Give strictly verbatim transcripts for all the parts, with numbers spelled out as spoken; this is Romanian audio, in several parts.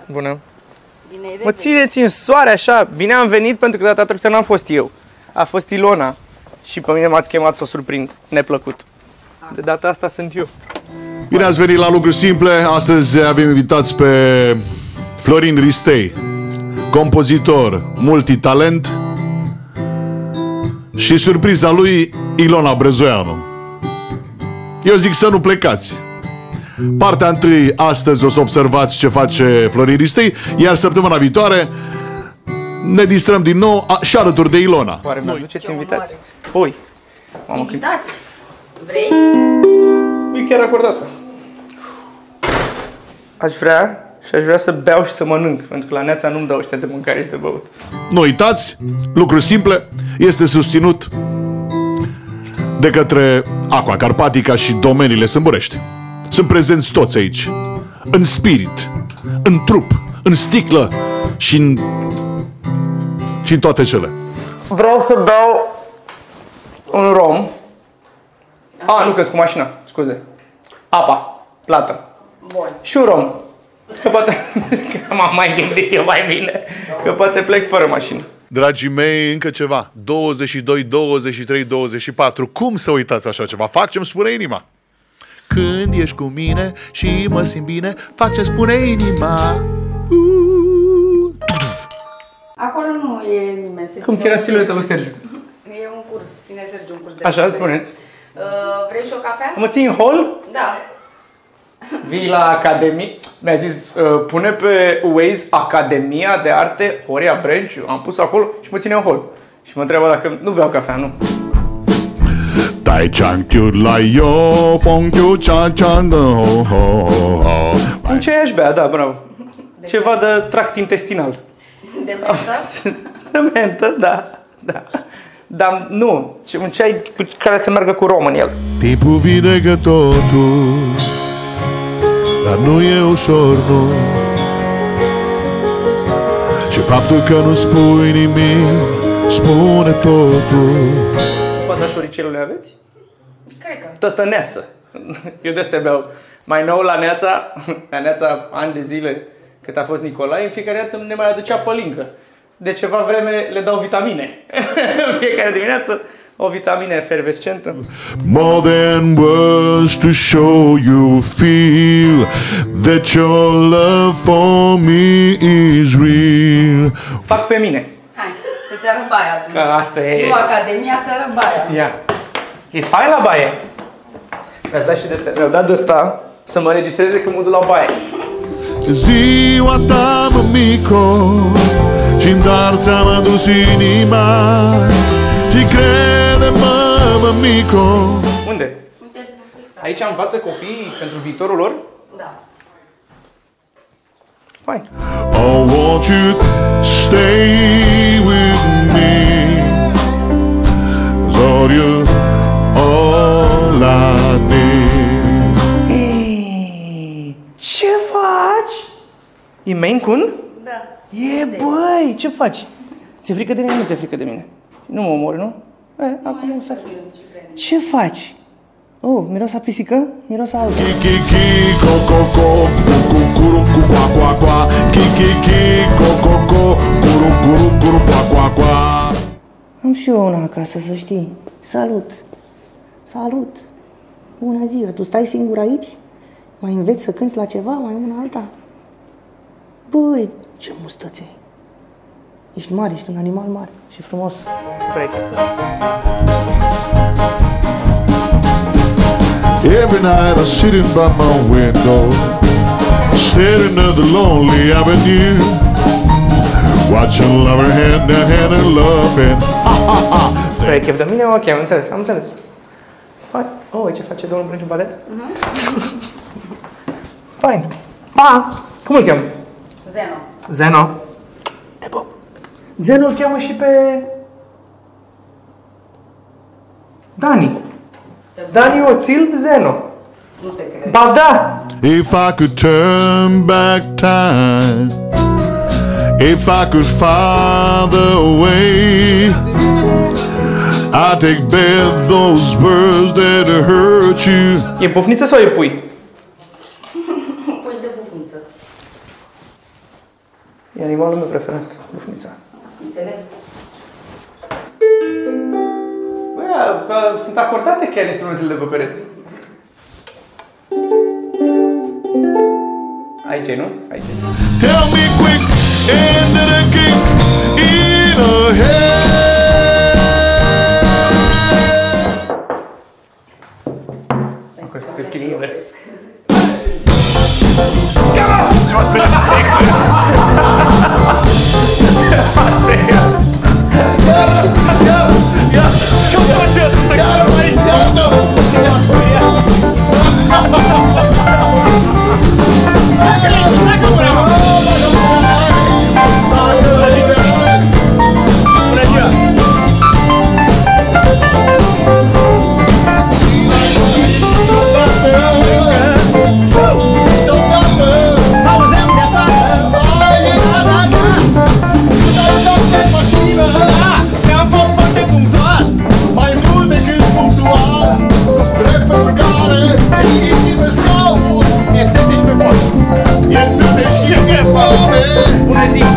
Bună. Bine, mă țineți în soare așa. Bine am venit pentru că data trecută n-am fost eu. A fost Ilona. Și pe mine m-ați chemat să o surprind. Neplăcut. De data asta sunt eu. Bine ați venit la Lucruri Simple. Astăzi avem invitați pe Florin Ristei, compozitor, multitalent, și surpriza lui Ilona Brezoianu. Eu zic să nu plecați. Partea întâi, astăzi o să observați ce face Florin Ristei, iar săptămâna viitoare ne distrăm din nou a, și alături de Ilona. Oare mă duceți invitați? Oi. Invitați? Vrei? E chiar acordată. Aș vrea și aș vrea să beau și să mănânc, pentru că la Neața nu-mi dau ăștia de mâncare și de băut. Nu uitați, Lucruri Simple este susținut de către Aqua Carpatica și Domeniile Sâmburești. Sunt prezenți toți aici, în spirit, în trup, în sticlă și în, și în toate cele. Vreau să beau un rom. A, nu, că cu mașina, scuze. Apa, plată. Bun. Și un rom. Că poate... că m-am mai gândit eu mai bine. Că poate plec fără mașină. Dragii mei, încă ceva. douăzeci și doi, douăzeci și trei, douăzeci și patru. Cum să uitați așa ceva? Fac ce-mi spune inima. Când ești cu mine și mă simt bine, fac ce spune inima. Uh. Acolo nu e nimeni. Se Cum ține era un silueta curs. lui Sergiu? E un curs, ține Sergiu un curs de Așa, cafea. spuneți. Uh, vrei și o cafea? Mă ții în hol? Da. Vii la Academie. Mi-a zis, uh, pune pe Waze Academia de Arte Horia Brenciu. Am pus acolo și mă ține în hol. Și mă întreabă dacă nu beau cafea, nu. Tai chang chiu la yo, fong chiu cha chang ho ho ho. Un ce aș bea, da, bravo. Ceva de tract intestinal. De mentă? De mentă, da, da. Dar nu, un ceai care să meargă cu rom în el. Timpul vine că totul, dar nu e ușor, nu. Și faptul că nu spui nimic spune totul. Poate șoricelule aveți? Cred că. Tătăneasă. Eu de astea beau. Mai nou la Neața, la Neața ani de zile, cât a fost Nicolae, în fiecare dată ne mai aducea pălincă. De ceva vreme le dau vitamine. În fiecare dimineață o vitamină efervescentă. More than words to show you feel that your love for me is real. Fac pe mine. Hai, să-ți arăt baia atunci. Că asta e... Nu Academia, ți arăt baia. Ia. E fain la baie. Mi-ați dat și de astea. Mi-au dat de asta să mă registreze când mă duc la baie. Ziua ta, mămico, și-mi dar ți-am adus inima. Și crede-mă, mămico. Unde? Uite. Aici învață copiii pentru viitorul lor? Da. Fain. Oh, won't you stay with me? So you all I need. Ei, ce faci? E Maine Coon? Da. E, băi, ce faci? Ți-e frică de mine? Nu ți-e frică de mine. Nu mă omori, nu? E, acum nu s-a Ce faci? Oh, miros a pisică? Miros a altă. Ki ki ki co co co cu cu cu qua qua qua ki ki ki co co co cu cu cu qua qua qua. Am și eu una acasă, să știi. Salut! Salut! Bună ziua! Tu stai singur aici? Mai înveți să cânti la ceva, mai una alta? Băi, ce mustăți ai! Ești mare, ești un animal mare și frumos. Break. Every night I'm sitting by my window, staring at the lonely avenue, watching lover hand in hand and loving. Ha ha ha! Vrei chef de mine? Ok, am înțeles, am înțeles. Fain. Oh, ce face domnul Brânciu Balet? Fain. Pa! Cum îl cheamă? Zeno. Zeno. Te pup. Zeno îl cheamă și pe... Dani. Dani Oțil Zeno. Nu te cred. Ba da! If I could turn back time, if I could find a way, I'd take back those words that hurt you. E bufniță sau e pui? Pui de bufniță. E animalul meu preferat, bufnița. Înțeleg. Bă, sunt acordate chiar instrumentele de pe pereți. Aici, nu? Aici. Tell me quick, and the king in a head. Am crezut că scrie invers. Bună zi!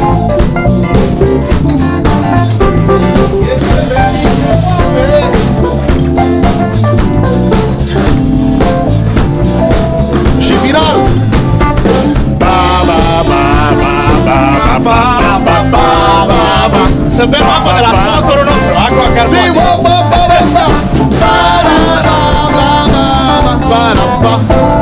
Și final! Ba, ba, ba, ba, ba, ba, ba, ba, ba, ba. Să bem apă de la sponsorul nostru, Aqua Si, Carbon. ba, ba, ba, ba, ba. Ba, da, da, ba, ba, ba, ba, da, ba.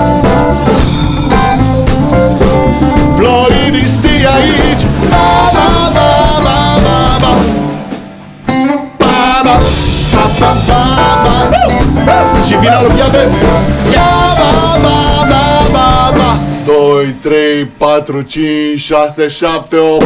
Florin știi aici. Ba, ba, ba, ba, ba, ba. Ba, ba, ba, ba, ba, ba. Și finalul, fii atent. Ia, ba, ba, ba, ba, ba. doi, trei, patru, cinci, șase, șapte, opt.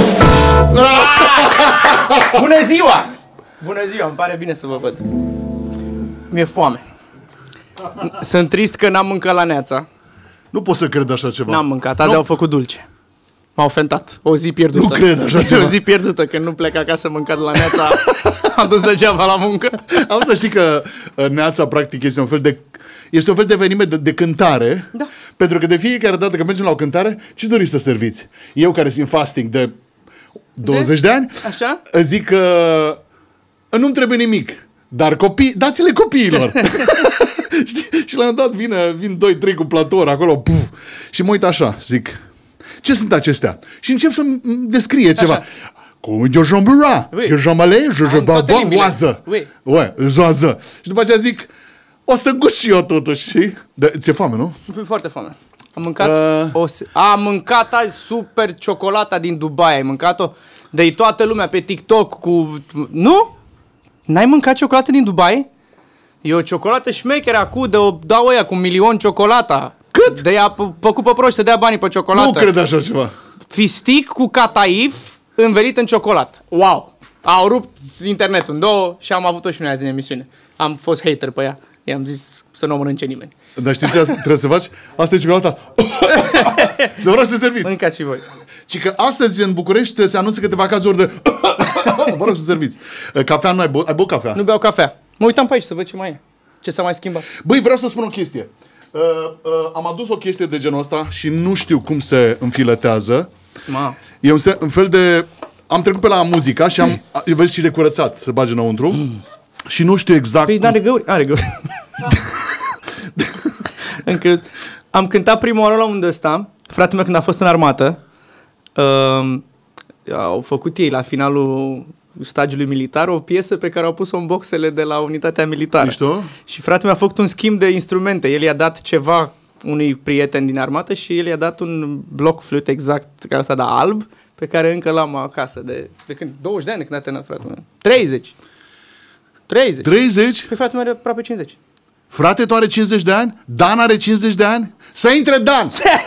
Bună ziua! Bună ziua, îmi pare bine să vă văd. Mi-e foame. Sunt trist că n-am mâncat la Neața. Nu pot să cred așa ceva. N-am mâncat, azi Nu. au făcut dulce. M-au ofentat. O zi pierdută. Nu cred așa ceva. O zi pierdută, când nu plec acasă mâncat la Neața. Am dus degeaba la muncă. Am să știi că uh, Neața practic este un fel de este un fel de eveniment de, de cântare. Da. Pentru că de fiecare dată când mergem la o cântare, ce doriți să serviți? Eu care sunt fasting de douăzeci de, de ani, Așa? zic că nu-mi trebuie nimic. Dar copii, dați-le copiilor. Știi? Și la un dat vine, vin doi, trei cu platouri acolo, puf, și mă uit așa, zic, ce sunt acestea? Și încep să-mi descrie ceva. Cum eu jambura, Oui. eu jambale, je je Am toate baba, limbile. oază. Oui. Ue, zoază. Și după aceea zic, o să gust și eu totuși. Și de, ți-e foame, nu? Fui foarte foame. Am mâncat, Uh. o, se- am mâncat azi super ciocolata din Dubai. Ai mâncat-o? De toată lumea pe TikTok cu... Nu? N-ai mâncat ciocolată din Dubai? E o ciocolată șmecheră acum, de o dau ăia cu un milion ciocolata. Cât? De ea făcut pe proști să dea banii pe ciocolată. Nu cred așa ceva. Fistic cu cataif învelit în ciocolată. Wow! Au rupt internetul în două și am avut-o și noi azi în emisiune. Am fost hater pe ea. I-am zis să nu o mănânce nimeni. Dar știi ce trebuie să faci? Asta e ciocolata. Să vreau să te serviți. Mâncați și voi. Și că astăzi în București se anunță câteva cazuri de... Vă rog să serviți. Cafea nu ai băut? Ai băut cafea? Nu beau cafea. Mă uitam pe aici să văd ce mai e. Ce s-a mai schimbat. Băi, vreau să spun o chestie. Uh, uh, am adus o chestie de genul ăsta și nu știu cum se înfiletează. Ma. E un, un fel de... Am trecut pe la muzica și am... Eu văd și de curățat, se bage înăuntru. Mm. Și nu știu exact... Păi cum n-are găuri. Are găuri. Încă am cântat prima oară la unde ăsta. Fratele meu când a fost în armată. Uh, au făcut ei la finalul stagiului militar o piesă pe care au pus-o în boxele de la unitatea militară. Mișto? Și fratele meu a făcut un schimb de instrumente. El i-a dat ceva unui prieten din armată și el i-a dat un bloc flute exact ca ăsta, dar alb, pe care încă l-am acasă de, de când, douăzeci de ani de când a terminat fratele meu. treizeci. treizeci. treizeci? Pe fratele meu are aproape cincizeci. Frate, tu are cincizeci de ani? Dan are cincizeci de ani? Să intre Dan!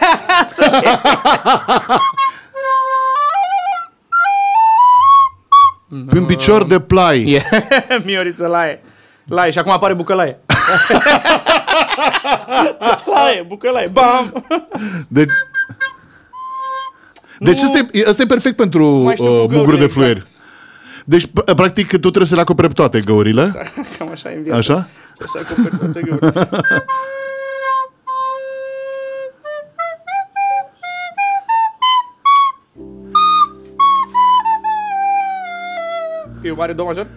Pe un picior de plai. Yeah. Mioriță laie. Laie. Și acum apare bucălaie. Laie, bucălaie. Bam! Deci... Deci ăsta e, ăsta e perfect pentru Mai știu uh, cu găurile, muguri de fluier. exact. Deci, p- practic, tu trebuie să le acoperi toate găurile. Cam așa e în viață. Așa? O să acoperi toate găurile. E oare do major?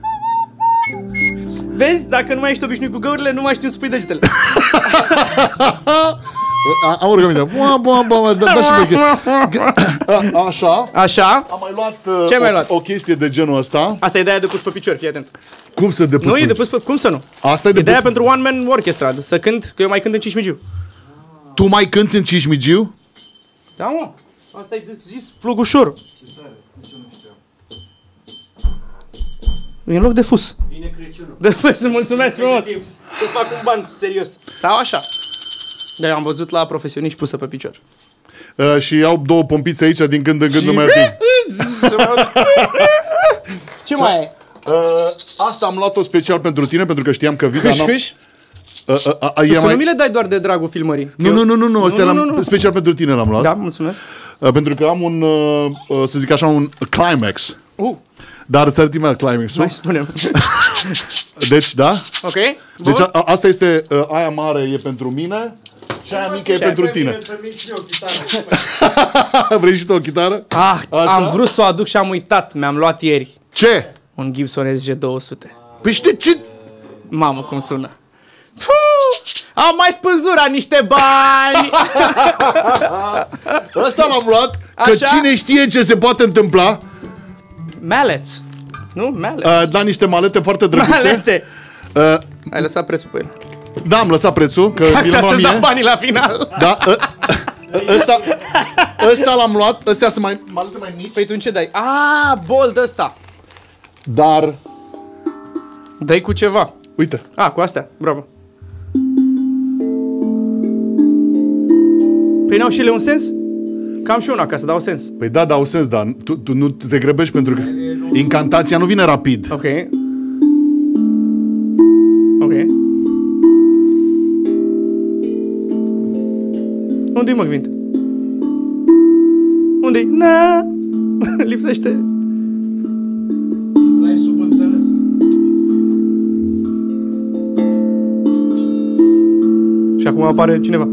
Vezi, dacă nu mai ești obișnuit cu găurile, nu mai știu să pui degetele. Am o rugăminte. Bă, bă, bă, da, da și pe Așa. Așa. Am mai luat, Ce uh, mai o, luat? o chestie de genul ăsta. Asta e de aia de pus pe picior, fii atent. Cum să depus? Nu, e pe de pus pe... Cum să nu? Asta e de E de aia pus. pentru One Man Orchestra, să cânt, că eu mai cânt în Cismigiu. Tu mai cânti în Cismigiu? Da, mă. Asta e de zis plugușor. E în loc de fus. Vine Crăciunul. De fus, mulțumesc frumos. Să fac un ban serios. Sau așa. Dar am văzut la profesioniști pusă pe picior. Uh, și au două pompițe aici, din când în când nu mai ating. Ce mai e? Uh, asta am luat-o special pentru tine, pentru că știam că vii, dar Hâș, n-am... hâș? Uh, uh, uh, Tu e să mai... nu mi le dai doar de dragul filmării. Nu, Eu- nu, nu, nu, nu, ăstea nu, l-am, nu, nu. special pentru tine l-am luat. Da, mulțumesc. Uh, pentru că am un, uh, uh, să zic așa, un climax. Uh, Dar să arătim mai climax-ul. mai spunem. Deci, da? Ok? Deci Bun. a, asta este, uh, aia mare e pentru mine și aia mică e pentru tine. Vrei și tu o chitară? Ah, Așa? am vrut să o aduc și am uitat. Mi-am luat ieri Ce? un Gibson S G două sute. Păi știi ce? Mamă, cum sună. Puh, am mai spânzurat niște bani. Ăsta l-am luat, că Așa? cine știe ce se poate întâmpla. Mallets. Nu? Mallets. Uh, da, niște malete foarte drăguțe. Malete. Uh, Ai lăsat prețul pe el. da, am lăsat prețul, că Așa vine la să-ți dau mie. banii la final. Da, uh, ăsta, ăsta l-am luat, ăstea sunt mai, malete mai mici. Păi tu în ce dai? Ah, bold ăsta. Dar, Dai cu ceva. uite, Ah, cu astea. Bravo. Păi n-au și ele un sens? Cam și una acasă, dau sens. păi da, dau sens, dar tu, tu nu te grăbești pentru că incantația nu vine rapid. Ok. Ok. Unde-i mă Gvint? Unde-i? Na! Lipsește. L-ai subînțeles? Și acum apare cineva.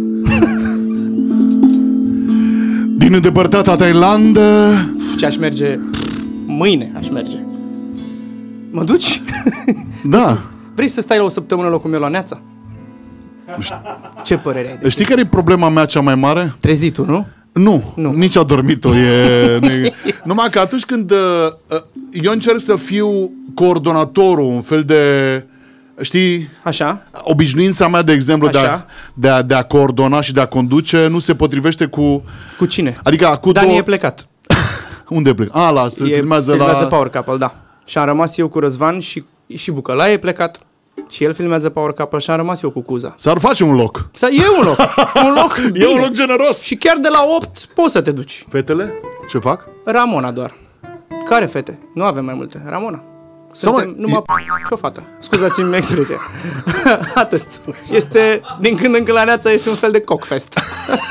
Din îndepărtata Thailandă. Ce aș merge mâine, aș merge. Mă duci? Da. Vrei să stai la o săptămână în locul meu la Neața? Ce părere ai? De Știi care e problema mea cea mai mare? trezitul, nu? Nu, Nu. nici adormit-o e... ne- Numai că atunci când uh, uh, eu încerc să fiu coordonatorul, un fel de, știi, Așa? obișnuința mea, de exemplu, de a, Așa. de, a, de a coordona și de a conduce, nu se potrivește cu... Cu cine? Adică cu Dani două... e plecat. Unde plec? A, la, se E, filmează filmează la... Power Couple, da. Și am rămas eu cu Răzvan și, și Bucălaie e plecat. Și el filmează Power Couple și am rămas eu cu Cuza. S-ar face un loc. Să e un loc. Un loc E bine. un loc generos. Și chiar de la opt poți să te duci. Fetele? Ce fac? Ramona doar. Care fete? Nu avem mai multe. Ramona. Sau Suntem mai- numai și o fată. Scuzați-mi expresia. Atât. Este, din când în când la Neața este un fel de cockfest.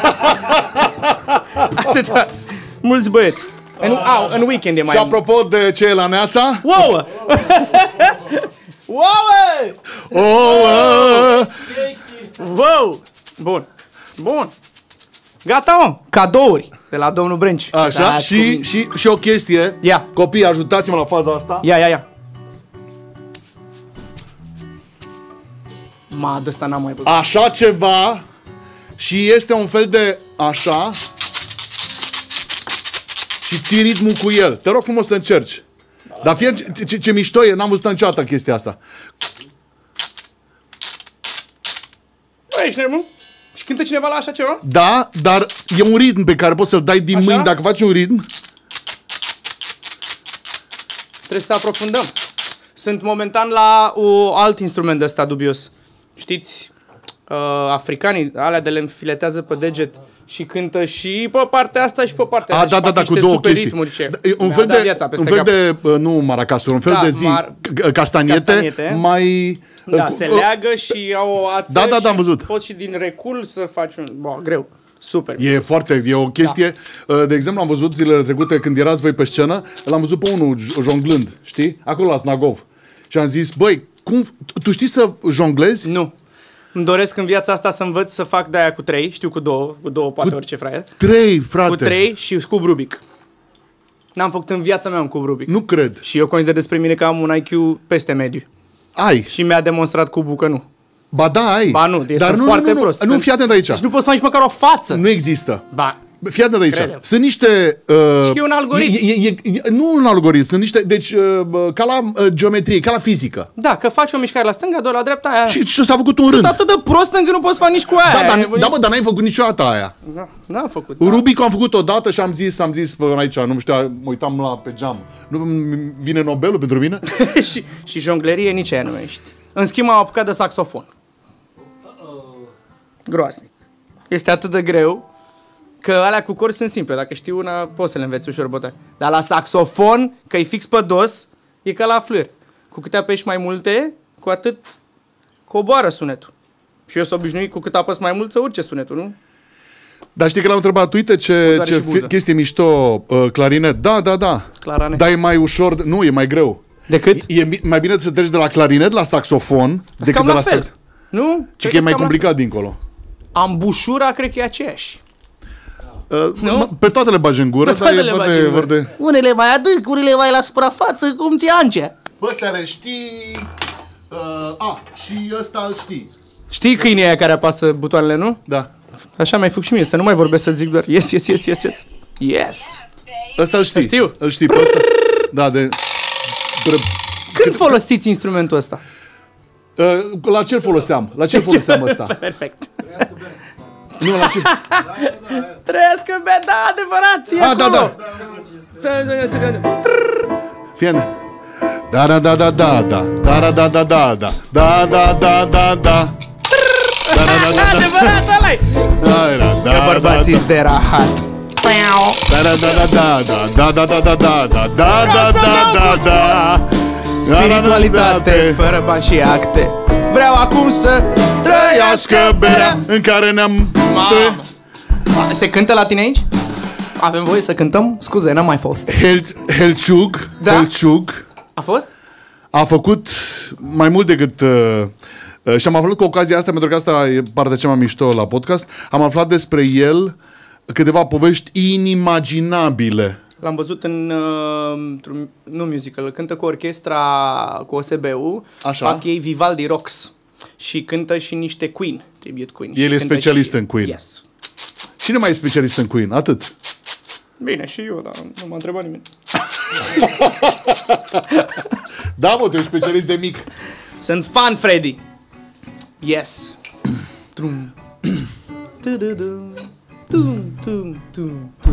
Atâta. Mulți băieți. În, au, în weekend e mai... Și apropo de ce e la Neața... Wow! Wow! Oh, uh, Wow! Bun. Bun. Gata, mă. Cadouri de la domnul Brenci. așa, Da, și, cum- și, și o chestie. Ia. Copii, ajutați-mă la faza asta. Ia, ia, ia. Ma, de ăsta n-am mai văzut. Așa ceva. Și este un fel de așa. Și ții ritmul cu el. Te rog frumos să încerci. Dar fie ce, ce, ce mișto e, n-am văzut niciodată chestia asta. Băi, ești nebun? Și cântă cineva la așa ceva? Da, dar e un ritm pe care poți să-l dai din Așa? mâini. Dacă faci un ritm, Trebuie să aprofundăm. Sunt momentan la un alt instrument de ăsta dubios. Știți, uh, africanii, alea de le înfiletează pe deget și cântă și pe partea asta și pe partea a, asta. da, și da, fac da, cu niște două super chestii. ritmuri, ce Da, e un mi-a fel dat de, viața un peste fel cap. de, uh, nu maracasuri, un fel Da, de zi, mar- c- castaniete, castaniete. mai... Da, uh, se uh, leagă și au o ață. Da, da, da, și am văzut. Poți și din recul să faci un... Bă, greu. Super. E foarte, e o chestie, da. De exemplu am văzut zilele trecute când erați voi pe scenă, l-am văzut pe unul jonglând, știi? Acolo la Snagov. Și am zis, băi, cum, tu, tu știi să jonglezi? Nu. Îmi doresc în viața asta să învăț să fac de-aia cu trei, știu cu două, cu două poate orice fraier. Trei, frate. Cu trei și cub Rubic. N-am făcut în viața mea un cub Rubik. Nu cred. Și eu consider despre mine că am un I Q peste mediu. Ai. Și mi-a demonstrat cubul că nu. Ba da, ai. Ba nu, dar nu, foarte nu, nu, prost. Nu, nu, fii atent aici. Deci nu poți să faci măcar o față. Nu există. Ba, Fii atent aici. Credem. Sunt niște... Uh, și e un algoritm. E, e, e, nu un algoritm, sunt niște... Deci, uh, ca la uh, geometrie, ca la fizică. Da, că faci o mișcare la stânga, două la dreapta, aia. Și, și s-a făcut un Sunt rând. atât de prost încât nu poți să faci nici cu aia. Da, E- dar, da, mă, dar n-ai făcut niciodată aia. Da, n-am făcut. Da. Rubicul am făcut odată și am zis, am zis până aici, nu știu, mă uitam la pe geam. Nu vine Nobelul pentru mine? și, și jonglerie nici aia nu ești. În schimb am apucat de saxofon. Groaznic. Este atât de greu că alea cu cori sunt simple. Dacă știi una, poți să le înveți ușor bătaie. Dar la saxofon, că e fix pe dos, e ca la fluier. Cu cât apeși mai multe, cu atât coboară sunetul. Și eu sunt obișnuit cu cât apăs mai mult să urce sunetul, nu? Dar știi că l-am întrebat, uite ce, Doare ce și buză. chestie mișto, uh, clarinet. Da, da, da. Claranet. Dar e mai ușor, nu, e mai greu. Decât? E, e mai bine să treci de la clarinet la saxofon decât Cam de la la fel. sax. Nu? Ci Cred că e că mai cam la complicat dincolo. fel. Ambușura cred că e aceeași. Uh, Nu? mă, pe toate le bagi în gură, Pe dar toate e le bagi verde, în gură. verde. Unele mai adânc, unele mai la suprafață, cum ți Ancea. Bă, astea le știi... Uh, a, și ăsta îl știi. Știi câinii aia care apasă butoanele, nu? Da. Așa mai făcut și mie, să nu mai vorbesc, să zic doar yes, yes, yes, yes, yes. Yes. Ăsta îl știi. Știu. Îl știi pe ăsta. Da, de... Când folosiți instrumentul ăsta? Uh, la ce-l foloseam? La ce-l foloseam ăsta? Perfect. Nu, la ce? Trăiască, bă, da, adevărat, fie Ah, da, acolo. da. Fie Da, da, da, da, da, da. Da, da, da, da, da, da. Da, da, da, da, da. Da, da, da, da, da. Adevărat, ăla-i. Da, da, Că da, bărbații-s de rahat. da, da, da, da, da, da, da, da, da, da, da, da, da, da, da. Spiritualitate, fără bani și acte. Vreau acum să Trăiască berea în care ne-am... Mamă. Se cântă la tine aici? Avem voie să cântăm? Scuze, n-am mai fost. Hel- Helciug, Da? Helciug A fost? a făcut mai mult decât... Uh, uh, și am aflat cu ocazia asta, pentru că asta e partea cea mai mișto la podcast, am aflat despre el câteva povești inimaginabile. L-am văzut în, uh, într-un, nu musical, cântă cu orchestra, cu O S B-ul, Așa. fac ei Vivaldi Rocks și cântă și niște Queen, tribute Queen. El și e cântă specialist și... în Queen. Yes. Cine mai e specialist în Queen? Atât. Bine, și eu, dar nu m-a întrebat nimeni. Da, mă, tu ești specialist de mic. Sunt fan, Freddy. Yes. Trum. Tu-du-du. Tum, tum, tum, tum.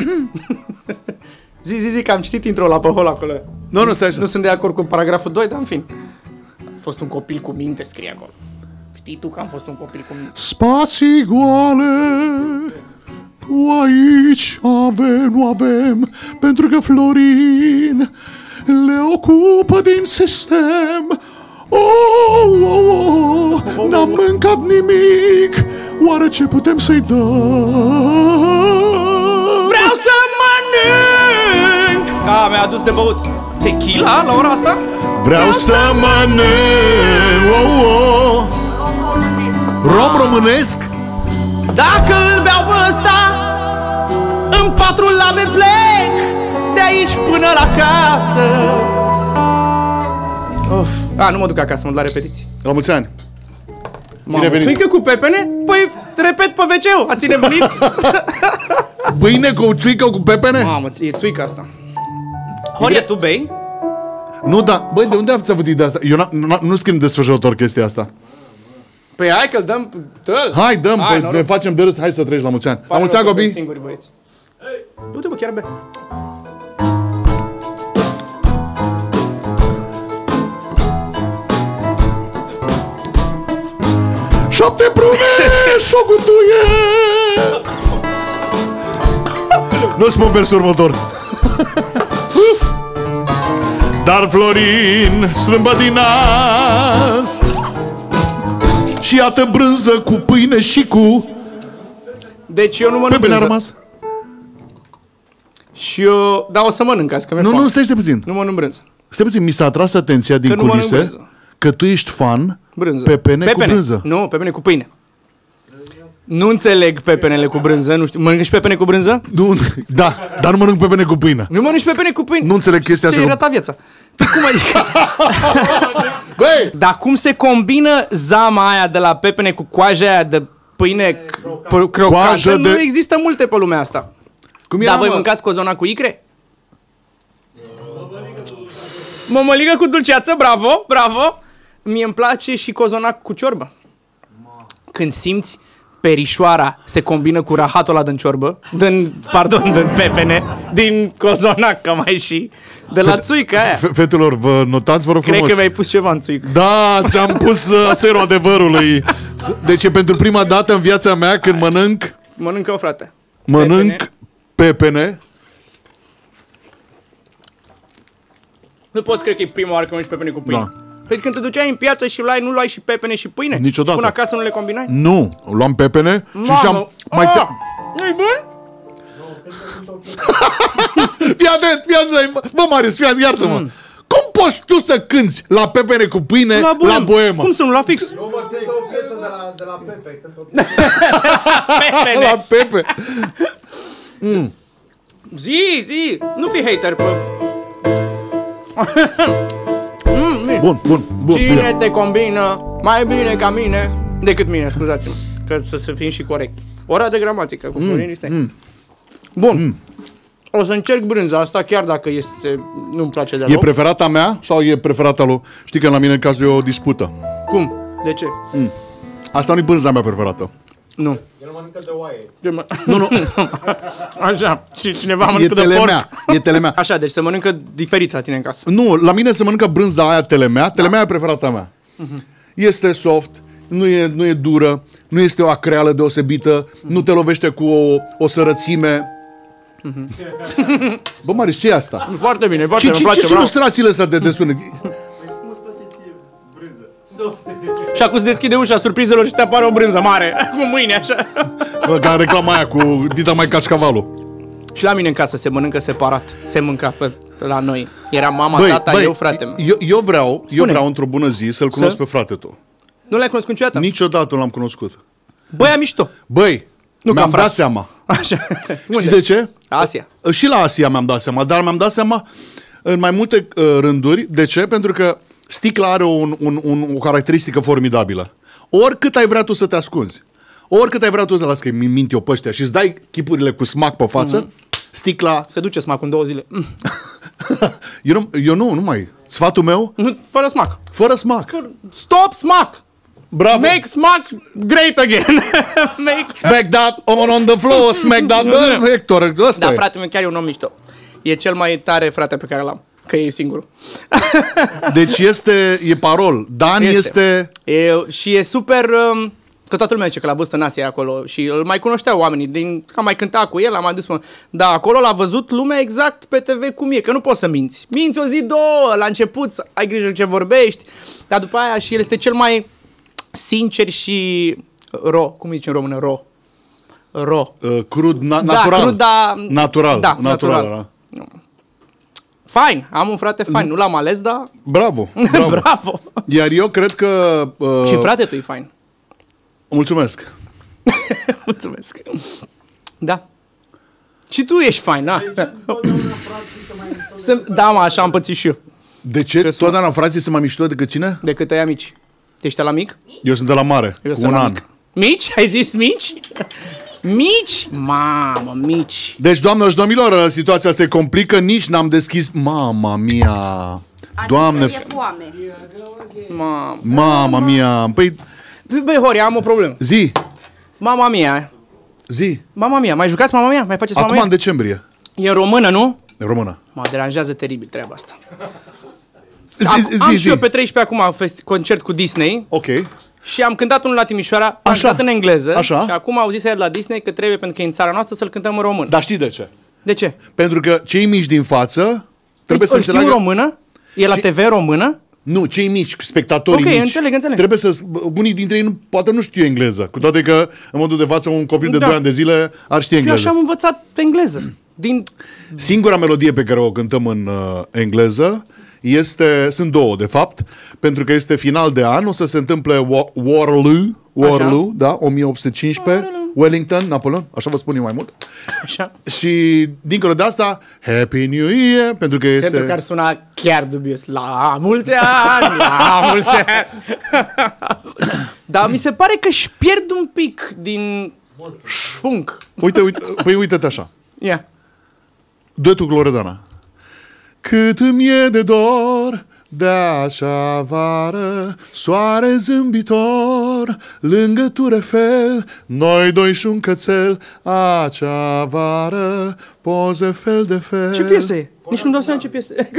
Zi, zi, zi, că am citit intro la pe hol acolo. Nu, nu, stai așa. Nu sunt de acord cu paragraful doi, dar în fin. A fost un copil cu minte, scrie acolo. Știi tu că am fost un copil cu minte. Spații goale, tu aici avem, nu avem, pentru că Florin le ocupă din sistem. Oh, oh, oh, n-am mâncat nimic, oare ce putem să-i dăm? Vreau să mănânc! A, mi-a adus de băut tequila la ora asta? Vreau să mănânc, oh, oh. Rom românesc? Dacă îl beau pe ăsta, în patru labe plec de aici până la casă. Of. A, nu mă duc acasă, mă duc la repetiții. La mulți ani. Mamă, venit. țuică cu pepene? Păi, repet pe ve ce-ul, ați nebunit? Băine cu țuică cu pepene? Mamă, e țuică asta. Horia, tu bei? Nu, da. Băi, de unde ați avut ideea asta? Eu n- nu schimb desfășurător chestia asta. Păi hai că-l dăm, dă-l. Hai, dăm, Hai, pe, noroc. ne facem de râs. Hai să treci la mulți ani. La Pare mulți ani, rău că bem copii. singuri, băieți. Du-te, bă, chiar be. Șapte prune și o gutuie. Nu spun versul următor. Uf. Dar Florin strâmbă din nas și iată brânză cu pâine și cu Deci eu nu mănânc pepene a brânză. rămas. Și eu, da, o să mănânc azi, că mi-e Nu, foame. nu, stai, stai puțin. Nu mănânc brânză. Stai puțin, mi s-a atras atenția din Că nu mănânc culise brânză. că tu ești fan Brânză. pepene, cu brânză. Nu, pepene cu pâine. Nu înțeleg pepenele cu brânză, nu știu. Mănâncă și pepene cu brânză? Nu, da, dar nu mănânc pepene cu pâine. Nu mănânci pepene cu pâine? Nu înțeleg chestia asta. Ți-ai ratat viața. Păi cum adică? Băi! Dar cum se combină zama aia de la pepene cu coaja aia de pâine crocantă? de... Nu există multe pe lumea asta. Cum era, Dar voi mă? mâncați cozonac cu icre? Mămăligă cu dulceață, bravo, bravo. Mie îmi place și cozonac cu ciorbă. Când simți perișoara se combină cu rahatul ăla din ciorbă, din, pardon, din pepene, din cozonac, că mai și de la țuică aia. Fetelor, vă notați, vă rog frumos. Cred că mi-ai pus ceva în țuică. Da, ți-am pus uh, serul adevărului. Deci e pentru prima dată în viața mea când mănânc... Mănâncă o, frate. Mănânc Pepene. pepene. Nu poți cred că e prima oară când mănânci pepene cu pâine. Da. Păi când te duceai în piață și luai, nu luai și pepene și pâine? Niciodată. Și până acasă nu le combinai? Nu, luam pepene și Mamă! și-am... Mai Ah! te... Nu-i bun? Fii atent, fii atent, bă, Marius, fii atent, iartă-mă. Mm. Cum poți tu să cânti la pepene cu pâine la, la boemă? Cum să nu, la fix? Eu vă cânt o piesă de la, de la Pepe, cânt o piesă. Pepene. La pepe. Mm. Zi, zi, nu fi hater, bă. mm, Bun, bun, bun. Cine Bine. te combină mai bine ca mine decât mine, scuzați-mă, că să, să fim și corect. Ora de gramatică cu Florin este. mm. Bun. Mm. O să încerc brânza asta, chiar dacă este, nu-mi place deloc. E preferata mea sau e preferata lui? Știi că la mine în cazul e o dispută. Cum? De ce? Mm. Asta nu e brânza mea preferată. Nu. El mănâncă de oaie. Nu, nu. Așa, și cineva E mănâncă de telemea. porc. E telemea. Așa, deci se mănâncă diferit la tine în casă. Nu, la mine se mănâncă brânza aia telemea. Telemea e preferata mea. Este soft, nu e, nu e dură, nu este o acreală deosebită, nu te lovește cu o, o sărățime. Bă, Marius, ce e asta? Foarte bine, foarte Ce, bine, ce, îmi ce place, sunt bravo. ilustrațiile astea de, de sunet? Și acum se deschide ușa surprizelor și te apare o brânză mare, cu mâine, așa. Bă, ca în reclama aia cu Dita mai cașcavalul. Și la mine în casă se mănâncă separat, se mânca pe, pe la noi. Era mama, Băi, tata, băi, eu, frate. eu, eu vreau, eu Spune. vreau într-o bună zi să-l cunosc Să? pe frate tău. Nu l-ai cunoscut niciodată? Niciodată nu l-am cunoscut. Băia mișto. Băi, Nu ca mi-am dat frați. seama. Așa. Știi Unde? de ce? Asia. Și la Asia mi-am dat seama, dar mi-am dat seama în mai multe uh, rânduri. De ce? Pentru că sticla are un, un, un, o caracteristică formidabilă. Oricât ai vrea tu să te ascunzi, oricât ai vrea tu să las că minti eu pe ăștia și îți dai chipurile cu smac pe față, mm-hmm. sticla... Se duce smac în două zile. Mm. eu, nu, eu nu, nu mai. Sfatul meu, Nu, fără smac. fără smac. Stop smac! Bravo! Make smack great again! Make... Smack that on, on the floor, smack that... Da, Hector, ăsta Da, e. frate meu, chiar e un om mișto. E cel mai tare frate pe care l-am. Că e singurul. Deci este, e parol. Dan este... este... E, și e super... Um, că toată lumea zice că l-a văzut în Asia acolo și îl mai cunoșteau oamenii. Din, că am mai cântat cu el, am mai dus... Mă, dar acolo l-a văzut lumea exact pe T V cum e, că nu poți să minți. Minți o zi, două, la început, ai grijă ce vorbești, dar după aia și el este cel mai sincer și ro. Cum îi zice în română? Ro. Ro. Uh, crud, na, Da, natural. crud, da, Natural. da, natural. natural. Fain, am un frate fain, nu l-am ales, dar Bravo, bravo. bravo. Iar eu cred că... Uh, Și frate tu e fain. Mulțumesc. Mulțumesc. Da. Și tu ești fain, da. Da, mă, așa am pățit și eu. De ce? Totdeauna frații sunt mai mișto decât cine? Decât ăia mici. Ești la mic? Eu sunt de la mare, Eu cu sunt un la an. mic. Mici? Ai zis mici? Mici? Mamă, mici. Deci, doamnelor și domnilor, situația se complică, nici n-am deschis... Mama mia! Doamne! E foame. Mamă. Mama mia! Păi, Băi, Hori, am o problemă. zi! Mama mia. Zi! Mama mia. Mai jucați Mama mia? Mai faceți Mama Acum în mia? decembrie. E română, nu? E română. Mă deranjează teribil treaba asta. Zi, Am, zi, am zi, și eu zi. pe treisprezece acum fest, concert cu Disney Ok. și am cântat unul la Timișoara, am Așa. cântat în engleză Așa. și acum au zis ea de la Disney că trebuie, pentru că e în țara noastră, să-l cântăm în român. Dar știi de ce? De ce? Pentru că cei mici din față trebuie să Îl știu în înțeleagă... română? E la T V română? Nu, cei mici, spectatorii Ok, mici. înțeleg, înțeleg. Trebuie să... Unii dintre ei nu, poate nu știu engleză. Cu toate că, în modul de față, un copil de Da. doi ani de zile ar ști Eu engleză. așa am învățat pe engleză. Din... Singura melodie pe care o cântăm în uh, engleză este... Sunt două, de fapt. Pentru că este final de an, o să se întâmple Wa- Waterloo. Waterloo, da, o mie opt sute cincisprezece, Wellington, Napoleon, așa vă spun eu mai mult. Așa. Și dincolo de asta, Happy New Year, pentru că este... Pentru că ar suna chiar dubios. La mulți ani, la mulți ani. Dar mi se pare că își pierd un pic din șfunk. Uite, uite, păi uite-te așa. Ia. Duetul cu Loredana. Cât îmi e de dor de așa vară, soare zâmbitor, lângă Turefel, noi doi și un cățel, acea vară, poze fel de fel. Ce piesă e? Nici nu-mi dau seama ce piesă e.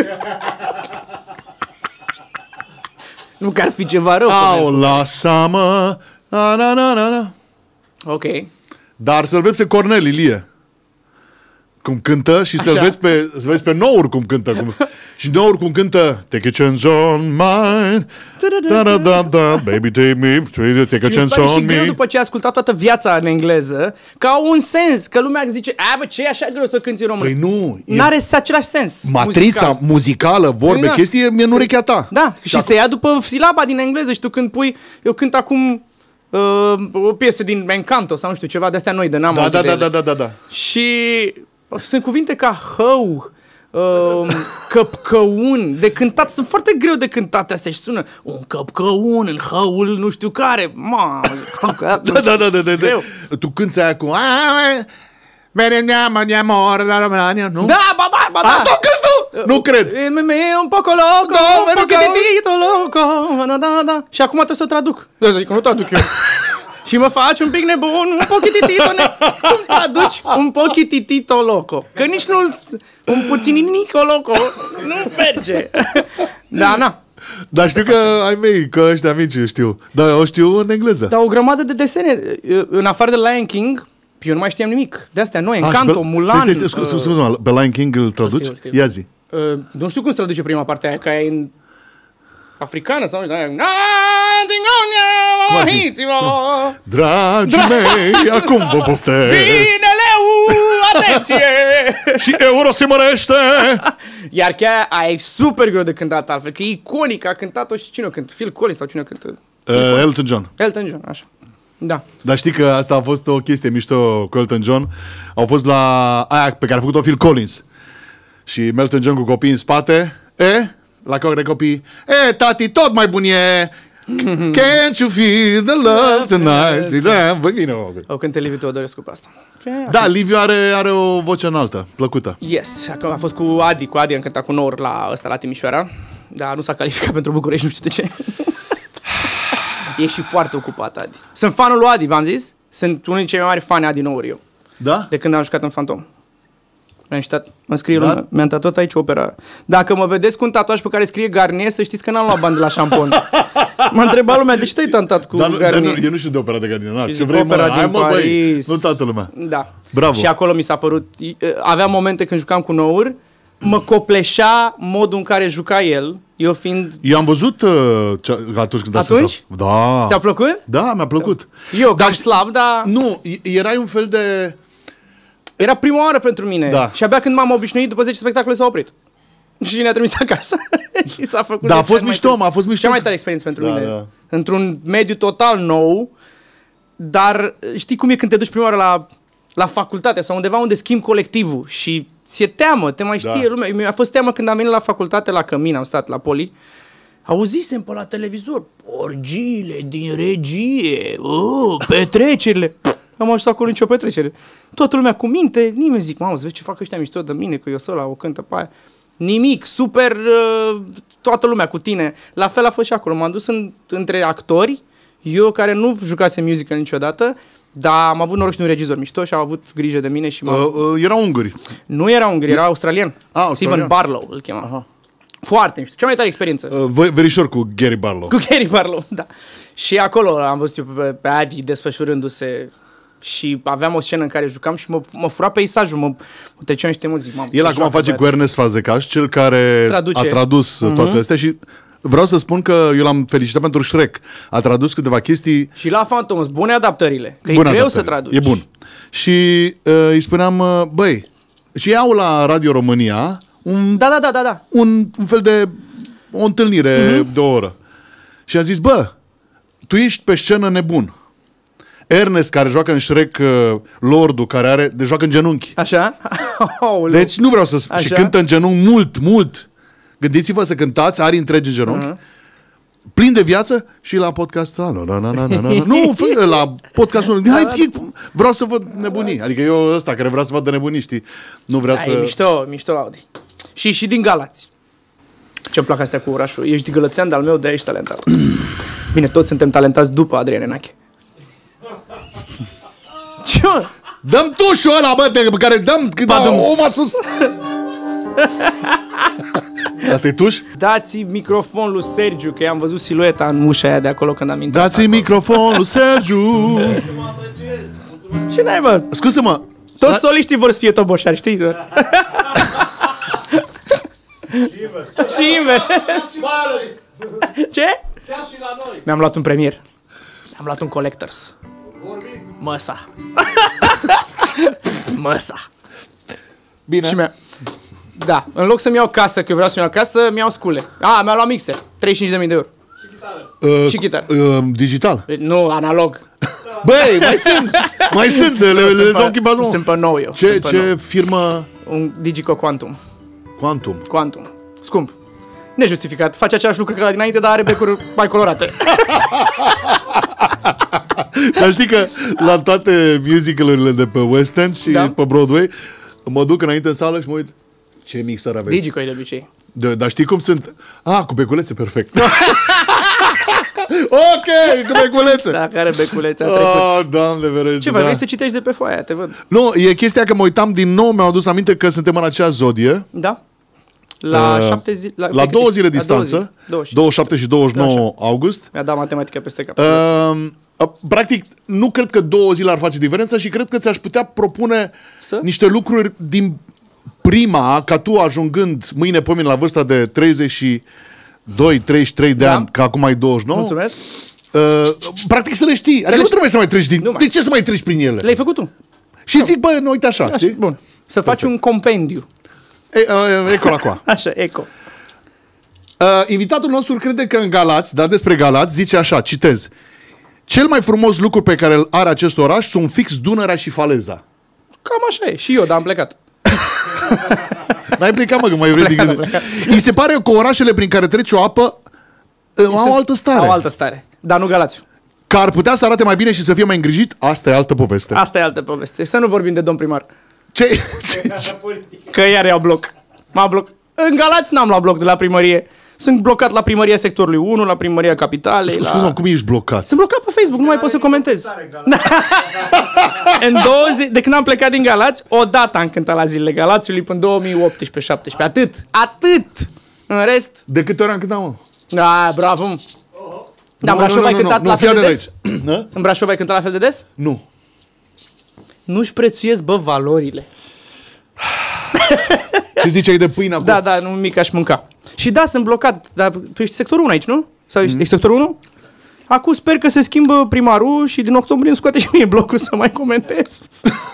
Nu că ar fi ceva rău. Au, lasă-mă, na, na, na, na, na. Ok. Dar să-l vezi pe Cornel Ilie cum cântă și să-l Așa. vezi pe, să vezi pe Nour cum cântă. Cum... și Nour cum cântă Take a chance on mine, da, da, da, da, baby take me, take a Și mi se chance pare și on greu me. după ce ai ascultat toată viața în engleză, că au un sens, că lumea zice, a, bă, ce e așa greu să cânti în română? Păi nu, e N-are același sens. matrița muzical. muzicală, vorbe, Da. chestii, e în urechea ta. Da, și, și se ia după silaba din engleză și tu când pui, eu cânt acum uh, o piesă din Encanto sau nu știu, ceva de-astea noi de n-am Da, auzit da, de da, ele. da, da, da, da. Și sunt cuvinte ca hău, uh, căpcăun, de cântat, sunt foarte greu de cântate astea și sună un căpcăun în hăul nu știu care, mamă, Da, da, da, da, da, da. Greu. Tu cânti aia cu nu? Da, ba da, ba da. Asta o cânti tu? Nu cred. E, e, e un poco loco, Da, un pentru că- pochitito loco, da, da, da. Și acum trebuie să o traduc. Adică nu traduc eu. Și mă faci un pic nebun, un pochitito ne... Cum traduci un pochitito loco? Că nici nu... Un puțininico loco nu merge. Da, na. Dar știu că ai mei, că ăștia mici eu știu. Dar o știu în engleză. Dar o grămadă de desene. În afară de Lion King, eu nu mai știam nimic. De astea noi, Ah, și Encanto, pe- Mulan... stai, stai, stai, scuze, scuze, mă, pe Lion King îl traduci? știu, știu. Ia zi. Uh, nu știu cum se traduce prima parte aia, că e în africană sau nu știu, aia. Dragii mei, acum vă poftesc. Vine leu, atenție! Și euro se mărește. Iar chiar aia e super greu de cântat altfel, că e iconic, a cântat-o și cine o cântă? Phil Collins sau cine o cântă? Uh, Elton John. Elton John, așa. Da. Dar știi că asta a fost o chestie mișto cu Elton John. Au fost la aia pe care a făcut-o Phil Collins. Și Elton John cu copii în spate. E? La care copii. E, tati, tot mai bun e. Can't you feel the love tonight? Știi, da, bă, bine, bă. O cântă Liviu Teodorescu pe asta. Okay, Da, Liviu are, are o voce înaltă, plăcută. Yes, acum a fost cu Adi, cu Adi am cântat cu Nor la ăsta la Timișoara, dar nu s-a calificat pentru București, nu știu de ce. E și foarte ocupat Adi. Sunt fanul lui Adi, v-am zis? Sunt unul dintre cei mai mari fani Adi Nouri eu, Da? de când am jucat în Fantom. Mi-am citat, mă scrie Da? lumea, mi-am tatuat aici opera. Dacă mă vedeți cu un tatuaj pe care scrie Garnier, să știți că n-am luat bani de la șampon. M-a întrebat lumea, de ce te-ai tantat cu Dar, nu, dar nu, Garnier? eu nu știu de opera de Garnier. Na, Și ce zic, vrei, mă? opera Hai, din mă, băi, Paris. nu toată lumea. Da. Bravo. Și acolo mi s-a părut, aveam momente când jucam cu Nour, mă copleșea modul în care juca el, eu fiind... Eu am văzut uh, ce, atunci când a Atunci? sărat. Da. Ți-a plăcut? Da, mi-a plăcut. Eu, Dar cam slab, dar Nu, e- erai un fel de... era prima oară pentru mine. Da. Și abia când m-am obișnuit, după zece spectacole s-a oprit. Și ne-a trimis acasă. Și s-a făcut... Da, a zece fost ani mai mișto, târziu. a fost mișto. Cea mai tare experiență pentru Da, mine. da. Într-un mediu total nou, dar știi cum e când te duci prima oară la, la facultate sau undeva unde schimbi colectivul și ți-e teamă, te mai știe Da. lumea. Mi-a fost teamă când am venit la facultate la Cămin, am stat la Poli. Auzisem pe la televizor orgiile din regie, oh, petrecerile. Am ajuns acolo nicio petrecere. Toată lumea cu minte, nimeni zic, mamă, să vezi ce fac ăștia mișto de mine, că eu sunt la o cântă pe aia. Nimic, super, uh, toată lumea cu tine. La fel a fost și acolo. M-am dus în, între actori, eu care nu jucasem musical niciodată, dar am avut noroc și un regizor mișto și a avut grijă de mine și m-a... Uh, uh, erau unguri. Nu era ungher, era australian. Ah, Steven australian. Barlow îl chema. Aha. Foarte mișto, cea mai tare experiență. Uh, vă- verișor cu Gary Barlow. Cu Gary Barlow, da. Și acolo am văzut eu pe, pe Adi desfășurându-se și aveam o scenă în care jucam și mă, mă fura peisajul, mă, mă treceam niște emoții. Mamă, El ce acum joacă face cu băiatul Ernest Fazekas, cel care Traduce. a tradus uh-huh. toate astea și vreau să spun că eu l-am felicitat pentru Shrek. A tradus câteva chestii. ăsta. Și la Phantoms, bune adaptările, că Bună e greu adaptare. să traduci. E bun. Și uh, îi spuneam, uh, băi, și iau la Radio România un, Da, da, da, da, da. un, un fel de o întâlnire uh-huh. de o oră. Și a zis, bă, tu ești pe scenă nebun. Ernest, care joacă în Shrek, uh, Lordul, care are, de joacă în genunchi. Așa? Deci nu vreau să spun. Și Așa? cântă în genunchi mult, mult. Gândiți-vă să cântați, are întregi în genunchi. Uh-huh. Plin de viață și la podcast. La, la, la, la, la, la. Nu, fă, la podcastul. Hai, vreau să văd nebunii. Adică eu ăsta care vrea să vadă nebunii, știi? Nu vrea Ai, să... mișto, mișto, Audi. Și, și din Galați. Ce-mi plac astea cu orașul. Ești gălățean de-al meu, de-aia ești talentat. Bine, toți suntem talentați după Adrian Enache. Ce, mă? Dăm tușul ăla, bă, de care dăm... Da, oma sus! Asta e tuș? Dați microfon lui Sergiu, că i-am văzut silueta în ușa aia de acolo când am intrat. Dați microfon lui Sergiu! Ce n-ai, mă? Scuză-mă! Toți da? soliștii vor să fie toboșari, știi? Și invers. Ce? Chiar și la noi. Mi-am luat un premier. Mi-am luat un collectors. Măsa. Măsa. Bine. Și mi-a... Da, în loc să-mi iau casă, că vreau să-mi iau casă, mi-iau scule. A, mi-a luat mixer. treizeci și cinci de mii de euro. Și chitară. Uh, și chitară. Uh, digital. Nu, analog. Băi, mai sunt! Mai sunt! Le, le, le sunt, pe, sunt pe nou eu. Ce, pe ce nou. firmă? Un Digico Quantum. Quantum. Quantum. Scump. Nejustificat. Face același lucru ca la dinainte, dar are becuri mai colorate. Dar știi că la toate musicalurile de pe West End și da? pe Broadway mă duc înainte în sală și mă uit ce mixer aveți. Digico e de obicei. De, dar știi cum sunt? Ah, cu beculețe, perfect. Ok, cu beculețe. Da, care beculețe a trecut. Oh, Doamne, verește. Ce, da. vrei să citești de pe foaia, te văd. Nu, e chestia că mă uitam din nou, mi-au adus aminte că suntem în acea zodie. Da. La uh, șapte zile. La, la două zile distanță, douăzeci și șapte și douăzeci și nouă august. Mi-a dat matematica peste cap. Uh, uh, practic, nu cred că două zile ar face diferență și cred că ți-aș putea propune să? niște lucruri din prima, ca tu ajungând mâine pe mine la vârsta de treizeci și doi treizeci și trei de da. ani, că acum ai douăzeci și nouă. Mulțumesc. Uh, practic să le știi. Să adică le nu trebuie să mai treci din... Nu mai. De ce să mai treci prin ele? Le-ai făcut tu. Și zic, bă, nu uite așa, așa știi? Bun. Să faci un compendiu. E, uh, eco la coa. Așa, eco. Uh, invitatul nostru crede că în Galați, da, despre Galați, zice așa, citez. Cel mai frumos lucru pe care îl are acest oraș sunt fix Dunărea și Faleza. Cam așa e. Și eu, dar am plecat. N-ai plecat, mă, că mai vrei din... Îi se pare că orașele prin care trece o apă uh, au altă stare. Au altă stare. Dar nu Galațiu. Că ar putea să arate mai bine și să fie mai îngrijit, asta e altă poveste. Asta e altă poveste. Să nu vorbim de domn primar. Ce? ce? Că iar iau bloc. M-a bloc. În Galați n-am luat bloc de la primărie. Sunt blocat la primăria sectorului unu, la primăria capitalei. Scuze, la... mă, cum ești blocat? Sunt blocat pe Facebook, nu mai pot să comentez. În două zi, de când am plecat din Galați, odată am cântat la zilele Galațiului până în două mii optsprezece șaptesprezece. Atât. Atât. În rest... De câte ori am cântat, mă? Da, bravo. Dar în Brașov ai cântat la fel de des? În Brașov ai cântat la fel de des? Nu. Nu-și prețuiesc, bă, valorile. Ce ziceai de pâine acum? Da, da, nu mic aș mânca. Și da, sunt blocat, dar tu ești sectorul unu aici, nu? Sau ești, mm. ești sectorul unu? Acum sper că se schimbă primarul și din octombrie îmi scoate și mie blocul să mai comentez.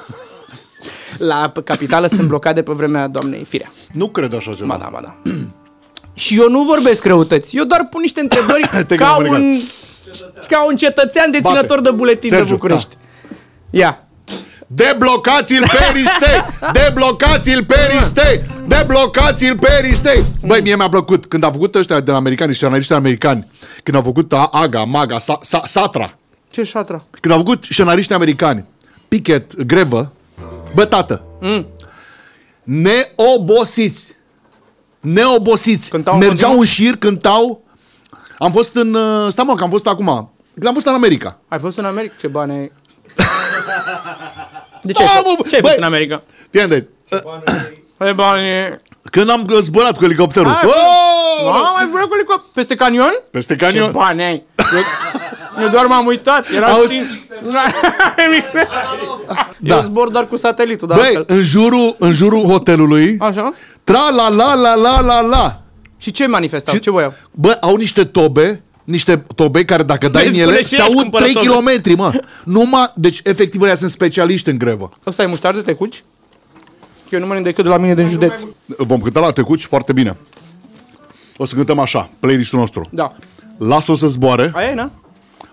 La capitală sunt blocat de pe vremea doamnei Firea. Nu cred așa ceva. Ba da, ba da. Și eu nu vorbesc răutăți, eu doar pun niște întrebări ca, un, ca un cetățean deținător de buletin Sergiu, de București. Da. Ia. Deblocați-l Peristei! Deblocați-l Peristei! Deblocați-l Peristei! Băi, mie mi-a plăcut când au făcut ăștia de la americani, scenariștii americani, când au făcut Aga, Maga, sa, sa, Satra. Ce Satra? Când au făcut scenariștii americani, pichet, grevă, bă, tată, mm. neobosiți, neobosiți, cântau mergeau în șir, cântau. Am fost în, stai mă, că am fost acum, când am fost în America. Ai fost în America? Ce bani ai? De ce? Da, ce ai făcut în America? Pierde. Păi bani... Când am zburat cu elicopterul. A, oh! Ai zburat cu elicopterul? Peste canion? Peste canion. Ce bani ai? Eu, eu doar m-am uitat. Era Auzi... da. Eu zbor doar cu satelitul. Băi, în jurul, în jurul hotelului. Așa? Tra la la la la la la. Și ce manifestau? Și, ce voiau? Bă, au niște tobe. Niște tobe care dacă dai în ele se aud trei kilometri, mă. Numai, deci efectiv ăia sunt specialiști în grevă. Ăsta e muștar de tecuci? Eu nu mănânc decât de la mine din județ. Vom cânta la tecuci foarte bine. O să cântăm așa, playlist-ul nostru. Da. Lasă-o să zboare. Aia e, na?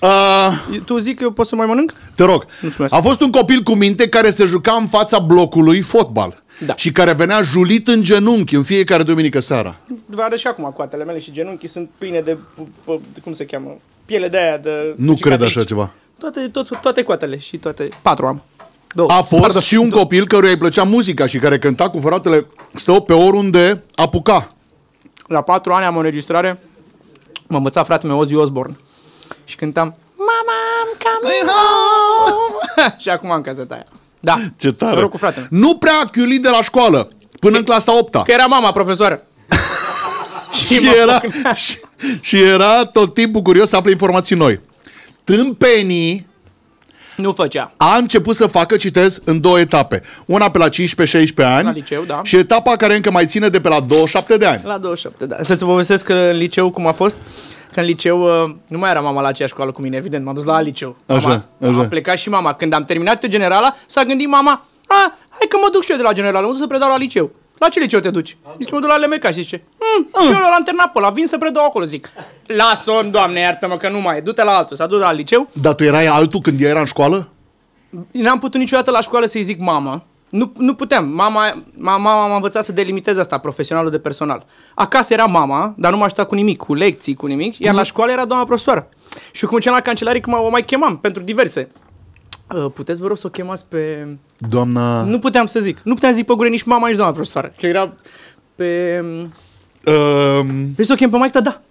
Uh, Tu zic că eu pot să mai mănânc? te rog. Mulțumesc. A fost un copil cu minte care se juca în fața blocului fotbal. Da. Și care venea julit în genunchi în fiecare duminică seara. Vă arăt și acum coatele mele și genunchii sunt pline de, de cum se cheamă, piele de aia de Nu cred cicatrici. așa ceva. Toate, tot, toate coatele și toate, patru am. Două. A fost Pardon. și un copil căruia îi plăcea muzica și care cânta cu fratele său pe oriunde apuca. La patru ani am o înregistrare, m-a învățat fratele meu Ozzy Osbourne și cântam Mama, I'm coming home. Și acum am caseta aia. Da, Ce tare. mă rog cu fratele. Nu prea a chiulit de la școală până în clasa opta. Că era mama profesoară. Și era, și, și era tot timpul curios să afle informații noi. Tâmpenii Nu făcea. a început să facă, citez, în două etape. Una pe la cincisprezece șaisprezece ani La liceu, da. și etapa care încă mai ține de pe la douăzeci și șapte de ani. La douăzeci și șapte, da. Să-ți povestesc că în liceu cum a fost. Că în liceu uh, nu mai era mama la aceeași școală cu mine, evident, m-am dus la alt liceu. Mama, Așa, așa. A plecat și mama. Când am terminat eu generala, s-a gândit mama, a, hai că mă duc și eu de la generală, mă duc să predau la liceu. La ce liceu te duci? Zice, mă duc la L M K și zice, mm, și eu l-am terminat pe ăla, vin să predau acolo, zic. Lasă-o, Doamne, iartă-mă că nu mai e, du-te la altul. S-a dus la liceu. Dar tu erai altul când ea era în școală? N-am putut niciodată la școală să-i zic mamă. Nu, nu puteam. Mama, mama m-a învățat să delimitez asta, profesionalul de personal. Acasă era mama, dar nu m-a ajutat cu nimic, cu lecții, cu nimic. Iar la școală era doamna profesoară. Și cum mergeam la cancelarie, cum o mai chemam pentru diverse. Uh, puteți, vă rog, să o chemați pe... Doamna... Nu puteam să zic. Nu puteam să zic pe gură nici mama, nici doamna profesoară. Că era pe... Um... Vrei să o chem pe maică? Da.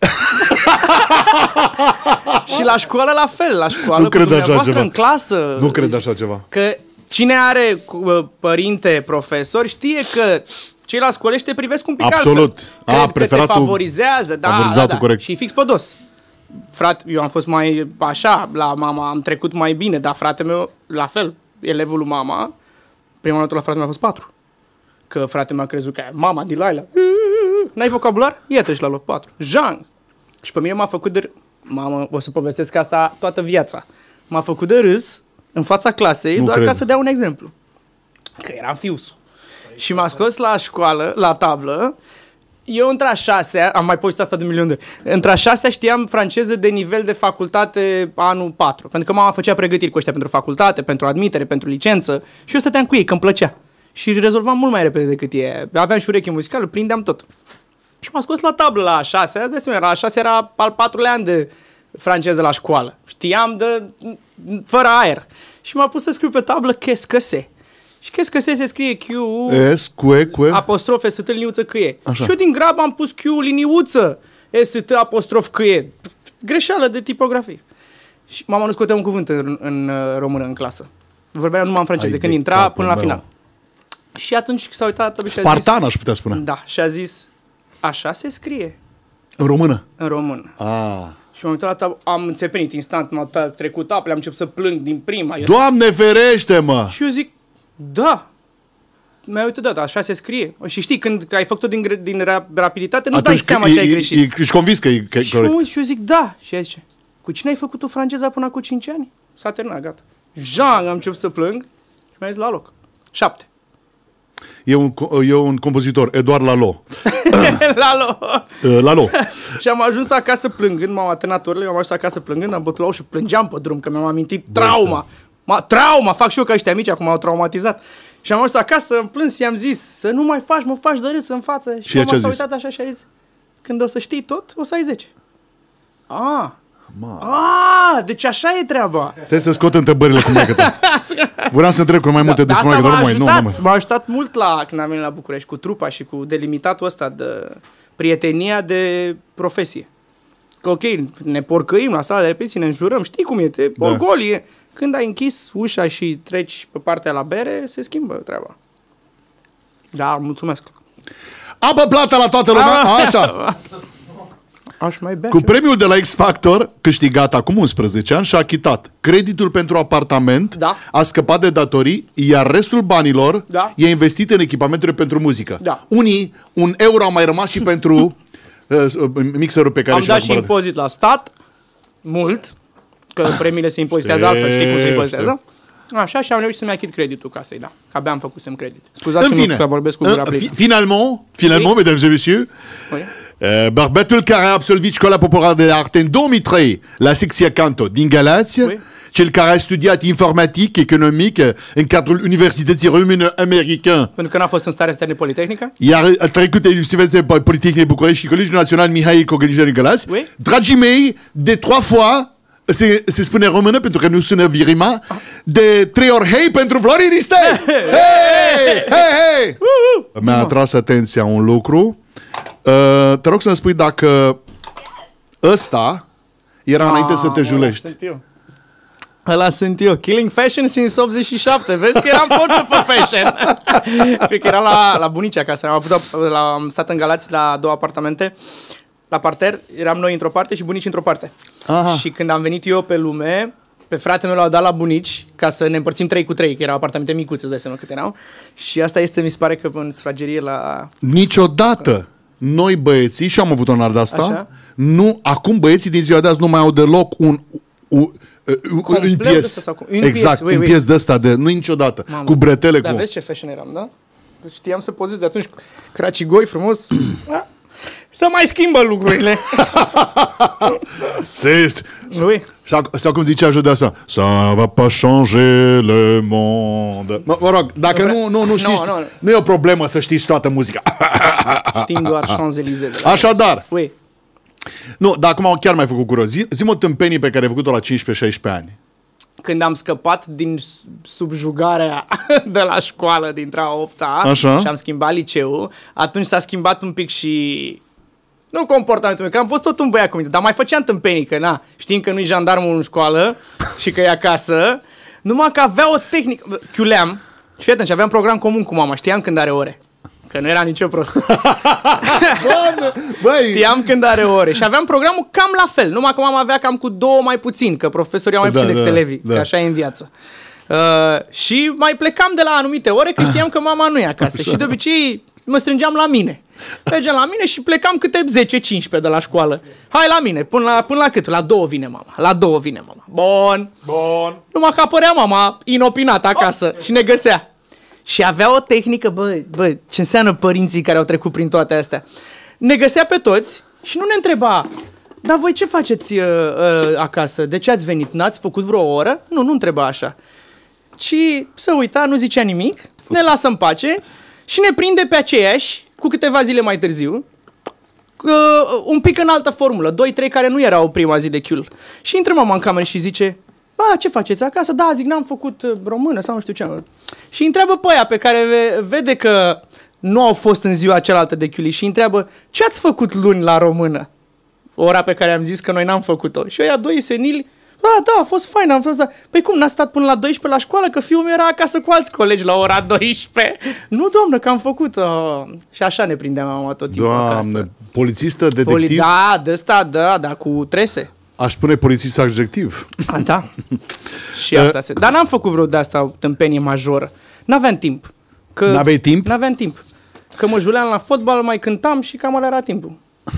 Și la școală la fel. La școală Nu cu cred așa dumneavoastră, ceva. în clasă. Nu cred așa ceva. Că cine are uh, părinte profesor știe că ceilalți colegi te privesc un pic Absolut. altfel. A, Cred că te preferatul- favorizează. Da, favorizatul, da, da. corect. Și fix pe dos. Frate, eu am fost mai așa, la mama am trecut mai bine, dar fratele meu, la fel, elevul lui mama, prima dată la fratele meu a fost patru. Că fratele meu a crezut că e mama, Delilah. N-ai vocabular? Iată și la loc patru. Jean. Și pe mine m-a făcut de... r- Mamă, o să povestesc asta toată viața. M-a făcut de râs în fața clasei, Nu doar cred. ca să dea un exemplu. Că eram fiusul. Și m-a scos la școală, la tablă. Eu între a șasea, am mai povestit asta de milion de ori, între a șasea știam franceză de nivel de facultate anul patru. Pentru că mama făcea pregătiri cu ăștia pentru facultate, pentru admitere, pentru licență. Și eu stăteam cu ei, că îmi plăcea. Și rezolvam mult mai repede decât ei. Aveam și ureche muzicală, prindeam tot. Și m-a scos la tablă la a șasea, îți dai seama, la a șasea era al patrulea an de franceză la școală. Știam de... fără aer. Și m-a pus să scriu pe tablă qu'est-ce que c'est. Și qu'est-ce que c'est se scrie Q, S, Q, Q. apostrof, S, T, liniuță, C, E. Așa. Și eu din grabă am pus Q, liniuță, S, T, apostrof, C, E. Greșeală de tipografie. Și mama nu scotea un cuvânt în, în uh, română în clasă. Vorbeam numai în franceză, Ai de când de intra capul până la meu. final. Și atunci s-a uitat și a Spartan, zis... aș putea spune. Da, și a zis, așa se scrie În română. în română. Ah. Și m-am uitat la tab- am înțepenit instant, m-au ta- trecut apele, am început să plâng din prima. Eu Doamne ferește, mă! Și eu zic, da. Mi-a uitat, da, da, așa se scrie. Și știi, când ai făcut-o din, gre- din ra- rapiditate, nu-ți dai seama ce ai greșit. E, e, ești convins că e, că e Și mă corect. uit și eu zic, da. Și ea zice, cu cine ai făcut-o franceza până acum cinci ani? S-a terminat, gata. Jean, am început să plâng și mi-a zis la loc. Șapte. E un, co- e un compozitor, Eduard Lalo. la loc. Uh, Lalo. Și am ajuns acasă plângând, m-am atenat orele, am ajuns acasă plângând, am bătut la ușă și plângeam pe drum, că mi-am amintit trauma. Ma, trauma, fac și eu ca ăștia mici, acum m-au traumatizat. Și am ajuns acasă, îmi plâns și am zis, să nu mai faci, mă faci de râs în față. Și, Și ea mama ce-a s-a zis? uitat așa și a zis, când o să știi tot, o să ai zece. Ah, ah, deci așa e treaba. Stai să scot întrebările cu maică ta. Vreau să întreb cu mai multe Da, despre asta maică, m-a dar nu mai, nu, ajutat, nu mai. m-a ajutat mult la, când am venit la București, cu trupa și cu delimitatul ăsta de prietenia de profesie. Că ok, ne porcăim la sala de repetiții, ne înjurăm, știi cum e, te porgolie. Când ai închis ușa și treci pe partea la bere, se schimbă treaba. Da, mulțumesc. Apă plata la toată lumea, așa. Aș mai bea. Cu premiul de la X Factor, câștigat acum unsprezece ani, și-a achitat creditul pentru apartament, Da. a scăpat de datorii, iar restul banilor Da. e investit în echipamentele pentru muzică. Da. Unii, un euro a mai rămas și pentru uh, mixerul pe care Am și l-a dat și cumpărat. impozit la stat, mult, că premiile se impozitează Știu, altfel, știi cum se știu. impozitează. Așa, și am reușit să-mi achit creditul casei, da. Că abia am făcusem credit. Scuzați-mă În fine, că vorbesc cu în- gura fi- plină. finalement, finalement, Oui. mesdames et messieurs, Oui. Uh, bărbatul care a absolvit școala populară de arte în două mii trei la secția Canto din Galați, Oui. cel care a studiat informatic, economic în cadrul Universității Române American, Pentru că n-a fost în stare să termine Politehnica. iar a trecut de Universitatea Politehnică București și Colegiul Național Mihai Cogălnician din Galați. Oui. Dragii mei, de trois fois, se, se spune română pentru că nu sună virima, de trei ori hei pentru Florin Ristel! Hei! Hei! Hei! Mi-a atras atenția un lucru. Uh, te rog să-mi spui dacă ăsta era înainte să te Ăla julești. sunt eu. Ăla sunt eu. Killing Fashion since optzeci și șapte. Vezi că eram forță pe fashion. Cred că eram la, la bunicii acasă. Am, avut, la, am stat în Galați la două apartamente. La parter. Eram noi într-o parte și bunicii într-o parte. Aha. Și când am venit eu pe lume, pe fratele meu l-au dat la bunici ca să ne împărțim trei cu trei, că erau apartamente micuțe, îți dai seama cât erau. Și asta este, mi se pare că în sufragerie la... Niciodată noi băieții, și am avut o de asta, Așa. nu, acum băieții din ziua de azi nu mai au deloc un... un un Complet de pies. ăsta sau cu- un Exact, pies, oui, un oui. pies de ăsta de nu niciodată, Mamă. cu bretele Dar cu. vezi ce fashion eram, da? Deci știam să pozez de atunci cu cracigoi frumos. Da? Să mai schimbă lucrurile. C'est Oui. sau, sau cum zicea judea asta, ça va pas changer le monde. Mă, mă rog, dacă nu, nu, nu știi, Nu, nu. nu e o problemă să știți toată muzica. Știm doar Champs-Élysées. de la- Așadar, Oui. nu, dar acum chiar m-ai făcut curios. Zi, zi-mă tâmpenii pe care ai făcut-o la cincisprezece șaisprezece ani. Când am scăpat din s- subjugarea de la școală, dintre a opta, Așa. și am schimbat liceul, atunci s-a schimbat un pic și... Nu comportamentul meu, că am fost tot un băiat cu mine, dar mai făceam tâmpenii, că na, știm că nu-i jandarmul în școală și că e acasă, numai că avea o tehnică, chiuleam, și fii atent, și aveam program comun cu mama, știam când are ore, că nu era nicio prostă. Doamne, băi, Știam când are ore și aveam programul cam la fel, numai că mama avea cam cu două mai puțin, că profesorii au mai Da, puțin decât da, elevii, da. că așa e în viață. Uh, și mai plecam de la anumite ore, că știam că mama nu e acasă și de obicei mă strângeam la mine. Mergeam la mine și plecam câte zece cincisprezece de la școală. Hai la mine, până la, până la cât? La două vine mama, la două vine mama. Bun. bun. Numai că apărea mama inopinată acasă și ne găsea. Și avea o tehnică, bă, bă, ce înseamnă părinții care au trecut prin toate astea. Ne găsea pe toți și nu ne întreba, dar voi ce faceți uh, uh, acasă? De ce ați venit? N-ați făcut vreo oră? Nu, nu întreba așa. Ci să uita, nu zicea nimic, ne lasă în pace și ne prinde pe aceiași cu câteva zile mai târziu. Uh, un pic în altă formulă, doi trei care nu erau prima zi de chiul. Și intră mama în cameră și zice, bă, ce faceți acasă? Da, zic, n-am făcut uh, română sau nu știu ce. Și întreabă pe aia pe care ve- vede că nu au fost în ziua cealaltă de chiuli și întreabă, ce ați făcut luni la română? Ora pe care am zis că noi n-am făcut-o. Și ăia doi senili, da, da, a fost fain, am fost, da. Păi cum, n-a stat până la doisprezece la școală, că fiul meu era acasă cu alți colegi la ora doisprezece? Nu, doamnă, că am făcut-o. Și așa ne prindea mama tot timpul acasă. Doamne, polițistă, Poli- detectiv, da, de ăsta, da, da, cu trese. aș spune polițist adjectiv. A, da. Și asta se... Dar n-am făcut vreo de-asta o tâmpenie majoră. N-aveam timp. Că... N-aveai timp? N-aveam timp. Că mă juleam la fotbal, mai cântam și cam ăla era timpul.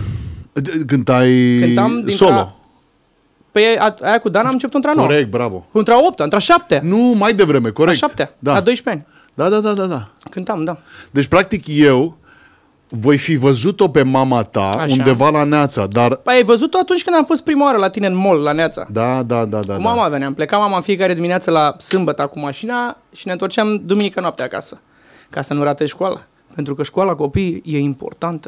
Cântai Cântam din solo. Păi a- aia cu Dan am început între a nouă. Corect, bravo. Între a opta, între a șaptea. Nu, mai devreme, A corect. șaptea, Da. la doisprezece ani. Da, da, da, da, da. Cântam, da. Deci, practic, eu voi fi văzut-o pe mama ta Așa. undeva la Neața, dar... Păi ai văzut-o atunci când am fost prima oară la tine în mall, la Neața. Da, da, da, da. Cu da. mama veneam, pleca mama în fiecare dimineață la sâmbătă cu mașina și ne întorceam duminică noaptea acasă. Ca să nu rate școala. Pentru că școala copiii e importantă.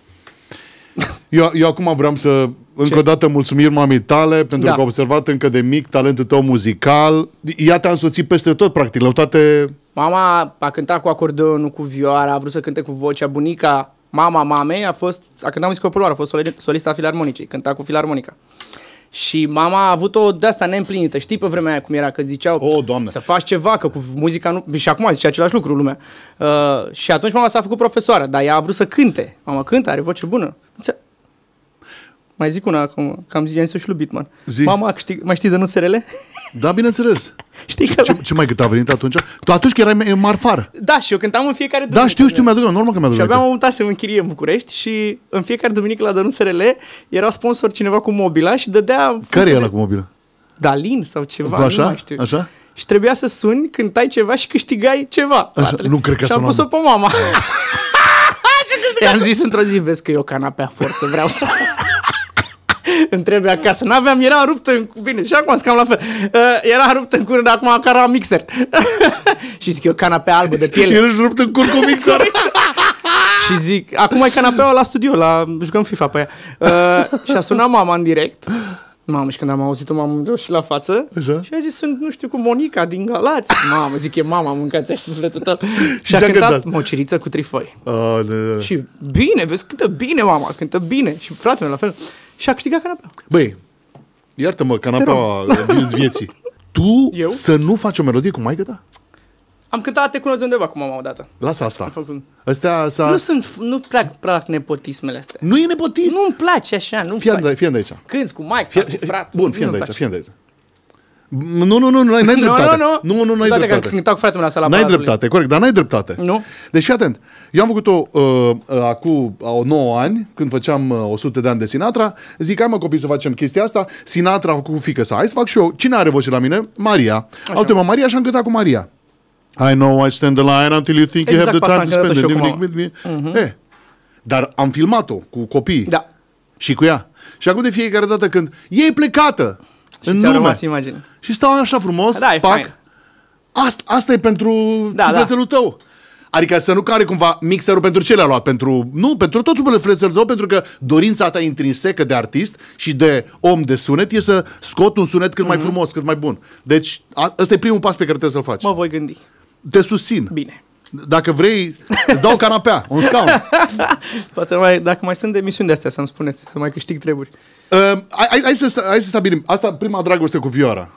Eu, eu acum vreau să, încă o dată, mulțumiri mamei tale, pentru Da. că a observat încă de mic talentul tău muzical. Ea te-a însoțit peste tot, practic, la toate... Mama a cântat cu acordeonul, cu vioara, a vrut să cânte cu vocea. Bunica, mama mamei, a fost, a cântat muzică populară, a fost soli- solista filarmonicii, cânta cu filarmonica. Și mama a avut o de-asta neîmplinită. Știi pe vremea aia cum era, că ziceau O, Doamne. să faci ceva, că cu muzica nu... Și acum zice același lucru lumea. Uh, și atunci mama s-a făcut profesoară, dar ea a vrut să cânte. Mama cântă, are voce bună. Mai zic una acum, că am zis, i-am zis și lui Bitman. Zi. Mama, știi, mai știi de nuțerele? Da, bineînțeles. Știi că... Ce, ce mai cât a venit atunci? Tu atunci că erai în marfară. Da, și eu cântam în fiecare duminică. Da, știu, știu, mi-aduc, normal că mi-aduc. Și aminte. aveam o mutasem în chirie în București și în fiecare duminică la Dănuț R L era sponsor cineva cu mobila și dădea... Care e ăla cu mobilă? Dalin sau ceva, Așa? nu mai știu. Așa? Și trebuia să suni, cântai ceva și câștigai ceva. Așa, nu cred că Și am sună. pus-o pe mama. Și I-am zis într-o zi, vezi că e o canapea forță, vreau să... Îmi trebuie acasă. N-aveam, era ruptă în... Bine, și acum scam la fel. Uh, era ruptă în cură, dar acum ca la mixer. Și zic, e o canapea albă de piele. Ești rupt în cur cu mixer. Și zic, acum e canapeaua la studio, la jucăm FIFA pe ea. Uh, și a sunat mama în direct. Mamă, și când am auzit-o, m-am dus și la față. Așa? Și a zis, sunt, nu știu, cu Monica din Galați. Mamă, zic, e mama, mâncați-a sufletul tău. Și, Și a ce-a cântat cântat? Mociriță cu trifoi. Oh, de, de. Și bine, vezi, cântă bine, mama, cântă bine. Și fratele meu la fel. Și a câștigat canapea. Băi, iartă-mă, canapeaua din vieții. Tu Eu? să nu faci o melodie cu maică ta? Am cântat Te cunosc de undeva cu mama odată. Lasă asta. Făcut. Astea s-a... Nu sunt, nu plac, plac nepotismele astea. Nu e nepotism. Nu-mi place așa, nu-mi Fii place. de, fii de aici. Cânti cu maică, Fii, cu fii, frate. bun, fii nu-mi de aici, place. fii de aici. Nu, nu, nu, nu, n-ai dreptate. Nu, nu, nu, nu, n-ai Toate dreptate. că cântat cu fratele meu la sala N-ai Palatului. dreptate, corect, dar n-ai dreptate. Nu? Deci fii atent. Eu am făcut-o uh, uh, acum uh, nouă ani, când făceam uh, o sută de ani de Sinatra. Zic, hai mă copii să facem chestia asta. Sinatra cu fiică sa. Hai să fac și eu. Cine are voce la mine? Maria. Uite-mă, Maria, și am cântat cu Maria. I know I stand the line until you think Exact you have the pe time to asta am spend cântat-o it și eu cu with me. Eh, dar am filmat-o cu copiii Da. și cu ea. Și acum de fiecare dată când e plecată în ți-a lume rămas imagine. și stau așa frumos, Da, e pac, fain. asta, asta e pentru Da, sufletelul tău. Adică să nu care cumva mixerul pentru ce le-a luat, pentru, nu, pentru tot sufletul tău, pentru că dorința ta intrinsecă de artist și de om de sunet e să scot un sunet cât mai Mhm. frumos, cât mai bun. Deci a, ăsta e primul pas pe care trebuie să-l faci. Mă voi gândi. Te susțin. Bine. Dacă vrei, îți dau canapea, un scaun. Poate mai, dacă mai sunt emisiuni de astea să-mi spuneți, să mai câștig treburi. Uh, hai, hai, să, hai să stabilim. Asta, prima dragoste cu vioara.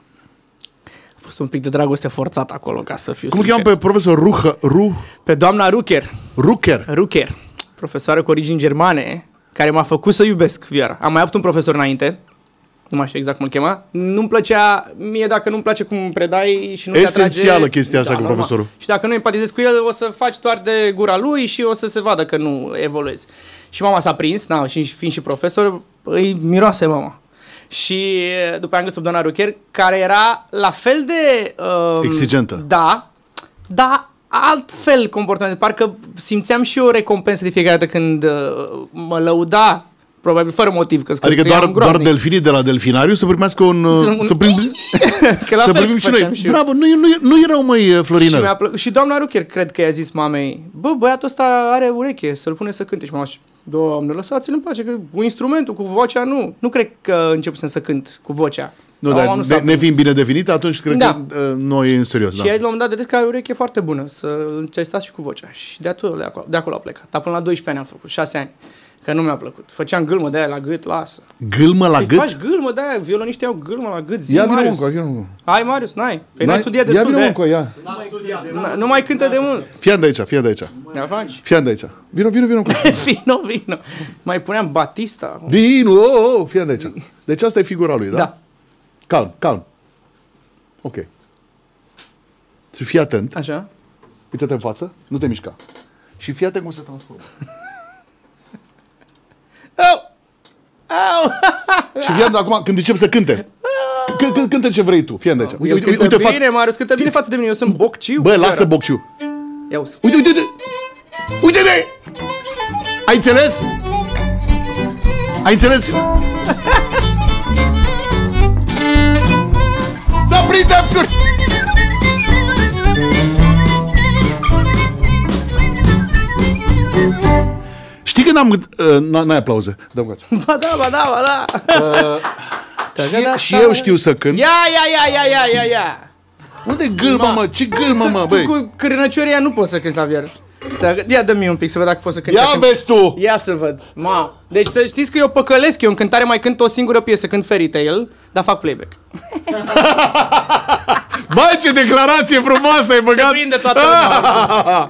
A fost un pic de dragoste forțat acolo, ca să fiu Cum îl sincer. cheamă pe profesor Ruh, Ruh, Pe doamna Rucher. Rucker? Rucher, profesoară cu origini germane, care m-a făcut să iubesc vioara. Am mai avut un profesor înainte, nu mai știu exact cum îl chema. Nu-mi plăcea, mie dacă nu-mi place cum îmi predai și nu te atrage... Esențială chestia asta cu normal. profesorul. Și dacă nu empatizezi cu el, o să faci doar de gura lui și o să se vadă că nu evoluezi. Și mama s-a prins, na, și fiind și profesor, îi miroase mama. Și după aia am găsit doamna Rucher, care era la fel de... Um, Exigentă. Da, dar altfel comportament. Parcă simțeam și eu o recompensă de fiecare dată când uh, mă lăuda, probabil fără motiv, că Adică doar, doar delfinii de la delfinariu să primească un... un- Să primim, Că la să fel primim și făceam noi. și eu. Bravo, nu, e- nu, e- nu e rău, măi, Și, mi-a Florină. plă- și doamna Rucher cred că i-a zis mamei, bă, băiatul ăsta are ureche, să-l pune să cânte. Și mama zice, Doamne, lăsați-l în pace, că cu instrumentul, cu vocea, nu. Nu cred că începusem să cânt cu vocea. Nu, Sau dar mama nu s-a ne, prins. nefiind bine definită, atunci cred Da. că uh, nu e în serios. Și Da. i-a zis la un moment dat, vedeți că are ureche foarte bună, să testați și cu vocea. Și de acolo, de acolo, de acolo a plecat. Dar până la doisprezece ani am făcut, șase ani. Că nu mi-a plăcut. Făceam gâlmă de aia la gât, lasă. Gâlmă la Păi gât? faci gâlmă de aia, violoniștii au gâlmă la gât. Zi, Ia vină Marius. încă, ia vină Hai, Marius, n-ai. Păi n-ai studiat Ia destul vină de încă, ia. N- Nu mai cântă de mult. Fii de aici, fii de aici. Ne faci? Fii de aici. Vino, vino, vino. încă. Vino, vino. Mai puneam Batista. Vino, oh, oh, fii de aici. Deci asta e figura lui, da? Da. Calm, calm. Ok. Și fii atent. Așa. Uite-te în față, nu te mișca. Și fii atent cum se transformă. Au! Au! Și fii atent acum, când încep să cânte. C- c- Cântă ce vrei tu, fii atent aici. Uite, El uite, cântă uite bine, față. Marius, cântă bine față de mine. Eu sunt bocciu. Bă, lasă bocciu. Ia uzi. Uite, uite, uite. Uite-te! Ai înțeles? Ai înțeles? S-a prinde absurd! Știi când am gândit... Uh, n-ai aplauze. Dă-mi coace. Ba da, ba da, ba da. Și, și eu știu să cânt. Ia, ia, ia, ia, ia, ia, ia. Unde gâlmă, mă? Ce gâlmă, mă, băi? Tu cu cârnăcioria nu poți să cânti la vier. Ia, dă-mi un pic să văd dacă poți să cânti. Ia Când- vezi tu! Ia să văd. Ma. Deci să știți că eu păcălesc, eu în cântare mai cânt o singură piesă, cânt Fairy Tail, dar fac playback. Băi, ce declarație frumoasă ai băgat! Se prinde toată lumea.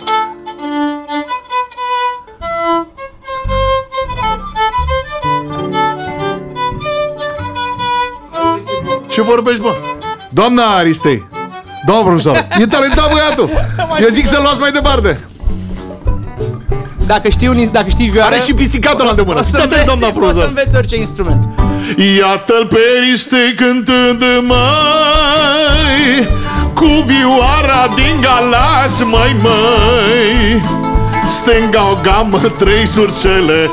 Ce vorbești, bă? Doamna Aristei, doamna profesoară, e talentat băiatul! Eu zic să-l luați mai departe. Dacă știi, un, dacă știi vioară, Are și pisicatul la îndemână. o să Să înveți, doamna o să profesoară. înveți orice instrument. Iată-l pe Aristei cântând mai cu vioara din Galați, măi, măi. stânga o gamă, trei surcele.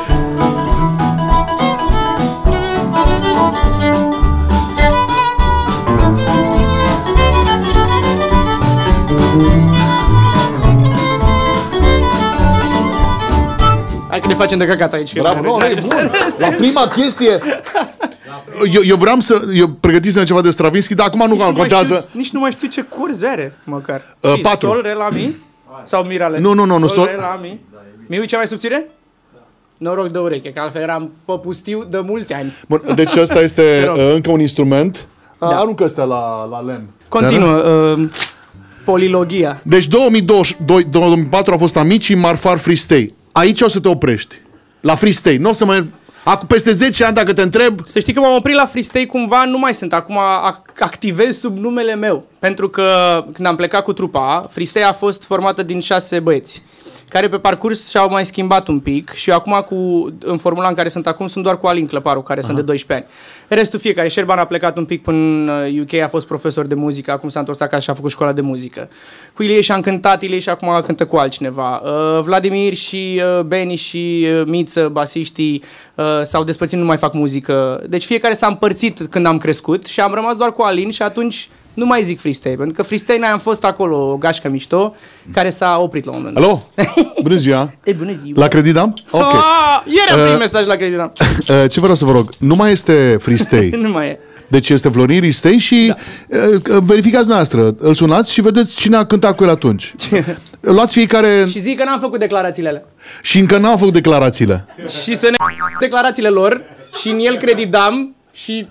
Hai că ne facem de căcat aici. Bravo, nu, e bun. La prima chestie... Eu, eu vreau să... Eu pregătisem ceva de Stravinsky, dar acum nu Nici nu mai contează. știu- Nici nu mai știu ce curzi are, măcar. Uh, Și patru. Sol, re, la, mi? Sau mirale? Nu, nu, nu, nu, Sol, sol- re, la, mi. Mi-ui cea mai subțire? Noroc de ureche, că altfel eram pe pustiu de mulți ani. Bun, deci ăsta este Te rog. uh, încă un instrument. Da. Da. Aruncă ăstea la, la lemn. Continuă. Uh, polilogia. Deci două mii douăzeci și doi două mii patru a fost Amicii Marfar Freestay. Aici o să te oprești. La Freestay. Nu o să mai... Acum peste zece ani, dacă te întreb... Să știi că m-am oprit la freestyle, cumva nu mai sunt. Acum ac- activez sub numele meu. Pentru că când am plecat cu trupa, freestyle a fost formată din șase băieți, care pe parcurs și-au mai schimbat un pic și eu acum cu, în formula în care sunt acum sunt doar cu Alin Clăparu, care sunt de doisprezece ani. Restul fiecare. Șerban a plecat un pic până în U K, a fost profesor de muzică, acum s-a întors acasă și a făcut școala de muzică. Cu Ilie și-am cântat, Ilie și acum cântă cu altcineva. Uh, Vladimir și uh, Beni și uh, Miță, basiștii, uh, s-au despărțit, nu mai fac muzică. Deci fiecare s-a împărțit când am crescut și am rămas doar cu Alin și atunci nu mai zic freestyle, pentru că freestyle noi am fost acolo o gașcă mișto care s-a oprit la un moment dat. Alo? Bună ziua! E, bună ziua! La Credidam? Ok. Ah, ieri am primit Uh, mesaj la Credidam. Uh, ce vreau să vă rog? Nu mai este Freestay. Nu mai e. Deci este Florin Ristei și da. uh, verificați noastră. Îl sunați și vedeți cine a cântat cu el atunci. Luați fiecare... Și zic că n-am făcut declarațiile alea. Și încă n-au făcut declarațiile. Și să ne declarațiile lor și în el Credidam și...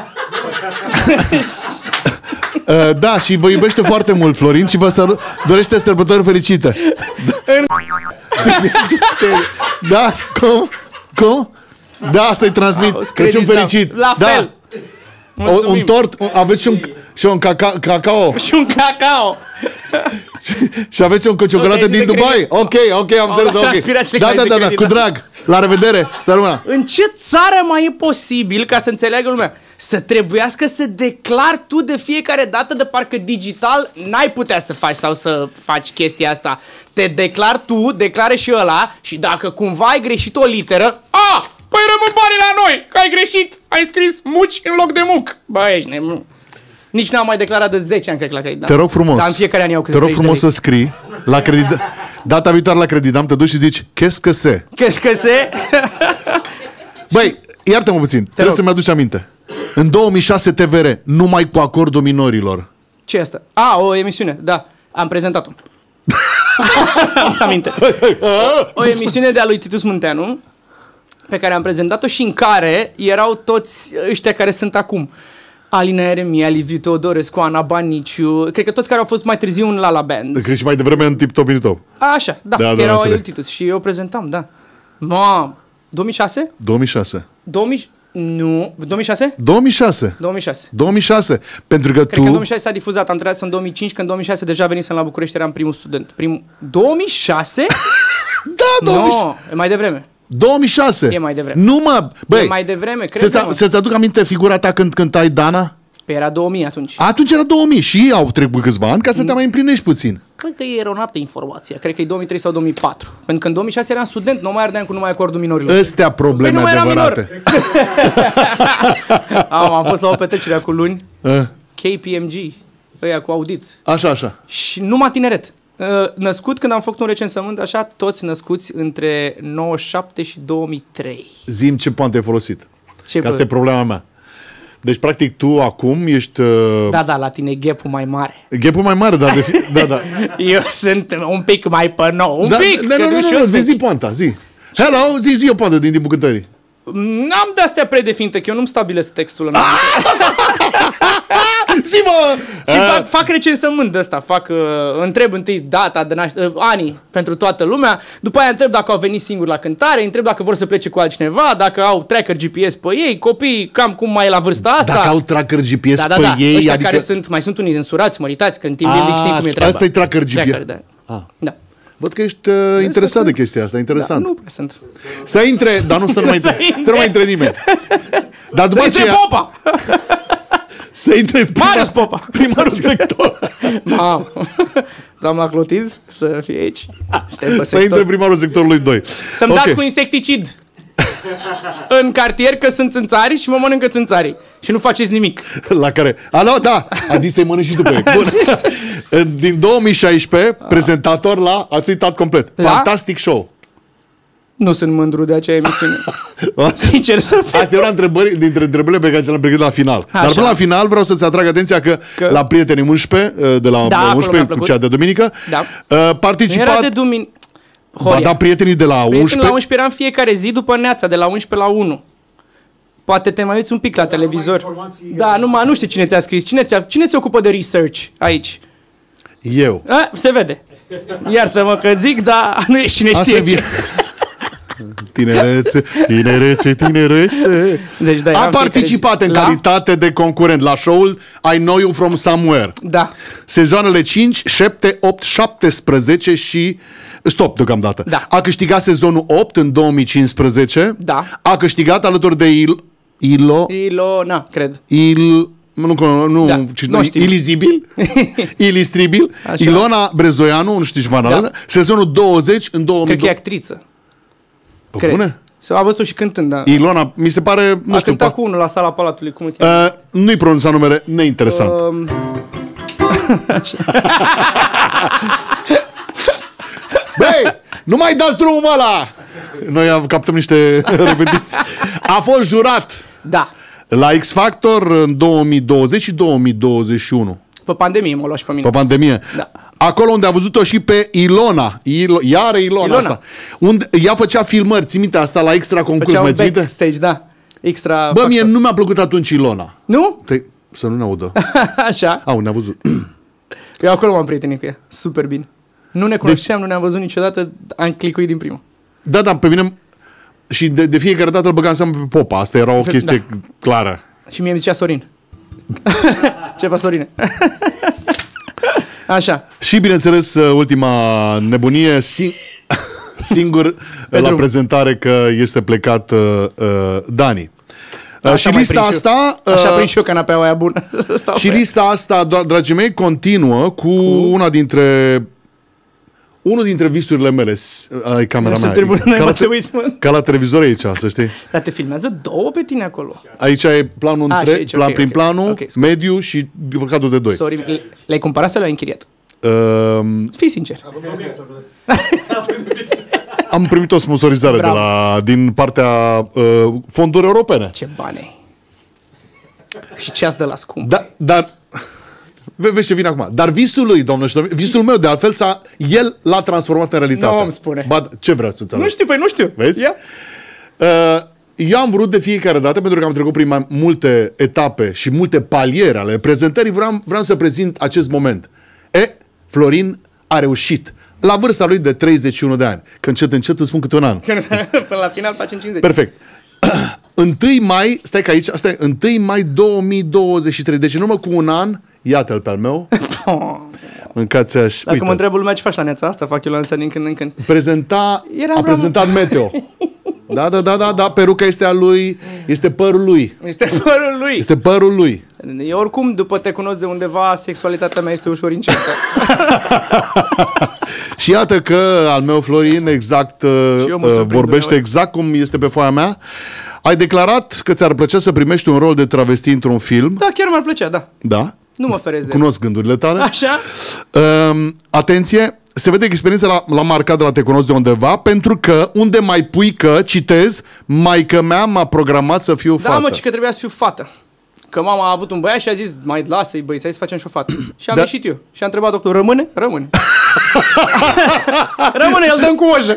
Uh, da, și vă iubește foarte mult Florin și vă săru- dorește sărbători fericite. Da? Cum? Cum? Da, să-i transmit Auzi, Crăciun Credidam. fericit. La da. fel. O, Mulțumim. un tort, un- aveți și un, și un caca, cacao Și un cacao. și aveți un ciocolată crezi din de Dubai? credit. Ok, ok, am înțeles, la ok. transpirațiile Da, care da, de da, da, credit, cu da. drag. La revedere, să rămână. În ce țară mai e posibil, ca să înțeleagă lumea, să trebuiască să declari tu de fiecare dată de parcă digital n-ai putea să faci sau să faci chestia asta. Te declari tu, declare și ăla și dacă cumva ai greșit o literă, a, păi rămân banii la noi, că ai greșit, ai scris muci în loc de muc. Bă, ești nebun. Nici n-am mai declarat de zece ani, cred, la credit. Te rog frumos. Dar în fiecare an iau câte Te rog treizeci de frumos să lei. scrii la credit. Data viitoare la Credidam te duci și zici qu'est-ce que c'est? Că-și că se... Băi, iartă-mă puțin, trebuie rog. să-mi aduci aminte. În două mii șase T V R, numai cu acordul minorilor. Ce e asta? A, o emisiune, da. Am prezentat-o. Să aminte. O emisiune de-a lui Titus Munteanu, pe care am prezentat-o și în care erau toți ăștia care sunt acum. Alina Eremia, Liviu Teodorescu, Ana Baniciu, cred că toți care au fost mai târziu în La La Band. Cred și mai devreme în tip-top, tip-top. Așa, da, Da, că da, erau înțeleg. el Titus și eu prezentam, da. Mam, două mii șase? două mii șase. două mii... Nu, două mii șase? două mii șase. două mii șase. două mii șase. Pentru că Cred că în tu... două mii șase s-a difuzat, am trăit în două mii cinci, că în două mii șase deja venisem la București, eram primul student. Primul... două mii șase? Da, două mii șase. Nu, e mai devreme. două mii șase. E mai devreme. Nu mă, băi. E mai devreme, să-ți, crede-mă. să-ți aduc aminte figura ta când cântai Dana? Pe era două mii atunci. Atunci era două mii și au trecut câțiva ani ca să te mai împlinești puțin. Cred că e eronată informația. Cred că e două mii trei sau două mii patru. Pentru că în două mii șase eram student, nu mai ardeam cu numai acordul minorilor. Ăstea probleme Păi nu mai eram adevărate. Am, am fost la o petrecere cu luni. Uh, K P M G. Ăia cu audit. Așa, așa. Și numai tineret. Uh, Născut, când am făcut un recensământ, așa, toți născuți între nouăzeci și șapte și două mii trei. Zi-mi ce poante ai folosit. Ce Că asta e problema mea. Deci, practic, tu acum ești... Uh, Da, da, la tine e gap-ul mai mare. Gap-ul mai mare, dar de fi... da, da. Eu sunt un pic mai pe nou. Un da, pic! Da, că nu, nu, și nu, eu nu, zi, sunt- zi poanta, zi. Hello, zi, zi o poantă din timpul cântării. N-am de-astea predefinite, că eu nu-mi stabilesc textul în Zi, mă! Și Uh, fac, fac recensământ de ăsta, fac, uh, întreb întâi data de naștere, uh, anii pentru toată lumea, după aia întreb dacă au venit singuri la cântare, întreb dacă vor să plece cu altcineva, dacă au tracker G P S pe ei, copii cam cum mai e la vârsta asta. Dacă au tracker G P S da, da, pe da. ei, Ăștia adică... care sunt, mai sunt unii însurați, măritați, că în timp de Ah, mic știi cum e treaba. asta e tracker G P S. Tracker, da. Ah. Da. Văd că ești uh, interesat de sunt- chestia asta, Da, interesant. nu prea sunt. Să intre, dar nu să nu mai intre, intre. să nu mai intre nimeni. Dar după Să intre aceea, Popa! să intre Marius Popa! primarul sector. Mamă. doamna Clotilde, să fie aici. Să intre primarul sectorului doi. Să-mi okay. dați cu insecticid în cartier, că sunt țânțari și mă mănâncă țânțarii. Și nu faceți nimic. La care... Alo, da! A zis să-i mănânci și după ei. Bun. Din două mii șaisprezece, prezentator la... Ați uitat complet. La? Fantastic Show. Nu sunt mândru de acea emisiune. Sincer să fiu. Asta era întrebări, dintre întrebările pe care ți le-am pregătit la final. Așa. Dar până la final vreau să-ți atrag atenția că, că... la Prietenii unsprezece, de la da, unsprezece, cu cea de duminică, da. participat... Era de duminică. Ba da, Prietenii de la Prietenii unsprezece... la unsprezece eram fiecare zi după Neața, de la unsprezece la unu. Poate te mai uiți un pic la televizor. Da, numai nu știu cine ți-a scris. Cine, ți-a, cine se ocupă de research aici? Eu. A, se vede. Iartă-mă că zic, dar nu ești cine știe ce. Tinerețe, tinerețe, tinerețe. Deci, da, a participat în la... calitate de concurent la show-ul I Know You From Somewhere. Da. Sezoanele cinci, șapte, opt, șaptesprezece și... Stop deocamdată. Da. A câștigat sezonul opt în două mii cincisprezece. Da. A câștigat alături de Il... Ilo... Ilona, cred. Il... Nu, nu, da, nu știu. Ilizibil, Ilistribil, așa. Ilona Brezoianu, nu știu ceva, da. Sezonul douăzeci în două mii. Cred că e actriță. Pe bune? A văzut și cântând, da. Ilona, mi se pare, nu a știu. A cântat cu unul la Sala Palatului, cum îl cheamă? Uh, nu-i pronunța numele, neinteresant. Uh... Băi, nu mai dați drumul ăla! Noi captăm niște repetiții. A fost jurat. Da. La X Factor în două mii douăzeci și două mii douăzeci și unu. Pe pandemie m-a luat și pe mine. Pe pandemie. Da. Acolo unde a văzut-o și pe Ilona. Ilo, iară Ilona, Ilona asta. Unde ea făcea filmări, ții minte asta la Extra Concurs, mai ții minte? Backstage, da. Extra. Bă, mie nu mi-a plăcut atunci Ilona. Nu? Te... Să nu ne audă. Așa. Au, ne-a văzut. Eu acolo m-am prietenit cu ea. Super bine. Nu ne cunoșteam, deci... nu ne-am văzut niciodată, am clicuit din prima. Da, da, pe mine... Și de, de fiecare dată îl băgam seama pe Popa. Asta era o chestie da. clară. Și mie îmi zicea Sorin. Ce faci, Sorine? Așa. Și, bineînțeles, ultima nebunie, sing- singur la drum. Prezentare că este plecat uh, uh, Dani. Uh, și lista asta... Uh, Așa prind și eu canapeaua aia bună. Și lista asta, dragii mei, continuă cu, cu una dintre... Unul dintre visurile mele, ai camera mea, tribună, ca, la te, ca la televizor aici, să știi. Dar te filmează două pe tine acolo. Aici e planul A, între, aici, plan okay, prin okay. planul, okay, mediu și cadrul de doi. Sorry, le-ai cumpărat sau le-ai închiriat? Uh, Fii sincer. Am primit o sponsorizare de la, din partea uh, fonduri europene. Ce bani ai. Și ce ați de la scump? Da, dar... Vezi ce vine acum. Dar visul lui, domnule și domnule, visul meu, de altfel, s-a, el l-a transformat în realitate. Nu îmi spune. Ba, ce vreau să-ți arăt? Nu știu, păi nu știu. Vezi? Yeah. Uh, eu am vrut de fiecare dată, pentru că am trecut prin mai multe etape și multe paliere ale prezentării, vreau, vreau să prezint acest moment. E, Florin a reușit. La vârsta lui de treizeci și unu de ani. Că încet, încet îți spun câte un an. Până la final facem cincizeci. Perfect. întâi mai, stai că aici, asta e, întâi mai două mii douăzeci și trei. Deci în urmă cu un an, iată-l pe al meu. Mâncați aș. Dacă uite. Mă întreabă lumea ce faci la Neața asta, fac eu la Neața din când în când. Prezenta, Eram a prezentat ram... Meteo. Da, da, da, da, da, peruca este a lui, este părul lui. Este părul lui. Este părul lui. Eu oricum, după te cunosc de undeva, sexualitatea mea este ușor incertă. Și iată că al meu Florin exact uh, vorbește exact cum este pe foaia mea. Ai declarat că ți-ar plăcea să primești un rol de travesti într-un film. Da, chiar mi-ar plăcea, da. Da? Nu mă feresc de Cunosc gândurile tale. Așa? Uh, atenție, se vede că experiența l-a, l-a marcat de la Te cunosc de undeva, pentru că unde mai pui că, citez, maică mea m-a programat să fiu da, fată. Da, mă, ci că trebuia să fiu fată. Că mama a avut un băiat și a zis, mai lasă-i băieți, hai să facem și o fată. Și am da. ieșit eu. Și am întrebat doctorul, rămâne? Rămâne. Rămâne, el dă-mi cu ojă.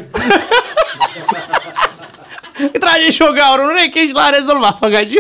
Îi trage și o gaură în ureche și l-a rezolvat, făgagiu.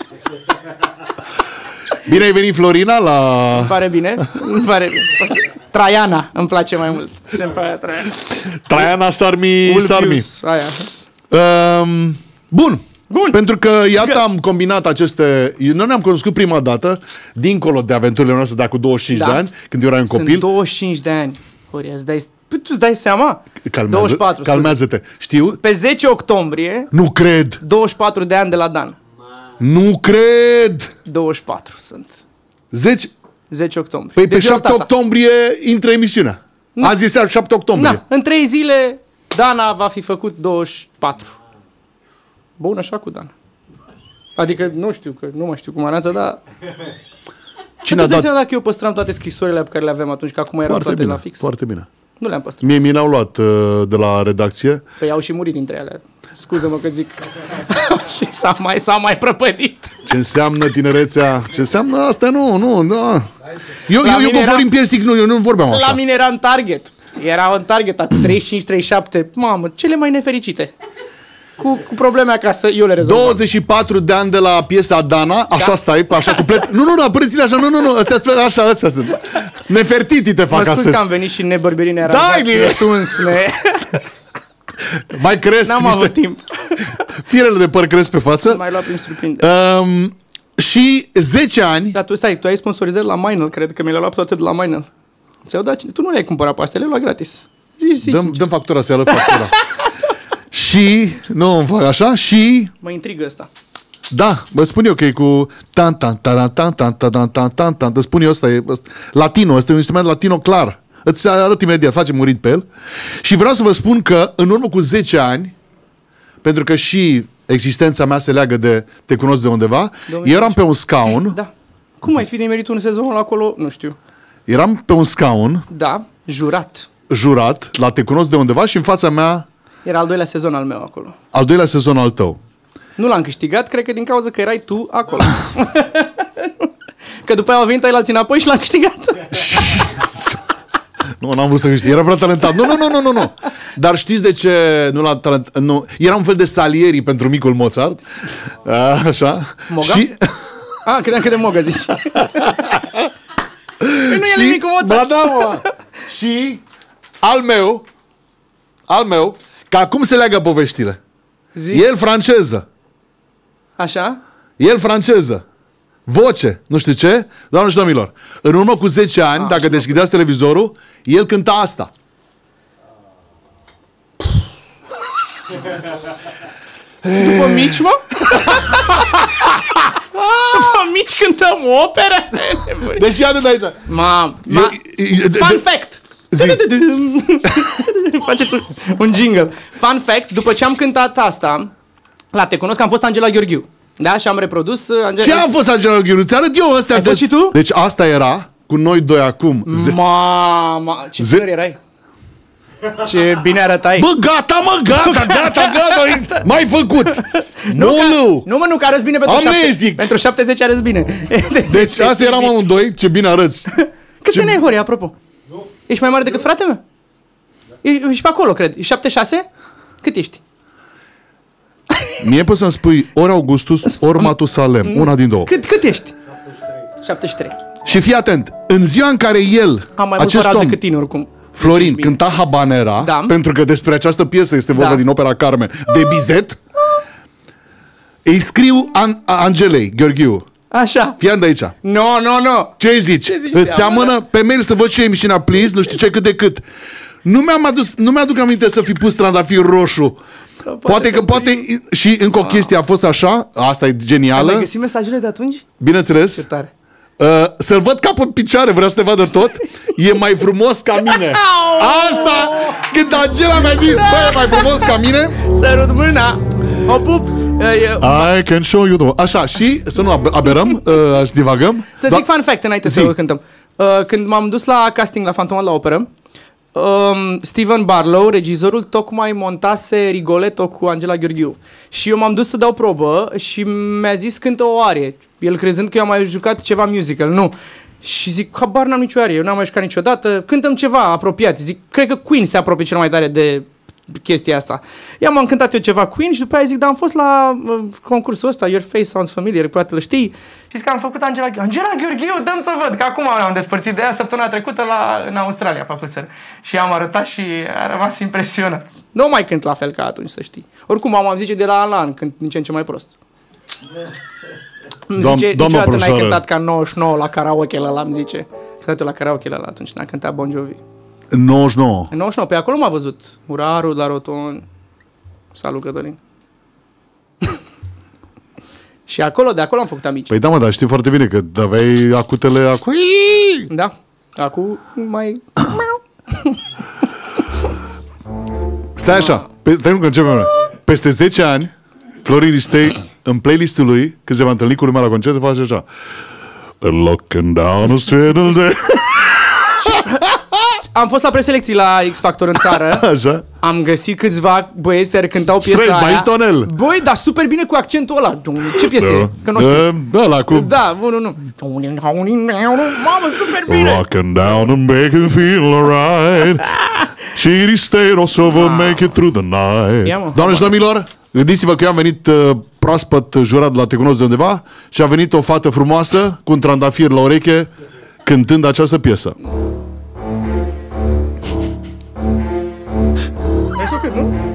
Bine ai venit, Florina, la... Îmi pare bine, îmi pare bine. Traiana, îmi place mai mult. Se pare Traiana. Traiana Sarmi, Sarmi. Aia. Um, bun. Bun. Pentru că, iată, am combinat aceste... Noi ne-am cunoscut prima dată, dincolo de aventurile noastre, dar cu douăzeci și cinci da. de ani, când eu eram un copil. Sunt douăzeci și cinci de ani. Ori, îți dai... Tu îți dai seama? Calmează, douăzeci și patru, calmează-te. Știu? Pe zece octombrie... Nu cred! douăzeci și patru de ani de la Dan. Nu cred! douăzeci și patru sunt. zece? zece octombrie. Păi deci pe șapte octombrie intră emisiunea. Azi este șapte octombrie. Na, în trei zile Dana va fi făcut douăzeci și patru. Bun, așa cu Dana. Adică nu știu, că nu mai știu cum arată, dar... Cine a dat? Dacă eu păstram toate scrisorile pe care le aveam atunci, că acum erau Foarte toate bine, la fix. foarte bine. Nu le-am păstrat. Mie mi le-au luat uh, de la redacție. Păi au și murit dintre ele. Scuză-mă că zic. Și s-a mai, s-a mai prăpădit. Ce înseamnă tinerețea? Ce înseamnă asta? Nu, nu, da. Eu, eu, eu cu era... Florin Piersic, nu, eu nu vorbeam așa. La mine era în target. Era în target acum treizeci și cinci treizeci și șapte. Mamă, cele mai nefericite. Cu, cu probleme acasă, eu le rezolv. douăzeci și patru de ani de la piesa Dana, așa da. Stai, așa complet. Nu, nu, nu, apăreți-le așa, nu, nu, nu, astea sunt așa, astea sunt. Nefertiti te fac astăzi. Mă scuz astăzi. că am venit și nebărberinea era Dai, tuns, ne... Mai cresc N-am niște... avut timp. Firele de păr cresc pe față. Mai luat prin surprindere. Um, și zece ani... Dar tu stai, tu ai sponsorizat la Minel, cred că mi le-a luat toate de la Minel. Ți-au dat, tu nu le-ai cumpărat pe astea, le-ai luat gratis. Zi, zi, dăm, dăm factura, să arăt factura. Și, nu îmi fac așa, și... Mă intrigă ăsta. Da, vă spun eu că e cu tan tan tan tan tan tan tan tan tan tan. Îți spun eu, ăsta e latino, ăsta e un instrument latino clar. Îți arăt imediat, facem un rit pe el. Și vreau să vă spun că în urmă cu zece ani, pentru că și existența mea se leagă de Te cunosc de undeva, eu eram pe un scaun. Da. Cum ai fi de meritul în sezonul acolo? Nu știu. Eram pe un scaun. Da, jurat. Jurat, la Te cunosc de undeva și în fața mea... Era al doilea sezon al meu acolo. Al doilea sezon al tău. Nu l-am câștigat, cred că din cauza că erai tu acolo. Că după aia au venit alții înapoi și l-am câștigat. Nu, n-am vrut să câștig. Era prea talentat. Nu, nu, nu, nu, nu, nu. Dar știți de ce nu l-am talentat? Nu. Era un fel de Salieri pentru micul Mozart. A, așa. Moga? Și... Ah, credeam că de Moga zici. Păi nu e și... micul Mozart. Ba da, mă. Și al meu, al meu, că acum se leagă poveștile. Zi. El franceză. Așa? El franceză. Voce, nu știu ce, doamne și domnilor. În urmă cu zece ani, ah, dacă deschideați televizorul, el cânta asta. După mici, mă? După mici cântăm opere? Deci fii atent aici. Mam, ma... Fun fact! Faceți un jingle. Fun fact, după ce am cântat asta, la Te cunosc, am fost Angela Gheorghiu. Da? Și am reprodus Angela... Ce am fost Angela Gheorghiu? Ți-arăt eu astea. Ai fost și tu? Deci asta era cu noi doi acum. Mama, ce Ze... tânăr erai. Ce bine arătai. Bă, gata, mă, gata, gata, gata. M-ai făcut. Nu, Mulu. nu, mă, nu, că arăți bine pentru, șapte, pentru șaptezeci arăți bine. Deci asta eram amândoi, ce bine arăți. Câți ani ai, Hori, apropo? Nu. Ești mai mare decât fratele meu? Da. Ești pe acolo, cred. Ești șaptezeci și șase? Cât ești? Mie poți să-mi spui ori Augustus, ori Matusalem. Una din două. Cât, cât ești? șaptezeci și trei. Și fii atent, în ziua în care el, am mai acest mult om, decât tine, oricum. Florin, cânta Habanera, da. Pentru că despre această piesă este vorba, da, din opera Carmen, de Bizet, îi scriu An Angelei Gheorghiu. Așa. Fii de aici. Nu, no, nu, no, nu. No. Ce zici? Ce zici? Îți seamănă pe mail să văd ce e emisiunea, please, nu știu ce, cât de cât. Nu mi-am adus, nu mi-aduc aminte să fi pus trandafir roșu. Poate, poate că poate și încă o chestie a fost așa, asta e genială. Ai găsit mesajele de atunci? Bineînțeles. Ce tare. Uh, să-l văd cap în picioare, vrea să te vadă tot. E mai frumos ca mine. Asta, când Angela mi-a zis, bă, e mai frumos ca mine. Sărut mâna. O pup. I can show you the... Așa, și să nu aberăm, uh, divagăm. Să zic fun fact înainte să cântăm. Uh, când m-am dus la casting la Fantomat la Operă, Um, Steven Barlow, regizorul, tocmai montase Rigoletto cu Angela Gheorghiu. Și eu m-am dus să dau probă și mi-a zis cântă o arie. El crezând că eu am mai jucat ceva musical. Nu. Și zic, habar n-am nicio arie, eu n-am mai jucat niciodată. Cântăm ceva apropiat. Zic, cred că Queen se apropie cel mai tare de chestia asta. Ia m-am cântat eu ceva Queen și după aia zic, dar am fost la uh, concursul ăsta, Your Face Sounds Familiar, poate îl știi. Și zic că am făcut Angela Gheorghiu. Angela Gheorghiu, dăm să văd, că acum am despărțit de ea săptămâna trecută la, în Australia, făcuseră. Și am arătat și a rămas impresionat. Nu mai cânt la fel ca atunci, să știi. Oricum, am zice de la an la an, cânt din ce în ce mai prost. Îmi zice, niciodată n-ai cântat ca nouăzeci și nouă la karaoke ăla, îmi zice. Cântat la karaoke ăla atunci, n-a cântat Bon Jovi. În nouăzeci și nouă. În nouăzeci și nouă, pe acolo m-a văzut. Uraru, la Roton. Salut, Cătălin. Și acolo, de acolo am făcut amici. Păi da, mă, dar știi foarte bine că aveai acutele acu... Da, acum mai... Stai așa, pe, stai că începem. Peste zece ani, Florin Ristei, în playlistul lui, când se va întâlni cu lumea la concert, face așa. Looking down the street of the... Am fost la preselecții la X Factor în țară. Așa. Am găsit câțiva băieți care cântau piesa Straight, aia. baritonel. Băi, dar super bine cu accentul ăla. Ce piesă e? Că nu știu. Da, la cu... Da, nu, nu. Mamă, super bine. Rocking down and make it feel alright. Și Ristei o să vă make it through the night. Ia, mă. Doamne și domnilor, gândiți-vă că eu am venit uh, proaspăt jurat la Te cunosc de undeva și a venit o fată frumoasă cu un trandafir la ureche cântând această piesă. Hai să cânt, nu?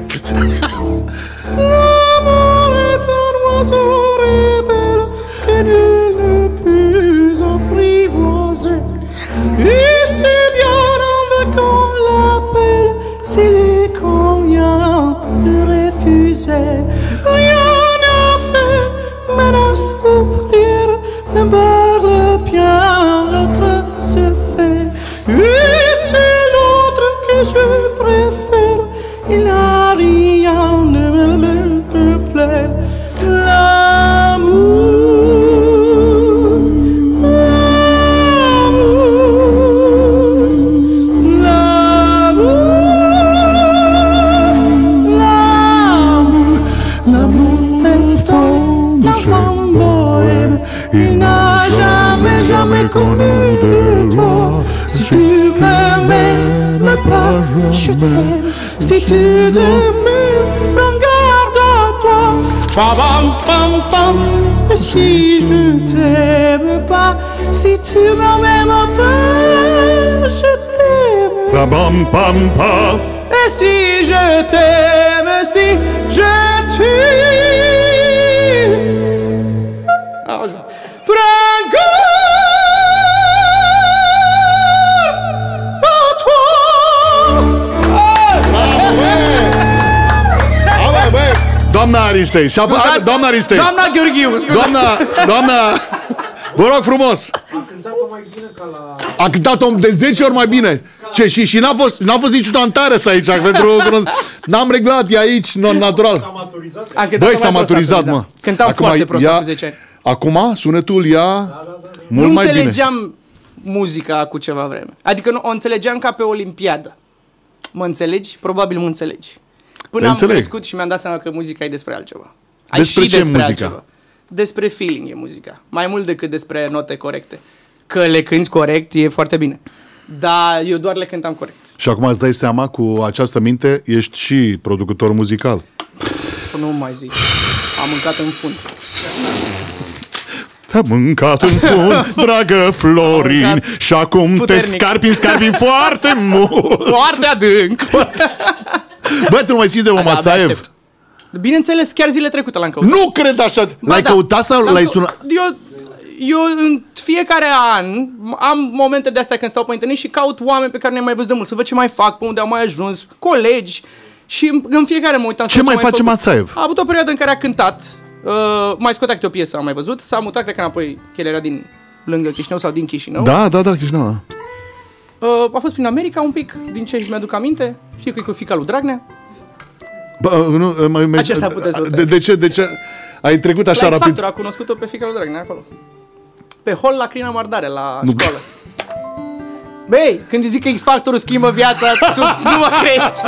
Je t'aime, si tu m'aimes, prends garde à toi. Pam pam pam pam. Et si je t'aime pas, si tu m'aimes pas, je t'aime. Pam pam pam pam. Et si je t'aime, si je t'aime, prends garde. Doamna Aristei, și apă, doamna Aristei. Doamna Gheorghiu, scuzați. Doamna, doamna, vă rog frumos. A cântat-o mai bine ca la... A cântat-o de zece ori mai bine. Ce, și, și n-a fost, n-a fost niciun Antares aici, pentru n-am reglat, e aici, natural. S-a maturizat. Băi, s-a maturizat, mă. Cântau Acum foarte prost ia, cu zece ani. Acum sunetul ia da, da, da. mult nu mai bine. Nu înțelegeam muzica cu ceva vreme. Adică nu, o înțelegeam ca pe olimpiadă. Mă înțelegi? Probabil mă înțelegi. Până am înțeleg. crescut și mi-am dat seama că muzica e despre altceva. Ai Despre și ce despre muzica? altceva. Despre feeling e muzica. Mai mult decât despre note corecte. Că le cânti corect e foarte bine. Dar eu doar le cântam corect. Și acum îți dai seama, cu această minte, ești și producător muzical. Nu mai zic. Am mâncat în fund. Am mâncat în fund, dragă Florin, și acum puternic. te scarpi, scarpi foarte mult. Foarte adânc. Bă, tu nu mai ții de Omațaev? Bineînțeles, chiar zile trecute l-am căutat. Nu cred așa. L-ai da. căutat sau l-ai sunat? Eu, eu în fiecare an am momente de astea când stau pe internet și caut oameni pe care ne-am mai văzut de mult, să văd ce mai fac, pe unde au mai ajuns, colegi. Și în fiecare mă uitam. Ce mai face Mațaev? A avut o perioadă în care a cântat, uh, mai scotea câte o piesă, am mai văzut, s-a mutat, cred că înapoi, că el era din lângă Chișinău sau din Chișinău. Da, da, da, Chișinău. Uh, a fost prin America un pic, din ce mi-aduc aminte, știu că e cu fiica lui Dragnea. Bă, nu, mai, mai, Acesta puteți să de, de ce, de ce? Ai trecut așa la rapid? X Factor a cunoscut-o pe fiica lui Dragnea acolo. Pe hol la Crina Mardare, la nu. școală. Băi, când îi zic că X Factorul schimbă viața, tu nu mă crezi.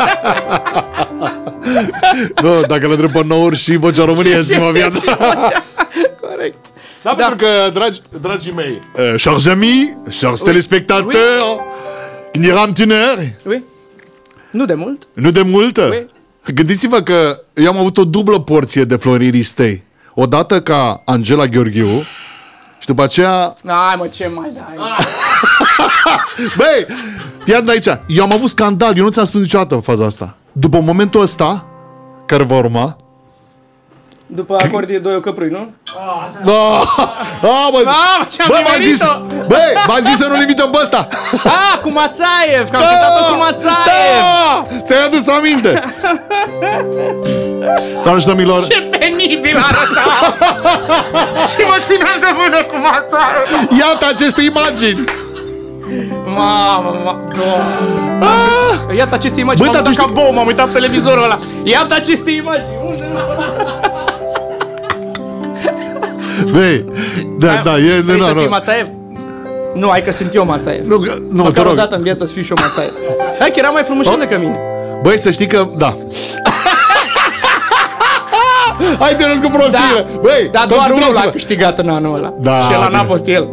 Nu, dacă le întreb pe nouri și Vocea României schimbă viața. Corect. Da, da, pentru că, dragi, dragii mei, uh, chers amis, chers oui. téléspectateurs, oui. Când eram tineri, oui. Nu de mult. Nu de mult. Oui. Gândiți-vă că eu am avut o dublă porție de Florin Ristei. Odată ca Angela Gheorghiu și după aceea... Ai mă, ce mai dai? Băi, iată aici, eu am avut scandal, eu nu ți-am spus niciodată faza asta. După momentul ăsta, care va urma... După acordie doi ocăprui, nu? Ah, ah, bă, ah, bă, v-am zis, bă, v-am zis să nu-l invităm pe ăsta. Ah, cu Mațaev, că am da, cântat-o cu Mațaev. Da, ți-ai adus aminte. Doamne și domnilor, ce penibil arăta. Și mă țineam de mână cu Mațaev. Iată aceste imagini. Mamă, mamă, doamne. Iată aceste imagini, Băi, m-am dar dat tu ca bou, m-am uitat pe televizorul ăla. Iată aceste imagini. Unde? Băi, da, da, e... Vrei nu, să nu. fii Mațaev? Nu, hai că sunt eu Mațaev. Nu, că- nu, te Măcar rog. o dată în viață să fiu și eu Mațaev. Hai că era mai frumușel decât mine. Băi, să știi că, da. Hai te cu prostiile. Da, Băi, dar doar unul concentrează-vă. l-a câștigat în anul ăla. Da, Și ăla n-a bine. fost el.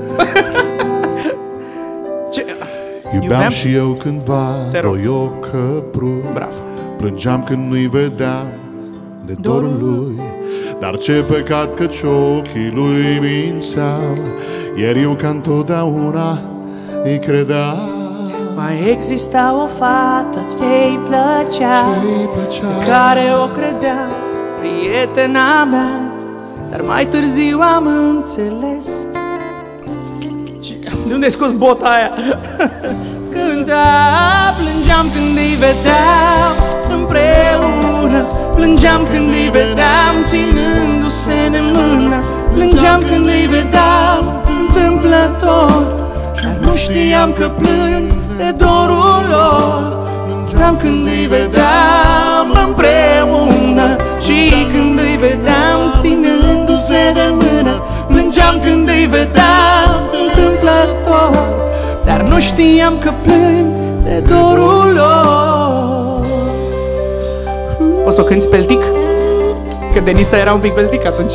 Ce? Iubeam și eu cândva Te rog. doi ochi căprui. Bravo. Plângeam când nu-i vedeam de dorul lui. Dar ce păcat că ochii lui mințeau. Iar eu ca întotdeauna îi credeam. Mai exista o fată, ce-i plăcea, Ce-i plăcea. care o credeam prietena mea, dar mai târziu am înțeles. De unde ai scos bota aia? Cânta, plângeam când îi vedeam împreună, plângeam când îi vedeam ținându-se de mână, plângeam când îi vedeam întâmplător, dar nu știam că plâng de dorul lor. Plângeam când îi vedeam împreună și când îi vedeam ținându-se de mână, plângeam când îi vedeam întâmplător, dar nu știam că plâng de dorul lor. O să o cânti peltic? Că Denisa era un pic peltic atunci.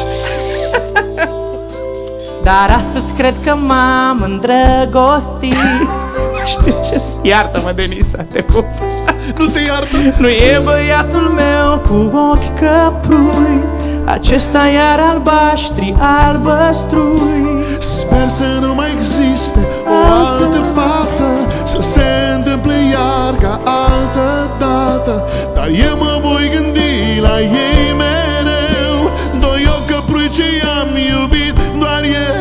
Dar astăzi cred că m-am îndrăgostit. Știi ce? Iartă-mă, Denisa, te pup. Nu te iartă. Nu e băiatul meu cu ochi căprui, acesta iar albaștri, albăstrui. Sper să nu mai existe o altă fată, să se întâmple iar ca altă dată. Dar eu mă voi gândi la ei mereu, doi ochi căprui ce i-am iubit doar eu.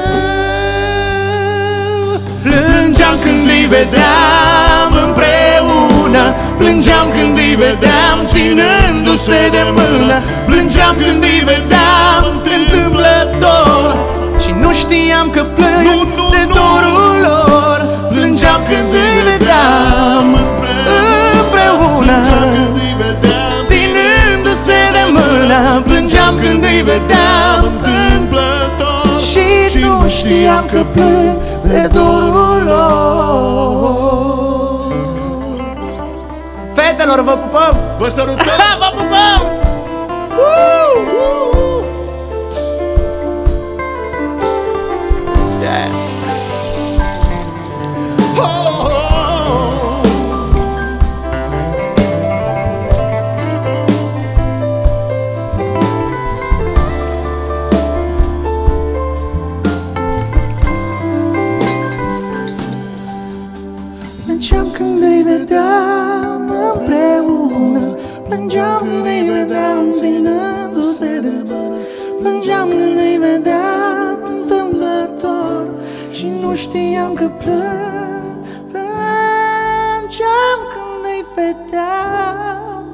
Plângeam când îi vedeam împreună, plângeam când îi vedeam ținându-se de mână, plângeam când îi vedeam întâmplător și nu știam că plâng Nu, nu, de nu. dorul lor. Plângeam când îi vedeam împreună, Când îi vedeam ținându-se de mână, plângeam când îi vedeam întâmplător și nu știam că plâng de dorul lor. Fetelor, vă pupăm! Vă sărutăm! Vă pupăm! Plângeam când îi vedeam împreună, plângeam când îi vedeam ținându-se de mână, plângeam când îi vedeam întâmplător și nu știam că plâng. Plângeam când îi vedeam.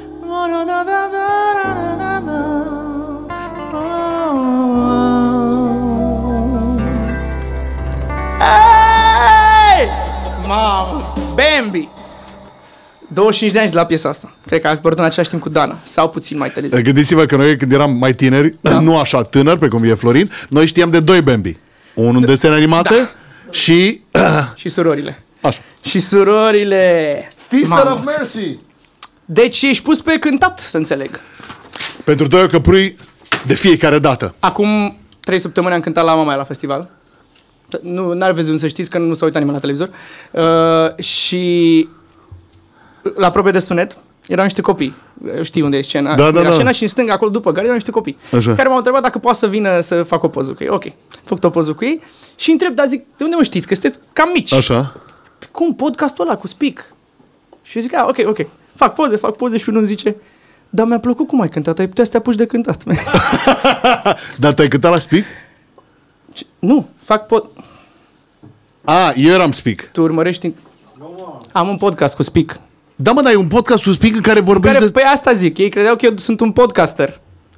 Hey! Mamă! Bambi! douăzeci și cinci de ani de la piesa asta. Cred că a apărut în același timp cu Dana. Sau puțin mai târziu. Gândiți-vă că noi când eram mai tineri, da. nu așa tânări precum e Florin, noi știam de doi Bambi. Unul în desene animate Da. și... Și surorile. Așa. Și surorile. Sister Mamă. of Mercy! Deci ești pus pe cântat, să înțeleg. Pentru doi căprui de fiecare dată. Acum trei săptămâni am cântat la Mamaia la festival. Nu, n-ar vezi de unde să știți că nu s-a uitat nimeni la televizor. Uh, și la probe de sunet erau niște copii. Știi unde e scena. Da, da, Era da. scena și în stânga, acolo după gare, erau niște copii. Așa. Care m-au întrebat dacă poate să vină să fac o poză cu ei. Ok, fac o poză cu ei și întreb, dar zic, de unde mă știți? Că sunteți cam mici. Așa. Cum? Podcastul ăla cu Speak. Și eu zic, a, ok, ok. Fac poze, fac poze și unul îmi zice, dar mi-a plăcut cum ai cântat, ai putea să te apuci de cântat. Dar tu ai cântat la Speak? Nu, fac pod... A, eu eram Speak. Tu urmărești... În... Am un podcast cu Speak. Da, mă, dar e un podcast cu Speak în care vorbești Care, de... pe asta zic, ei credeau că eu sunt un podcaster.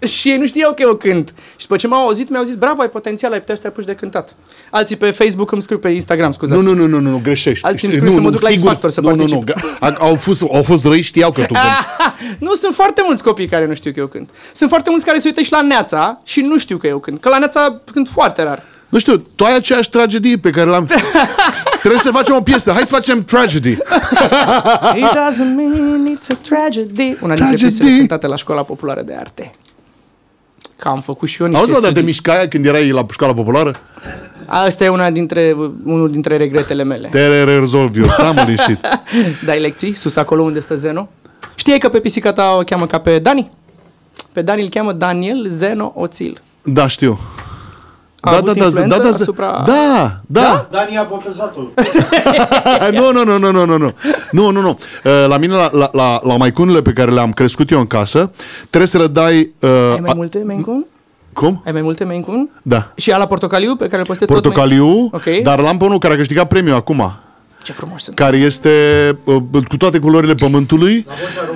Și ei nu știau că eu cânt. Și după ce m-au auzit, mi-au zis, bravo, ai potențial, ai putea să te apuci de cântat. Alții pe Facebook îmi scriu, pe Instagram, scuzați. Nu, nu, nu, nu, nu, greșești. Alții îmi scriu să mă duc la X Factor să nu, particip. Nu, nu, nu, au fost, au fost răi, știau că tu cânti. Nu, sunt foarte mulți copii care nu știu că eu cânt. Sunt foarte mulți care se uită și la Neața și nu știu că eu cânt. Că la Neața cânt foarte rar. Nu știu, tu ai aceeași tragedie pe care l-am... Trebuie să facem o piesă. Hai să facem tragedy. It doesn't mean it's a tragedy. Una dintre piesele cântate la Școala Populară de Arte. Că am făcut și eu niște Auzi, studii. dar de mișcaia când erai la Școala Populară? Asta e una dintre, unul dintre regretele mele. Te rezolv eu, stai mă liniștit. Dai lecții, sus acolo unde stă Zeno. Știi că pe pisica ta o cheamă ca pe Dani? Pe Dani îl cheamă Daniel Zeno Oțil. Da, știu. A da, avut da, da, influență da, da, asupra... da, da. Dani a botezat-o. nu, nu, nu, nu, nu, nu, nu, nu, nu, nu. La mine, la, la, la, la maicunile pe care le-am crescut eu în casă, trebuie să le dai... Uh, Ai mai multe Maine-Coon? Cum? Ai mai multe Maine-Coon? Da. Și ala portocaliu pe care îl postezi Portocaliu, tot mai... okay. Dar l-am pe unul care a câștigat premiul acum. Ce frumos sunt. Care este uh, cu toate culorile pământului.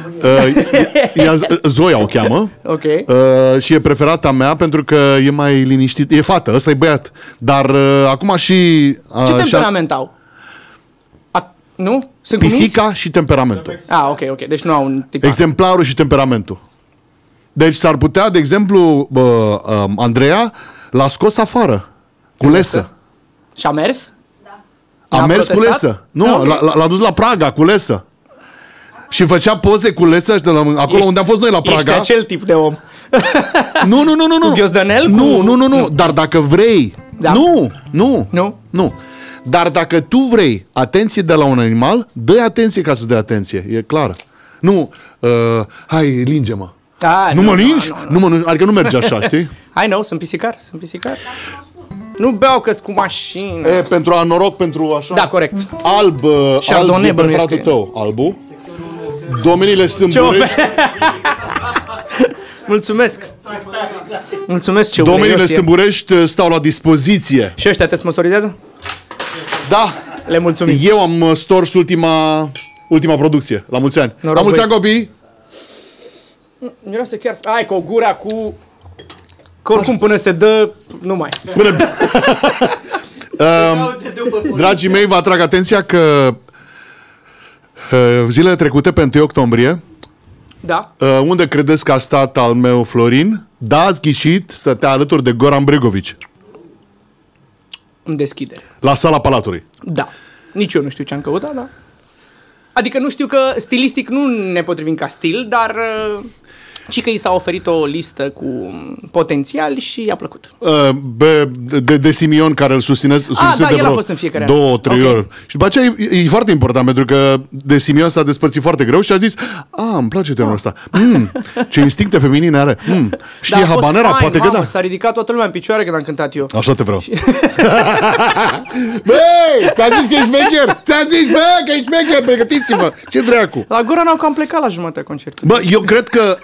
Uh, Zoia o cheamă. Ok. Uh, și e preferata mea pentru că e mai liniștit. E fată, ăsta e băiat. Dar uh, acum și... Uh, Ce temperament au? A, nu? Sunt Pisica cuminți? și temperamentul. Ah, ok, ok. Deci nu au un tip. Exemplarul și temperamentul. Deci s-ar putea, de exemplu, uh, uh, Andreea l-a scos afară. Cu lesă. Și a mers? A N-a mers cu protestat? lesă. Nu, Ah, okay. l-a, l-a dus la Praga cu lesă. Și făcea poze cu lesă acolo ești, unde am fost noi la Praga. Ești acel tip de om. Nu, nu, nu, nu, nu. Cu ghiozdanel? Nu, cu... nu, nu, nu. Dar dacă vrei. Da. Nu, nu. Nu? Nu. Dar dacă tu vrei atenție de la un animal, dă-i atenție ca să dai atenție. E clar. Nu, uh, hai, linge-mă. A, nu, nu mă lingi? Nu, nu, nu. Nu mă, adică nu merge așa, știi? Hai, nu, sunt pisicar, sunt pisicar. Nu beau că-s cu mașină. E, pentru a noroc, pentru așa. Da, corect. Alb, alb Chardonnay, e pe bănuiesc fratul că e. tău, albul. Domeniile Ce Sâmburești. ofer... Mulțumesc. Mulțumesc, ce Domeniile uleios e. Sâmburești stau la dispoziție. Și ăștia te sponsorizează? Da. Le mulțumim. Eu am stors ultima, ultima producție. La mulți ani. Noroc, la mulți ani, băieți. copii. Miroase chiar... Ai, cu o gura cu... Că oricum până se dă... Nu mai. Până... um, dragii mei, vă atrag atenția că uh, zilele trecute, pe întâi octombrie, Da. uh, unde credeți că a stat al meu Florin? Da, ați ghișit, stătea alături de Goran Bregovici. În deschidere. La sala Palatului. Da. Nici eu nu știu ce am căutat, da. Adică nu știu că stilistic nu ne potrivim ca stil, dar... Uh, ci că i s-a oferit o listă cu potențial și i-a plăcut. Uh, be, de, de Simion, care îl susține, susține da, de el a vreo fost în fiecare an. două, trei Ok. ori. Și după aceea e, e foarte important, pentru că de Simion s-a despărțit foarte greu și a zis, a, îmi place tenorul ăsta. Mm, ce instincte feminine are. Mm, știe Da, a fost habanera, fain, poate mamă, că da. S-a ridicat toată lumea în picioare când am cântat eu. Așa te vreau. Băi, ți-am zis că ești șmecher! Ți-am zis, bă, că ești șmecher, pregătiți-vă! Ce dracu? La Goran au cam plecat la jumătatea concertului. Bă, eu cred că...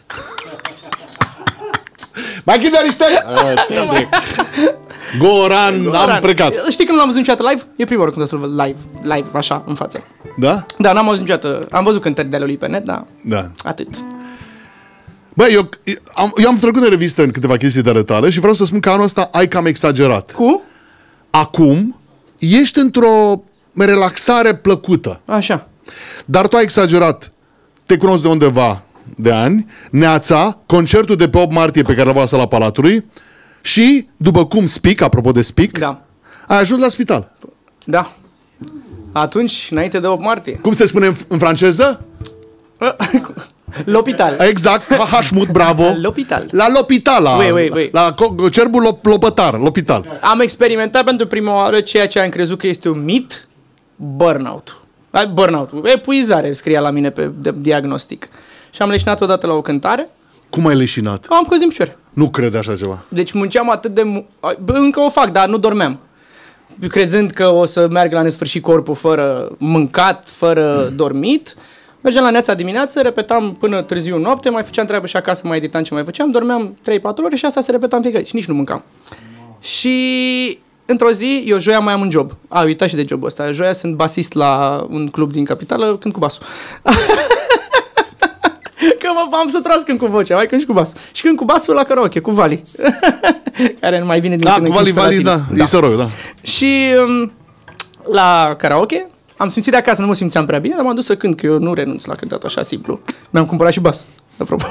Mai chidă Aristai! Goran, Goran, am plecat. Știi când l-am văzut niciodată live? E prima oară când o să-l văd live, live, așa, în față. Da? Da, n-am auzit niciodată. Am văzut cântări de ale lui pe net, dar Da. atât. Bă, eu am, eu am trecut în revistă în câteva chestii de ale tale și vreau să spun că anul ăsta ai cam exagerat. Cu? Acum ești într-o relaxare plăcută. Așa. Dar tu ai exagerat. Te cunosc de undeva de ani, Neața, concertul de pe opt martie pe care l-a avut la sala Palatului și, după cum Speak, apropo de Speak, Da. ai ajuns la spital. Da. Atunci, înainte de opt martie. Cum se spune în, în franceză? L'Hopital. Exact, Hashmut, bravo. L'Hopital. La l'Hopital, la, Oui, oui, oui. la co- cerbul lop, lopătar, l'Hopital. Am experimentat pentru prima oară ceea ce am crezut că este un mit, burnout. Ai, burnout. Epuizare, scria la mine pe de- diagnostic. Și am leșinat odată la o cântare. Cum ai leșinat? Am căzut din picioare. Nu cred așa ceva. Deci munceam atât de... Mu- Bă, încă o fac, dar nu dormeam. Crezând că o să merg la nesfârșit corpul fără mâncat, fără dormit. Mergeam la Neața dimineață, repetam până târziu noapte, mai făceam treabă și acasă, mai editam ce mai făceam, dormeam trei patru ore și asta se repeta în fiecare și nici nu mâncam. Și într-o zi, eu joia mai am un job. A, uitat și de jobul ăsta. Joia sunt basist la un club din capitală, cânt cu basul. Că mă, am săturat să cânt cu vocea, mai cânt și cu bas. Și cânt cu basul la karaoke, cu Vali. Care nu mai vine din Da, când cu în când Vali, și pe la Vali, tine. da, e săroi, da. Și um, la karaoke am simțit de acasă, nu mă simțeam prea bine, dar m-am dus să cânt, că eu nu renunț la cântat așa simplu. Mi-am cumpărat și bas, apropo.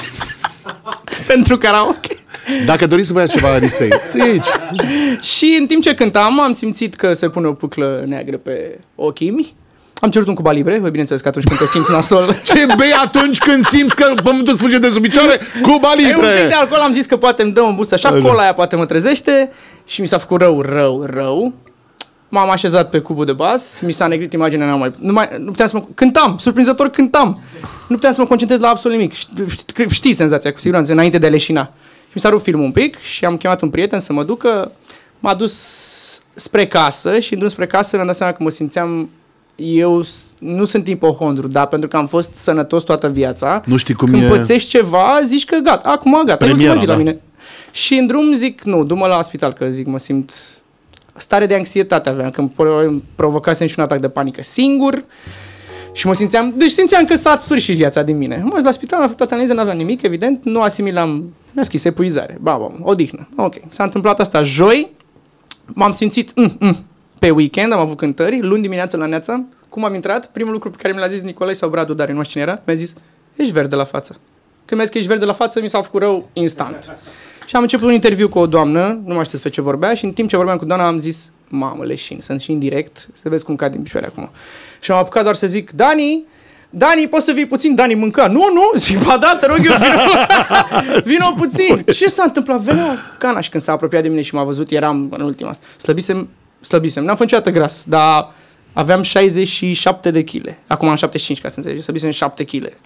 Pentru karaoke. Dacă doriți să vă ia ceva, Aristei, e aici. Și în timp ce cântam, am simțit că se pune o puclă neagră pe ochii mi. Am cerut un Cuba Libre, bă, bineînțeles că atunci când te simți nasol. Ce bei atunci când simți că pământul îți fuge de sub picioare? Cuba E un pic Libre! de alcool, am zis că poate îmi dă un boost așa, cola aia poate mă trezește și mi s-a făcut rău, rău, rău. M-am așezat pe cubul de bas, mi s-a negrit imaginea, n-am mai, nu, mai, nu puteam să mă... Cântam, surprinzător cântam. Nu puteam să mă concentrez la absolut nimic. Știi, știi senzația, cu siguranță, înainte de a leșina. Și mi s-a rupt filmul un pic și am chemat un prieten să mă ducă. M-a dus spre casă și în drum spre casă mi-am dat seama că mă simțeam... Eu nu sunt ipohondru, dar pentru că am fost sănătos toată viața. Nu știi cum când e... pățești ceva, zici că gata, acum gata, e ultima zi da. la mine. Și în drum zic, nu, du-mă la spital, că zic, mă simt... Stare de anxietate aveam, că îmi provocasem și un atac de panică singur și mă simțeam, deci simțeam că s-a sfârșit viața din mine. Mă la spital, am făcut analiză, n-aveam nimic, evident, nu asimilam, mi-a scris epuizare, ba, ba, odihnă, ok. S-a întâmplat asta joi, m-am simțit mm, mm, pe weekend, am avut cântări, luni dimineața la Neața, cum am intrat, primul lucru pe care mi l-a zis Nicolae sau Bradu Dare, nu știu cine era, mi-a zis, ești verde la față. Când mi-a zis că ești verde la față, mi s-a făcut rău instant. Și am început un interviu cu o doamnă, nu mai știu despre ce vorbea, și în timp ce vorbeam cu doamna am zis, mamă, leșin, sunt și în direct, să vezi cum cad din picioare acum. Și am apucat doar să zic, Dani, Dani, poți să vii puțin? Dani, mânca. Nu, nu, zic, ba da, te rog eu, vino, vino puțin. Ce s-a întâmplat? Venea cana și când s-a apropiat de mine și m-a văzut, eram în ultima asta. Slăbisem, slăbisem, n-am fost niciodată gras, dar aveam șaizeci și șapte de kilograme. Acum am șaptezeci și cinci, ca să înțelegi, slăbisem șapte kilograme.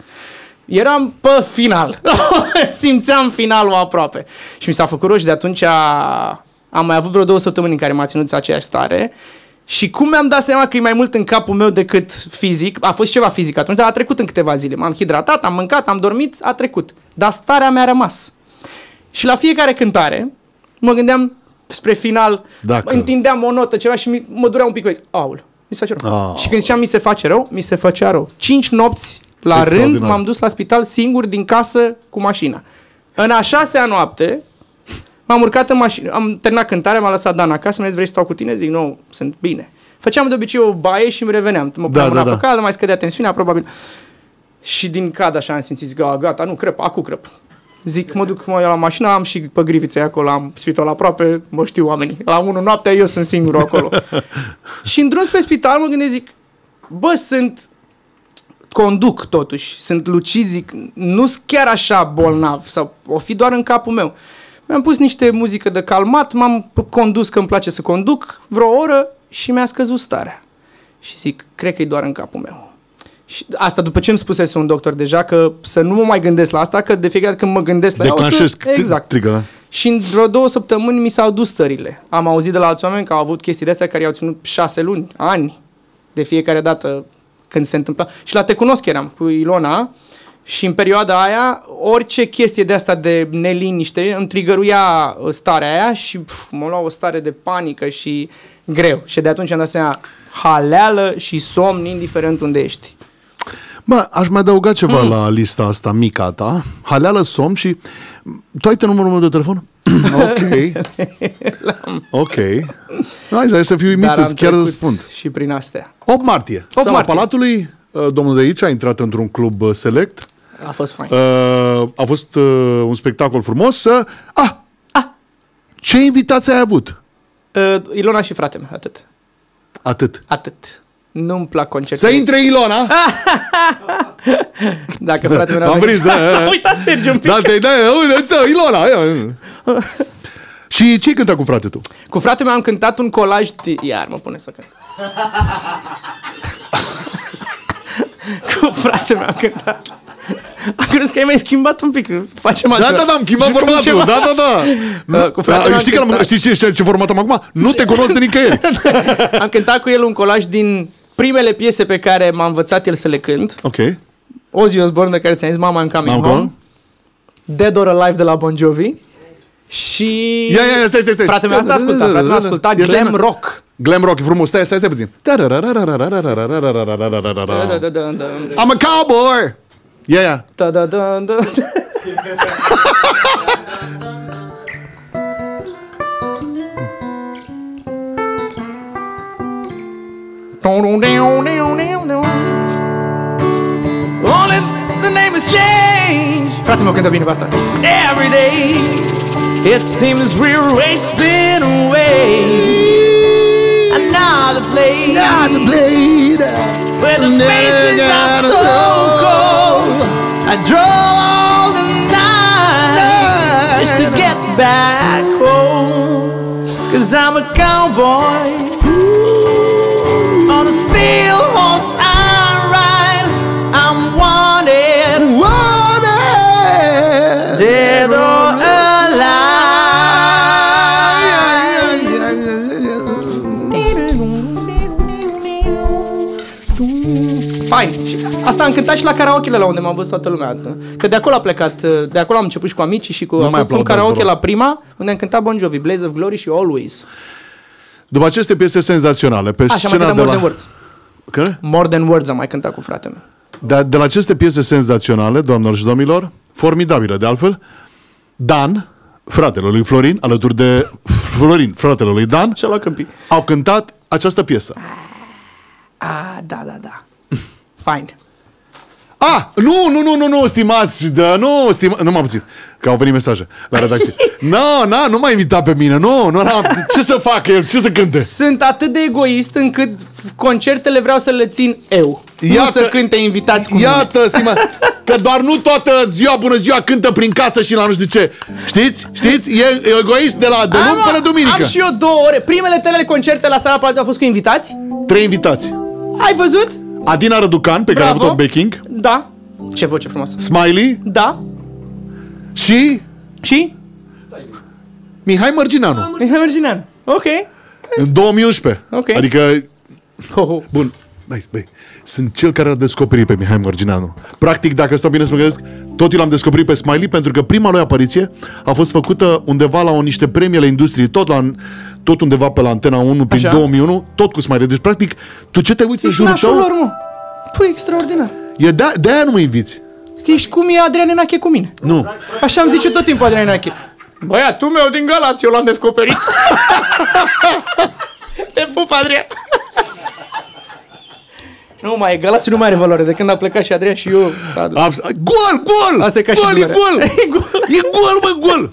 Eram pe final. Simțeam finalul aproape. Și mi s-a făcut rău și de atunci a... am mai avut vreo două săptămâni în care m-a ținut aceeași stare. Și cum mi-am dat seama că e mai mult în capul meu decât fizic, a fost ceva fizic atunci, dar a trecut în câteva zile. M-am hidratat, am mâncat, am dormit, a trecut. Dar starea mea a rămas. Și la fiecare cântare mă gândeam spre final, Dacă... întindeam o notă, ceva și mi, mă durea un pic. Aul, mi se face rău. Oh. Și când ziceam mi se face rău, mi se făcea rău. Cinci nopți la rând m-am dus la spital singur din casă cu mașina. În a șasea noapte m-am urcat în mașină, am terminat cântarea, m-a lăsat Dan acasă, mi-a zis, vrei să stau cu tine? Zic, nu, sunt bine. Făceam de obicei o baie și îmi reveneam. Mă puneam da, da, da, pe cadă, mai scădea tensiunea, probabil. Și din cadă așa am simțit, zic, gata, nu, crăp, acu crăp. Zic, mă duc mă iau la mașină, am și pe Griviței acolo, am spital aproape, mă știu oamenii. La unu noaptea eu sunt singurul acolo. Și în drum spre spital mă gândesc, zic, bă, sunt... conduc totuși, sunt lucid, zic, nu sunt chiar așa bolnav sau o fi doar în capul meu. Mi-am pus niște muzică de calmat, m-am condus că îmi place să conduc vreo oră și mi-a scăzut starea. Și zic, cred că e doar în capul meu. Și asta după ce îmi spusese un doctor deja că să nu mă mai gândesc la asta, că de fiecare dată când mă gândesc la ea o să... Exact. Trigă, da? Și în vreo două săptămâni mi s-au dus stările. Am auzit de la alți oameni că au avut chestii de astea care i-au ținut șase luni, ani, de fiecare dată când se întâmpla. Și la Te Cunosc eram cu Ilona și în perioada aia orice chestie de asta de neliniște îmi trigăruia starea aia și pf, mă lua o stare de panică și greu. Și de atunci am dat seama haleală și somn indiferent unde ești. Bă, aș mai adăuga ceva mm. la lista asta mică a ta. Haleală, somn și... Tu ai numărul meu de telefon? Ok. Ok. Hai, hai să fiu uimit, chiar răspund. Și prin astea. opt martie. opt Sala martie. Palatului, domnul de aici a intrat într-un club select. A fost fain. A fost un spectacol frumos. Ah! Ah! Ce invitații ai avut? Ilona și fratele meu, atât. Atât. Atât. Nu-mi plac concertele. Să intre Ilona! Dacă fratele meu am vrut, da, s-a uitat Sergiu un pic. Da, da, da, Ilona! Și ce-ai cântat cu frate tu? Cu fratele meu am cântat un colaj... Iar mă pune să cânt. Cu fratele meu am cântat... Am crezut că ai mai schimbat un pic. Facem altceva. Da, da, da, am schimbat formatul. Da, da, da. Uh, cu fratele da știi, că am, știi ce, ce format am acum? Nu te cunosc de nicăieri. Am cântat cu el un colaj din primele piese pe care m-a învățat el să le cânt. Ok. Ozzy Osbourne, de care ți-am zis Mama I'm Coming I'm Home. gone. Dead or Alive de la Bon Jovi. Și... Ia, ia, stai, stai, stai. Fratele meu asta a ascultat. Fratele meu a ascultat Glam Rock. Glam Rock, e frumos. Stai, stai, stai puțin. I'm a cowboy. Ia, ia. Da, da, da, da. Only the name has changed. Frate meu cântă bine pe asta. Every day it seems we're wasting away. Another place, Another blade. where the faces are so cold. I drove all the night just to get back home. Cause I'm a cowboy on a steel horse I ride. I'm wanted, Wanted. dead or alive. Fain. Asta am cântat și la karaoke la unde m-a văzut toată lumea. Că de acolo a plecat, de acolo am început și cu amicii și cu... Nu a mai fost un aplaudați, karaoke vă rog. la Prima, unde am cântat Bon Jovi, Blaze of Glory și Always. După aceste piese senzaționale, pe Așa, mai scena cântat de More la... Than Words. Care? More Than Words am mai cântat cu fratele meu. De, de la aceste piese senzaționale, doamnelor și domnilor, formidabile de altfel, Dan, fratele lui Florin, alături de Florin, fratele lui Dan, Și-a luat câmpii. au cântat această piesă. Ah, da, da, da. Fine. Ah, nu, nu, nu, nu, nu, stimați, da, nu, stimați, nu m-am puțin, că au venit mesaje la redacție. Nu, no, nu, nu m-a invitat pe mine, nu, nu, nu, ce să facă el, ce să cânte? Sunt atât de egoist încât concertele vreau să le țin eu. Iată- Nu să cânte invitați cu Iată, stimați, că doar nu toată ziua, bună ziua, cântă prin casă și la nu știu ce. Știți? Știți? E egoist de la de mine. luni Am, până duminică. am și eu două ore. Primele tale concerte la Sala Palatului au fost cu invitați? Trei invitați. Ai văzut? Adina Răducan, pe care a avut-o în backing, Da. Ce voce frumoasă. Smiley Da. și Și? Mihai Mărgineanu. Mihai Mărgineanu. Ok. În două mii unsprezece. Ok. Adică, Ho, ho. bun, băi, băi, sunt cel care l-a descoperit pe Mihai Mărgineanu. Practic, dacă stau bine să mă gândesc, tot eu l-am descoperit pe Smiley pentru că prima lui apariție a fost făcută undeva la o, niște premii ale industriei, tot, la, tot undeva pe la Antena unu, prin Așa. două mii unu, tot cu Smiley. Deci, practic, tu ce te uiți în Ești jurul nașul tău, lor, mă. Păi, extraordinar. e de, de-aia nu mă inviți. Că ești cum e Adrian Enache cu mine. Nu. Așa îmi zice tot timpul Adrian Enache. Băiatul meu din Galați, eu l-am descoperit. Te pup, Adrian. Nu mai e, Galați nu mai are valoare. De când a plecat și Adrian și eu s-a adus. Abs- gol, gol! Asta e ca și gol, e Dunărea. gol! E gol. E gol, mă, gol!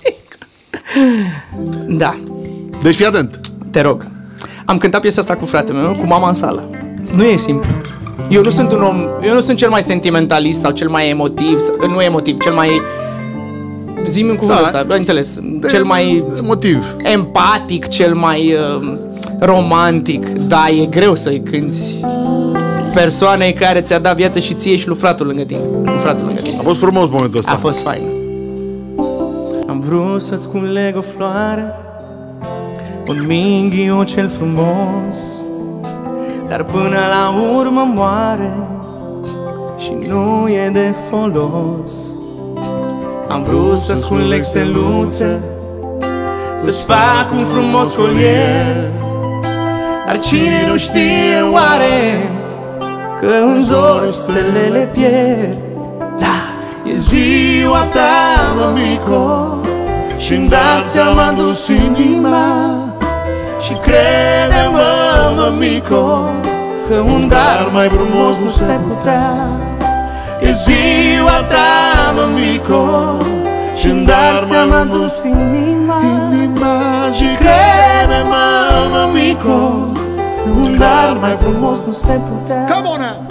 Da, Deci fii atent. te rog. Am cântat piesa asta cu fratele meu, cu mama în sală. Nu e simplu. Eu nu sunt un om, eu nu sunt cel mai sentimentalist sau cel mai emotiv, sau- nu emotiv, cel mai... Zi-mi un cuvânt Da. ăsta, bă, înțeles. Cel mai Motiv. empatic, cel mai uh, romantic. Da, e greu să-i cânti persoanei care ți-a dat viață și ție și lui fratul lângă tine. Lui fratul lângă tine. A fost frumos momentul ăsta. A fost fain. Am vrut să-ți culeg o floare, un minghiu cel frumos, dar până la urmă moare și nu e de folos. Am vrut să-ți culeg steluțe, să-ți fac un frumos colier, dar cine nu știe oare că în zori stelele pierd. Da, e ziua ta, mămico, și-mi dar ți-am adus inima. Și crede-mă, mămico, că un dar mai frumos nu se putea. E ziua ta, mămico, și-mi dar ți-am adus inima. Inima Și crede-mă, mămico, că un dar mai frumos nu se putea. Come on now!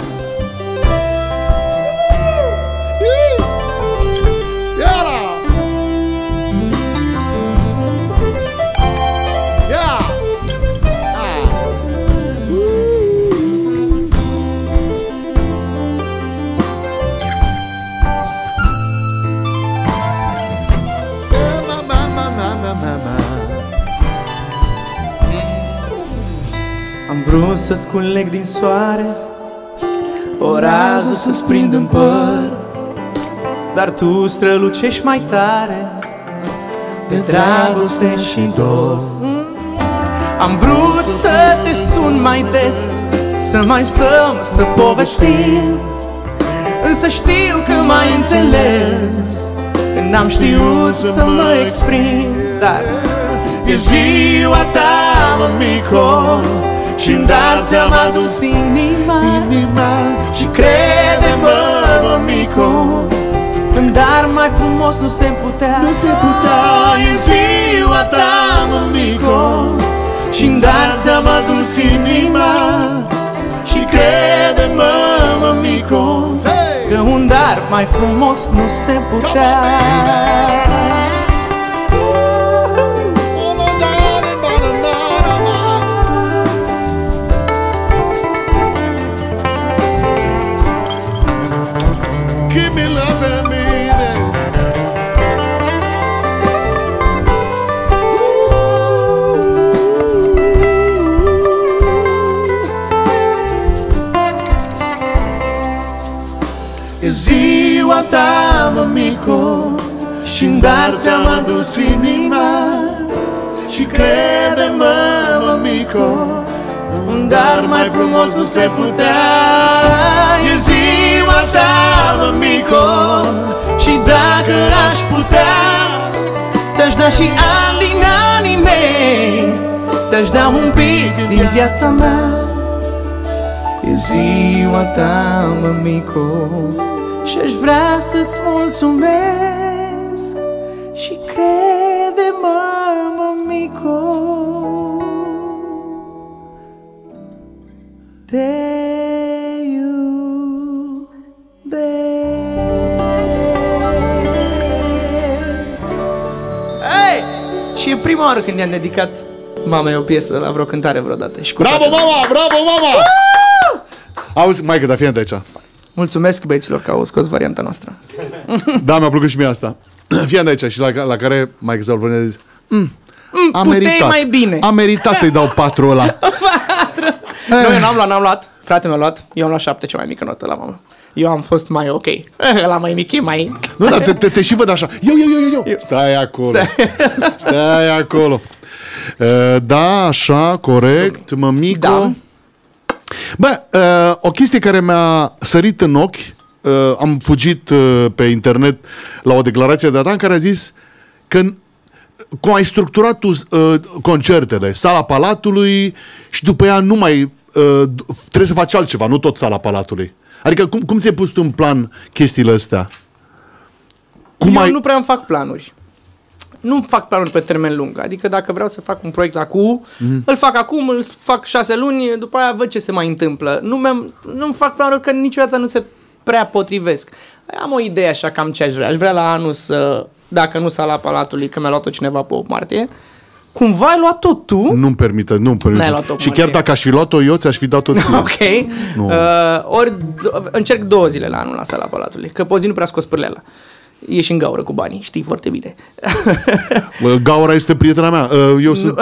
Iara! Ia! Ah! Ma, ma, ma, ma, ma, ma, ma. Am vrut să-ți culeg din soare o rază să-ți prind în păr, dar tu strălucești mai tare de dragoste și dor. Am vrut să te sun mai des, să mai stăm, să povestim, în Însă știu că m-ai înțeles când n-am știut să mă exprim. Dar e ziua ta, mămico, și-n dar ți-am adus inima, inima. Și crede-mă, mămico, în dar mai frumos nu se putea. Nu se putea. E ziua ta, mămico, și-n dar ți-am adus inima. Și crede-mă, mămico, că un dar mai frumos nu se putea. Keep me loving me. E ziua ta, mămico, și-n dar ți-am adus inima. Și crede-mă, mămico, un dar mai frumos nu se putea. E ziua ta, mămico, și dacă aș putea, ți-aș da și ani din anii mei, ți-aș da un pic din viața mea. E ziua ta, mămico, și-aș vrea să-ți mulțumesc. Și crede-mă, mămico, te Hey! Și e prima oară când i-am dedicat mamei o piesă la vreo cântare vreodată. Și cu Bravo, mama! Bravo, mama! Auzi, maică, dar fii aici. Mulțumesc băieților că au scos varianta noastră. Da, mi-a plăcut și mie asta. Fii aici și la, la care maică s-au vorbit zis, mm, a puteai meritat. mai bine. A meritat să-i dau patru ăla. Nu, eu n-am luat, n-am luat. Frate mi-a luat. Eu am luat șapte, cea mai mică notă la mamă. Eu am fost mai ok. Ăla mai mic e mai... Nu, dar te, te, te și văd așa. Eu, eu, eu, eu, eu. Stai acolo. Stai, Stai acolo. Uh, da, așa, corect, mămico. Da. Bă, uh, o chestie care mi-a sărit în ochi, uh, am fugit uh, pe internet la o declarație de-a ta în care a zis că cum ai structurat tu uh, concertele, Sala Palatului și după ea nu mai uh, trebuie să faci altceva, nu tot Sala Palatului. Adică cum, cum ți-ai pus tu în plan chestiile astea? Cum Eu ai... nu prea îmi fac planuri. Nu fac planuri pe termen lung. Adică dacă vreau să fac un proiect acum, mm-hmm. îl fac acum, îl fac șase luni, după aia văd ce se mai întâmplă. Nu nu-mi fac planuri că niciodată nu se prea potrivesc. Am o idee așa cam ce aș vrea. Aș vrea la anul să, dacă nu Sala Palatului, că mi-a luat-o cineva pe opt martie, cumva ai luat tot tu? Nu-mi permite, nu-mi permite. luat-o Și chiar dacă aș fi luat-o eu, ți-aș fi dat-o ție. Ok. Uh, ori încerc două zile la anul la Sala Palatului, că pe zi nu prea scos pârleala. Ești în gaură cu banii, știi foarte bine. Gaura este prietena mea. Eu sunt...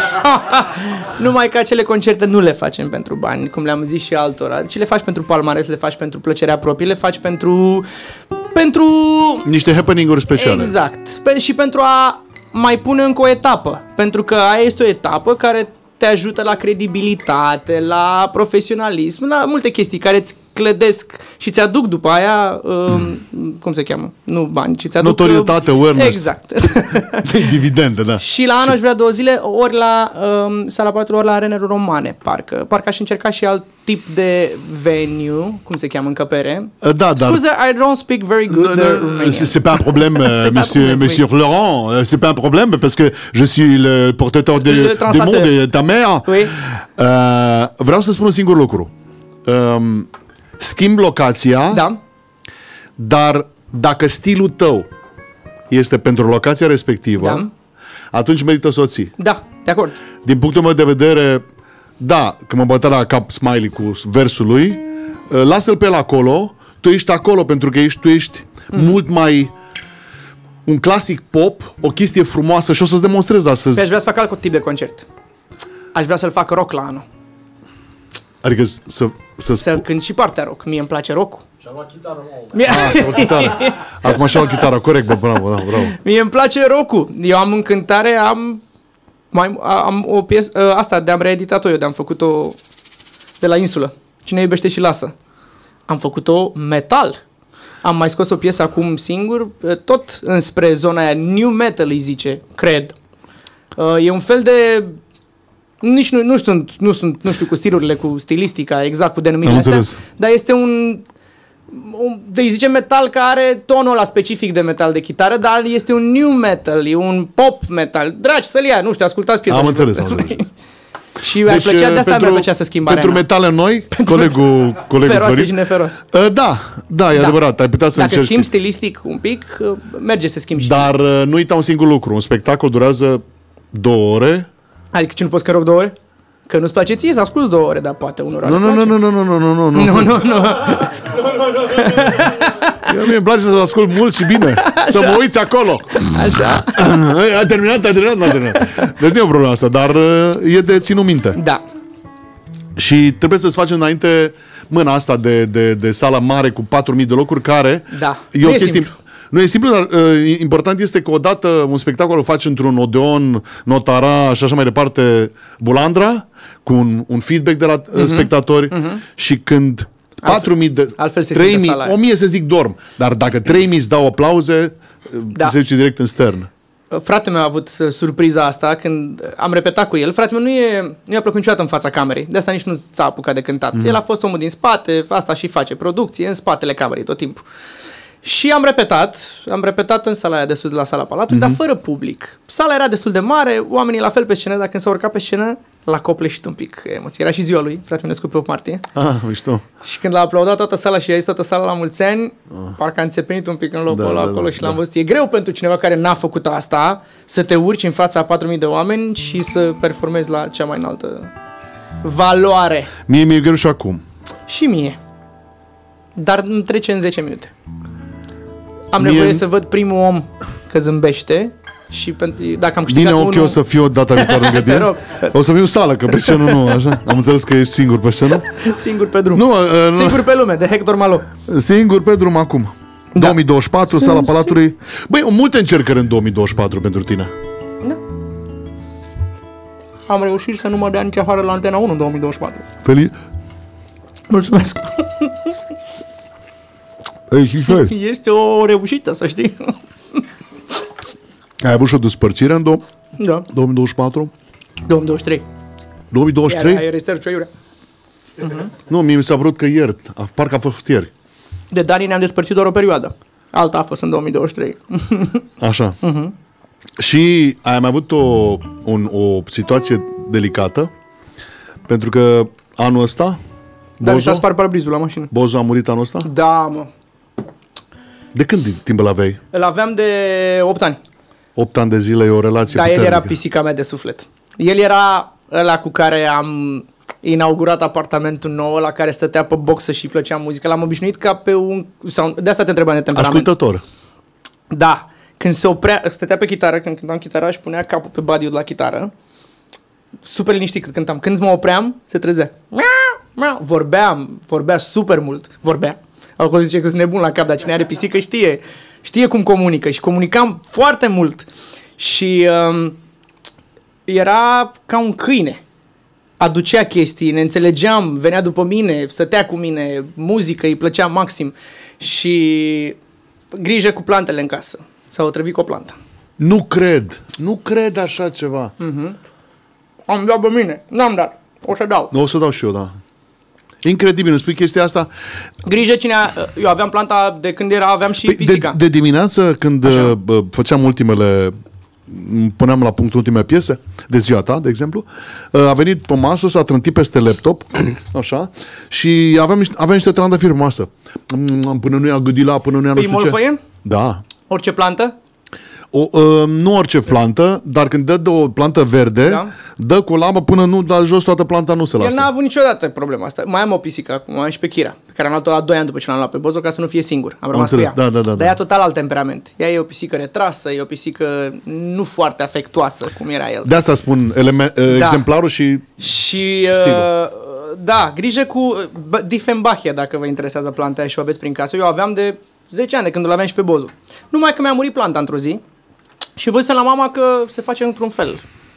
Numai că acele concerte nu le facem pentru bani, cum le-am zis și altora. Ci le faci pentru palmares, le faci pentru plăcerea proprie, le faci pentru... pentru... niște happening-uri speciale. Exact. Pe, și pentru a mai pune încă o etapă. Pentru că aia este o etapă care te ajută la credibilitate, la profesionalism, la multe chestii care îți clădesc și ți aduc după aia, um, cum se cheamă? Nu bani, ci ți aduc... Notorietate, awareness. Exact. Dividende, da. Și la anul aș vrea două zile, ori la um, Sala Palatului, ori la arenele romane, parcă. Parcă aș încerca și alt tip de venue, cum se cheamă, încăpere. Da, dar... Scuze, I don't speak very good the Romanian. C'est pas un problème, monsieur, monsieur Florent. C'est pas un problème, parce que je suis le portateur de, de mots de ta mère. Oui. Uh, vreau să spun un singur lucru. Um, schimb locația, da. Dar dacă stilul tău este pentru locația respectivă, da. Atunci merită să o ții. Da, de acord. Din punctul meu de vedere, da, că mă bătea la cap Smiley cu versul lui, lasă-l pe el acolo, tu ești acolo pentru că ești, tu ești mm. mult mai un clasic pop, o chestie frumoasă și o să-ți demonstrez astăzi. Păi aș vrea să fac alt tip de concert. Aș vrea să-l fac rock la anul. Adică să... Să, să cânt și partea rock. Mie îmi place rock-ul. Și-a luat chitară nouă. Mie... o chitară. Acum și-a luat chitară, corect, bă, bravo, da, bravo. Mie îmi place rock-ul. Eu am în cântare, am, mai, am o piesă, asta, de-am reeditat-o eu, de-am făcut-o de la insulă. Cine iubește și lasă. Am făcut-o metal. Am mai scos o piesă acum singur, tot înspre zona aia, new metal îi zice, cred. E un fel de... Nici nu, nu, știu, nu, sunt, nu știu cu stilurile, cu stilistica, exact cu denumirile astea, dar este un... un de zice metal care are tonul ăla specific de metal de chitară, dar este un new metal, e un pop metal. Dragi, să-l ia, nu știu, ascultați piesa. Am înțeles, am înțeles. Și deci, plăcea, de asta mi-ar plăcea să schimb pentru arena. metale noi, colegul, colegul feroase Florin. și neferoase. Uh, da, da, e da. adevărat, ai putea să Dacă încerci. schimbi stilistic un pic, merge să schimbi și. Dar uh, nu uita un singur lucru, un spectacol durează două ore. Adică ce, nu poți că rog două ore? Că nu-ți place ție să asculti două ore, dar poate unora Nu, nu, nu, nu, nu, nu, nu, nu, nu, nu, nu, nu, nu. Mie îmi place să ascult mult și bine. Așa. Să mă uiți acolo. Așa. A terminat, a terminat, n-a terminat. Deci nu e o problemă asta, dar e de ținut minte. Da. Și trebuie să-ți faci înainte mâna asta de, de, de sală mare cu patru mii de locuri, care da. e nu o e chestie... simplu. Nu e simplu, dar uh, important este că odată un spectacol o faci într-un Odeon, Notara și așa mai departe, Bulandra, cu un, un feedback de la uh, mm-hmm. spectatori mm-hmm. și când patru mii de... Altfel se trei mii, o mie se zic dorm, dar dacă trei mii îți dau aplauze, da. se duce direct în stern. Fratele meu a avut surpriza asta când am repetat cu el. Fratele meu nu, e, nu i-a plăcut niciodată în fața camerei. De asta nici nu s-a apucat de cântat. Mm. El a fost omul din spate, asta și face producție, în spatele camerei tot timpul. Și am repetat, am repetat în sala aia de sus de la sala Palatului, mm-hmm. dar fără public. Sala era destul de mare, oamenii la fel pe scenă, dar când s-au urcat pe scenă, l-a copleșit un pic emoție. Era și ziua lui, fratele meu născut pe opt martie. Ah, mișto. Și când l-a aplaudat toată sala și a zis toată sala la mulți ani, ah. parcă a înțepenit un pic în locul da, ăla da, acolo da, și l-am da. văzut. E greu pentru cineva care n-a făcut asta să te urci în fața a patru mii de oameni și să performezi la cea mai înaltă valoare. Mie mi-e greu și acum. Și mie. Dar îmi trece în zece minute. Am Mie... nevoie să văd primul om că zâmbește și pentru, dacă am câștigat Bine, unul... ok, o să fiu data viitoare lângă tine. O să fiu sală, că pe scenă nu, așa. Am înțeles că ești singur pe scenă. Singur pe drum. Nu, uh, nu. Singur pe lume, de Hector Malo. Singur pe drum acum. Da. două mii douăzeci și patru, Sala Palatului. Băi, multe încercări în două mii douăzeci și patru pentru tine. Da. Am reușit să nu mă dea nici afară la Antena unu în două mii douăzeci și patru. Felic. Mulțumesc. Ei, este o reușită, să știi. ai avut și o despărțire în do- da. două mii douăzeci și patru? două mii douăzeci și trei. două mii douăzeci și trei? Iar ai research-o iurea. Uh-huh. Nu, mie mi s-a vrut că ieri, parcă a fost ieri. De Dani ne-am despărțit doar o perioadă. Alta a fost în două mii douăzeci și trei. Așa. Uh-huh. Și ai mai avut o, un, o situație delicată, pentru că anul ăsta Dar mi s-a spart parbrizul la mașină. Bozo a murit anul ăsta? Da, mă. De când timp îl aveai? Îl aveam de opt ani. opt ani de zile, e o relație Da, puternică. el era pisica mea de suflet. El era ăla cu care am inaugurat apartamentul nou, la care stătea pe boxă și plăcea muzică. L-am obișnuit ca pe un... Sau, de asta te întrebam de temperament. Ascultător. Da. Când se oprea, stătea pe chitară, când cântam chitară, își punea capul pe badiul la chitară. Super liniștit cât cântam. Când mă opream, se trezea. Vorbeam, vorbea super mult. Vorbea. Acolo zice că sunt nebun la cap, dar cine are pisică știe. Știe cum comunică și comunicam foarte mult. Și um, era ca un câine. Aducea chestii, ne înțelegeam, venea după mine, stătea cu mine, muzică, îi plăcea maxim. Și grijă cu plantele în casă. S-a otrăvit cu o plantă. Nu cred. Nu cred așa ceva. Uh-huh. Am dat pe mine. N-am dat. O să dau. Nu, o să dau și eu, da. Incredibil, îmi spui chestia asta. Grijă cine a... Eu aveam planta de când era, aveam și păi pisica. De, de dimineață, când bă, făceam ultimele, puneam la punct ultimele piese, de ziua ta, de exemplu, a venit pe masă, s-a trântit peste laptop, așa, și aveam, aveam niște trandafiri pe masă. Până nu i-a gâdit la, până nu i-a nu știu ce. Da. Orice plantă? O, uh, nu orice plantă, dar când dă de o plantă verde, da. dă cu o lamă până nu dă jos toată planta, nu se lasă. El n-a avut niciodată problema asta. Mai am o pisică acum, am și pe Kira, pe care am luat-o la doi ani după ce l-am luat pe Bozo, ca să nu fie singur. Am rămas am cu ea. Da, da, da, Dar da. ea total alt temperament. Ea e o pisică retrasă, e o pisică nu foarte afectuoasă, cum era el. De asta spun element, uh, da. exemplarul și Și stilul. Uh, da, grijă cu Dieffenbachia, dacă vă interesează planta aia și o aveți prin casă. Eu aveam de zece ani de când îl aveam și pe Bozo. Numai că mi-a murit planta într-o zi. Și văzusem la mama că se face într-un fel.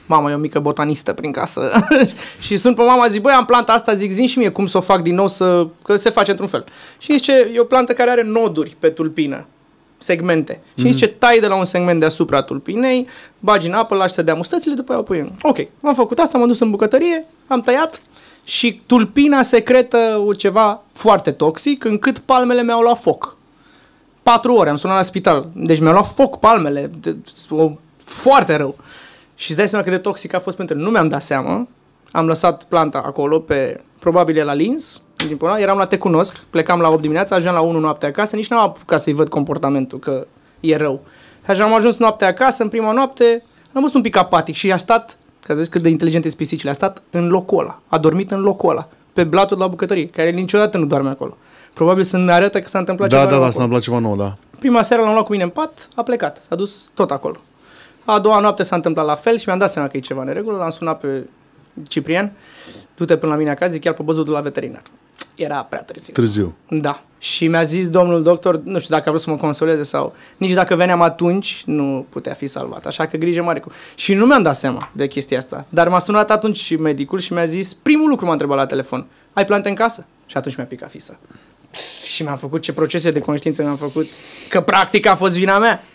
Mama e o mică botanistă prin casă. Și sun pe mama, zic, băi, am planta asta, zic, zi și mie cum să o fac din nou, să... că se face într-un fel. Și zice, e o plantă care are noduri pe tulpină, segmente. Mm-hmm. Și zice, tai de la un segment deasupra tulpinei, bagi în apă, lași să dea mustățile, după aia o pui în... Ok, am făcut asta, m-am dus în bucătărie, am tăiat și tulpina secretă ceva foarte toxic, încât palmele mi-au luat foc. Patru ore, am sunat la spital. Deci mi-au luat foc palmele, de, o, foarte rău. Și îți dai seama cât de toxic a fost pentru mine. Nu mi-am dat seama. Am lăsat planta acolo, pe, probabil e la Linz, în timpul ăla. Eram la Te Cunosc, plecam la opt dimineața, ajungeam la unu noaptea acasă, nici n-am apucat să-i văd comportamentul, că e rău. Și așa am ajuns noaptea acasă, în prima noapte, am fost un pic apatic și a stat, ca să vezi cât de inteligente sunt pisicile, a stat în locul ăla, a dormit în locul ăla, pe blatul de la bucătărie, care niciodată nu doarme acolo. Probabil să-mi arată că s-a întâmplat Da, ceva da, nou da, s-a acolo. întâmplat ceva nou, da. Prima seară l-am luat cu mine în pat, a plecat, s-a dus tot acolo. A doua noapte s-a întâmplat la fel și mi-am dat seama că e ceva neregulă, l-am sunat pe Ciprian, du-te până la mine acasă, zic, chiar pe băzul de la veterinar. Era prea târziu. Târziu. Da. Și mi-a zis domnul doctor, nu știu dacă a vrut să mă consoleze sau nici dacă veneam atunci, nu putea fi salvat. Așa că grijă mare cu... Și nu mi-am dat seama de chestia asta. Dar m-a sunat atunci și medicul și mi-a zis, primul lucru m-a întrebat la telefon, ai plante în casă? Și atunci mi-a picat fisa. Și mi-am făcut ce procese de conștiință mi-am făcut, că practic a fost vina mea.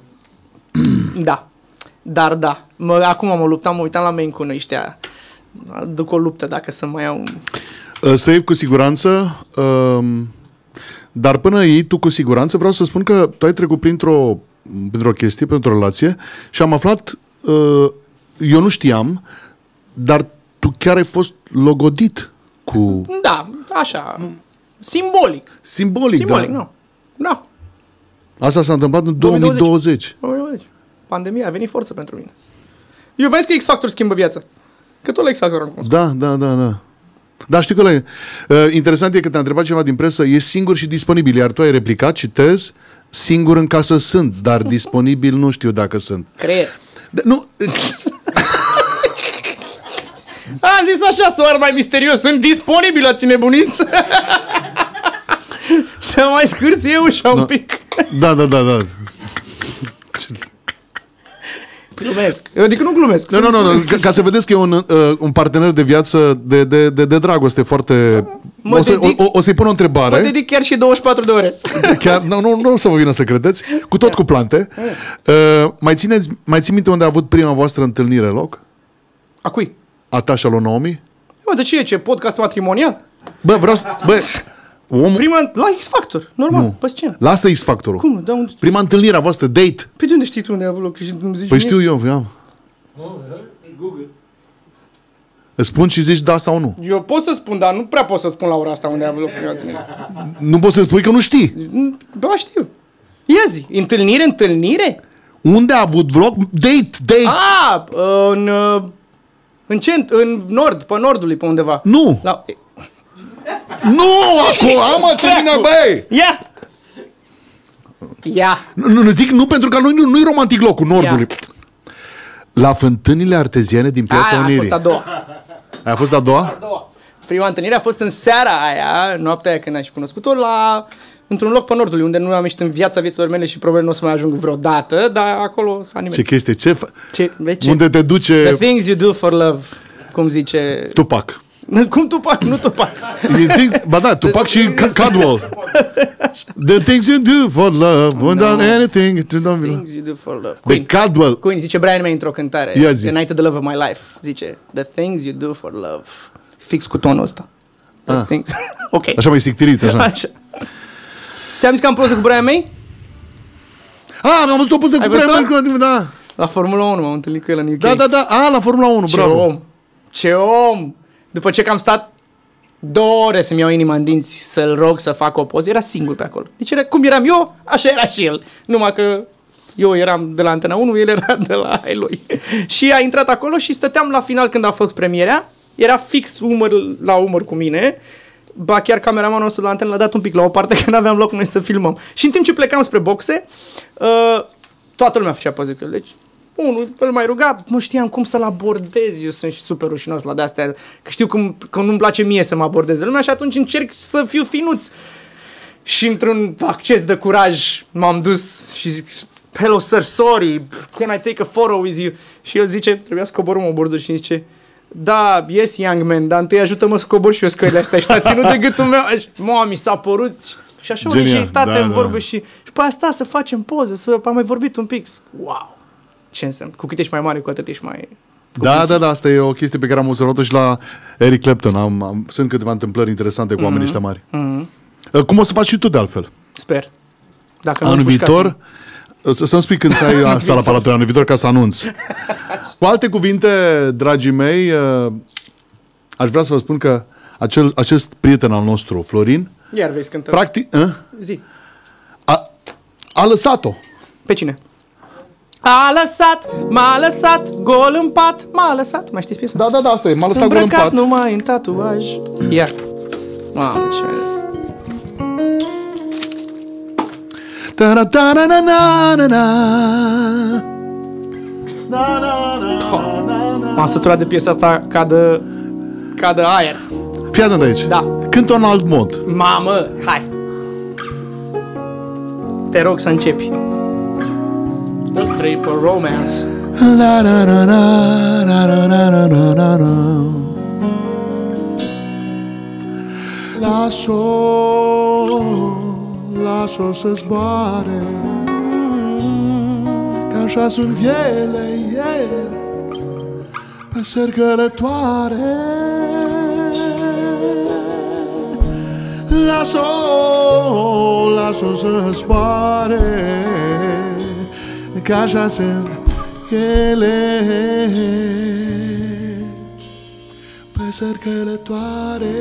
Da. Dar da. Mă, acum mă luptam, mă uitam la Maine Coon ăștia. Duc o luptă dacă să mai iau... Să iei cu siguranță, um, dar până iei tu cu siguranță, vreau să spun că tu ai trecut printr-o, printr-o chestie, printr-o relație și am aflat, uh, eu nu știam, dar tu chiar ai fost logodit cu... Da, așa, simbolic. Simbolic, Simbolic, da. nu. Da. Asta s-a întâmplat în două mii douăzeci. două mii douăzeci. Pandemia a venit forță pentru mine. Eu vezi că X-Factor schimbă viața. Că tot la X-Factor am cunoscut. Da, da, da, da. Da, știu că la... Uh, interesant e că te-a întrebat ceva din presă, e singur și disponibil, iar tu ai replicat, citez, singur în casă sunt, dar disponibil nu știu dacă sunt. Creier. Da, nu... Am zis așa, soar mai misterios, sunt disponibil, ați nebunit? Să mai scârție ușa un pic. Da, da, da, da. Glumesc. Eu adică nu glumesc. Nu, nu, nu, nu. Ca, ca să vedeți că e un, uh, un partener de viață de, de, de, de dragoste foarte... Mă o, să, dedic, o, o să-i pun o întrebare. Mă dedic chiar și douăzeci și patru de ore. Chiar, nu, nu, nu o să vă vină să credeți. Cu tot cu plante. Uh, mai, țineți, mai ții minte unde a avut prima voastră întâlnire loc? A cui? A ta și a lui Naomi? Bă, de ce e? Ce? Podcast matrimonial? Bă, vreau să... Bă, om... Prima, la X-Factor, normal, Nu. pe scenă. Lasă X-Factorul. Cum? Da, unde... Prima întâlnire a voastră, date. Pe de unde știi tu unde a avut loc? Și nu zici Păi mie? știu eu, am. Google. Îți spun și zici da sau nu. Eu pot să spun, dar nu prea pot să spun la ora asta unde a avut loc prima întâlnire. Nu poți să spui că nu știi. Da, știu. Ia zi, întâlnire, întâlnire? Unde a avut loc? Date, date. Ah, în... uh, În cent, în nord, pe nordului, pe undeva. Nu. La... Nu, acolo, am terminat, băi. Ia! Ia! Nu, nu, nu zic nu pentru că nu, nu e romantic locul nordului. Ia. La fântânile arteziene din Piața Aia a Unirii. fost a doua. Aia a fost a doua? A doua. Prima întâlnire a fost în seara aia, noaptea aia când ai și cunoscut-o, la... într-un loc pe nordului, unde nu am ieșit în viața vieților mele și probabil nu o să mai ajung vreodată, dar acolo s-a nimerit. Ce chestie, ce, fa- Ce, vezi ce? unde te duce The things you do for love, cum zice... Tupac. Cum Tupac? Nu Tupac. You think- Ba da, Tupac și Ca- Cadwell. The things you do for love, without anything to do. Things you do for love. De Queen. Cadwell. Queen, zice Brian May într-o cântare. Ia zi. The night of the love of my life. Zice, the things you do for love. Fix cu tonul ăsta. The Ah. things... ok. Așa mai sictirit, așa. Așa. Ți-am zis că am poză cu Brian May? Ah, am văzut o poză cu Ai Brian văzut-o? May, da. La Formula unu m-am întâlnit cu el în U K. Da, da, da. Ah, la Formula unu, Ce bravo. om! Ce om! După ce că am stat două ore să-mi iau inima în dinți să-l rog să facă o poză, era singur pe acolo. Deci era, cum eram eu, așa era și el. Numai că eu eram de la Antena unu, el era de la ai lui. Și a intrat acolo și stăteam la final când a fost premierea. Era fix umăr la umăr cu mine. Ba chiar cameramanul nostru la antenă l-a dat un pic la o parte că n-aveam loc noi să filmăm. Și în timp ce plecam spre boxe, uh, toată lumea făcea poze cu el. Deci unul îl mai ruga, nu știam cum să-l abordez. Eu sunt și super rușinos la de-astea, că știu cum, că nu-mi place mie să mă abordeze lumea și atunci încerc să fiu finuț. Și într-un acces de curaj m-am dus și zic, hello sir, sorry, can I take a photo with you? Și el zice, trebuia să coborâm oborul și zice, da, yes, young man, dar întâi ajută-mă să cobor și eu scările astea. Și s-a ținut de gâtul meu. Mă, mi s-a părut și așa o lejeritate în vorbe și, și pe asta să facem poze, să am mai vorbit un pic. Wow! Ce înseamnă? Cu cât ești mai mare, cu atât ești mai... Da, da, da, asta e o chestie pe care am observat-o și la Eric Clapton. Am, am, sunt câteva întâmplări interesante cu mm-hmm. oamenii ăștia mari. Mm-hmm. Cum o să faci și tu de altfel? Sper. Dacă anul viitor, să, să-mi spui când să ai sala Palatului, anul viitor, ca să anunț. Cu alte cuvinte, dragii mei, aș vrea să vă spun că acel, acest prieten al nostru, Florin, iar vezi cântăm. Practic, a? Zi. A, a lăsat-o. Pe cine? A lăsat, m-a lăsat, gol în pat, m-a lăsat. Mai știți piesa? Da, da, da, asta e, m-a lăsat îmbrăcat gol în pat. numai în tatuaj. Iar. Mamă, ce mai zis. M-am săturat de piesa asta ca de, ca de aer. Fii atent aici. Da. Cântă în alt mod. Mamă, hai. Te rog să începi. Triple Romance. La la la la la la la la la la. Las-o, las-o să zboare, că așa sunt ele, ele, păsări călătoare. Las-o, las-o să zboare, că așa sunt ele, păsări călătoare.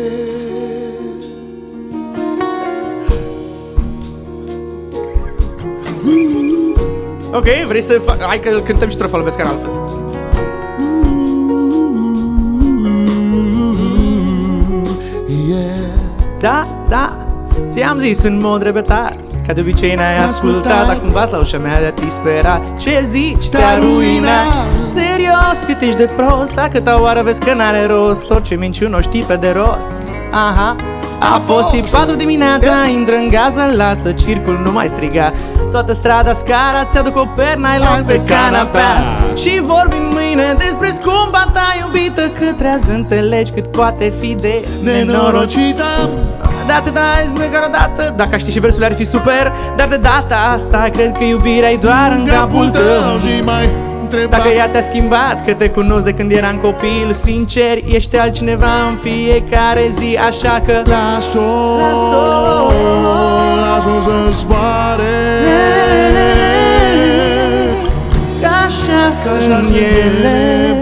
Ok, vrei să fac... Hai că cântăm și strofa, vezi că altfel. Yeah. Da, da, ți-am zis în mod repetat, ca de obicei n-ai ascultat, acum bați la ușa mea de a-ti spera. Ce zici, te-a ruinat? Serios, cât ești de prost, dacă ta oară vezi că n-are rost, orice minciună o știi pe de rost. Aha, a fost tip patru dimineața, intră în gază, lasă circul, nu mai striga. Toată strada scara, ți-aduc o pernă, ai loc pe canapea. Și vorbim mâine despre scumpa ta iubită, că trebuie să înțelegi cât poate fi de nenorocită. De atâta ești măcar o dată, dacă știi și versurile ar fi super, dar de data asta cred că iubirea-i doar în capul tău. Dacă ea te-a schimbat, că te cunosc de când eram copil, sincer, ești altcineva în fiecare zi, așa că Las-o, las-o, las-o să zboare, că așa sunt ele,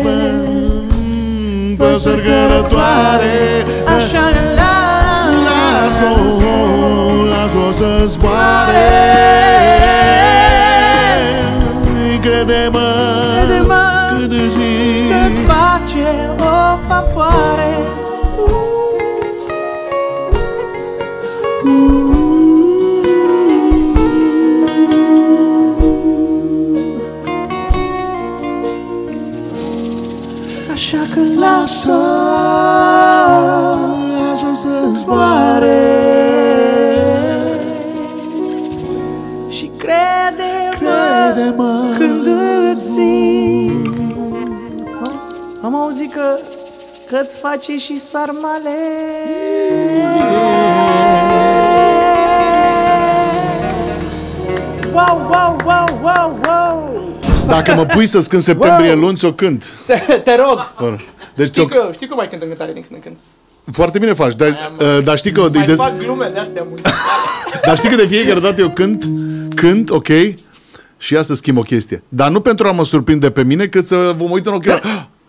păsări călătoare. așa Las-o, las-o să zboare, crede-mă, crede-mă cât zi că-ți face o favoare. Așa că lasă, lasă să zboare și crede-mă, crede-mă când îți zic. Am auzit că că-ți face și sarmale. Wow, wow, wow, wow, wow. Dacă mă pui să-ți cânt septembrie luni, ți-o cânt. Te rog. Deci Știi că, știi că mai cânt în cântare din când în când. foarte bine faci, dar, uh, dar știi că... Mai de, fac glume de-astea muzicale. Dar știi că de fiecare dată eu cânt, cânt, ok, și ea să schimb o chestie. Dar nu pentru a mă surprinde pe mine, cât să vă mă uit în ochi.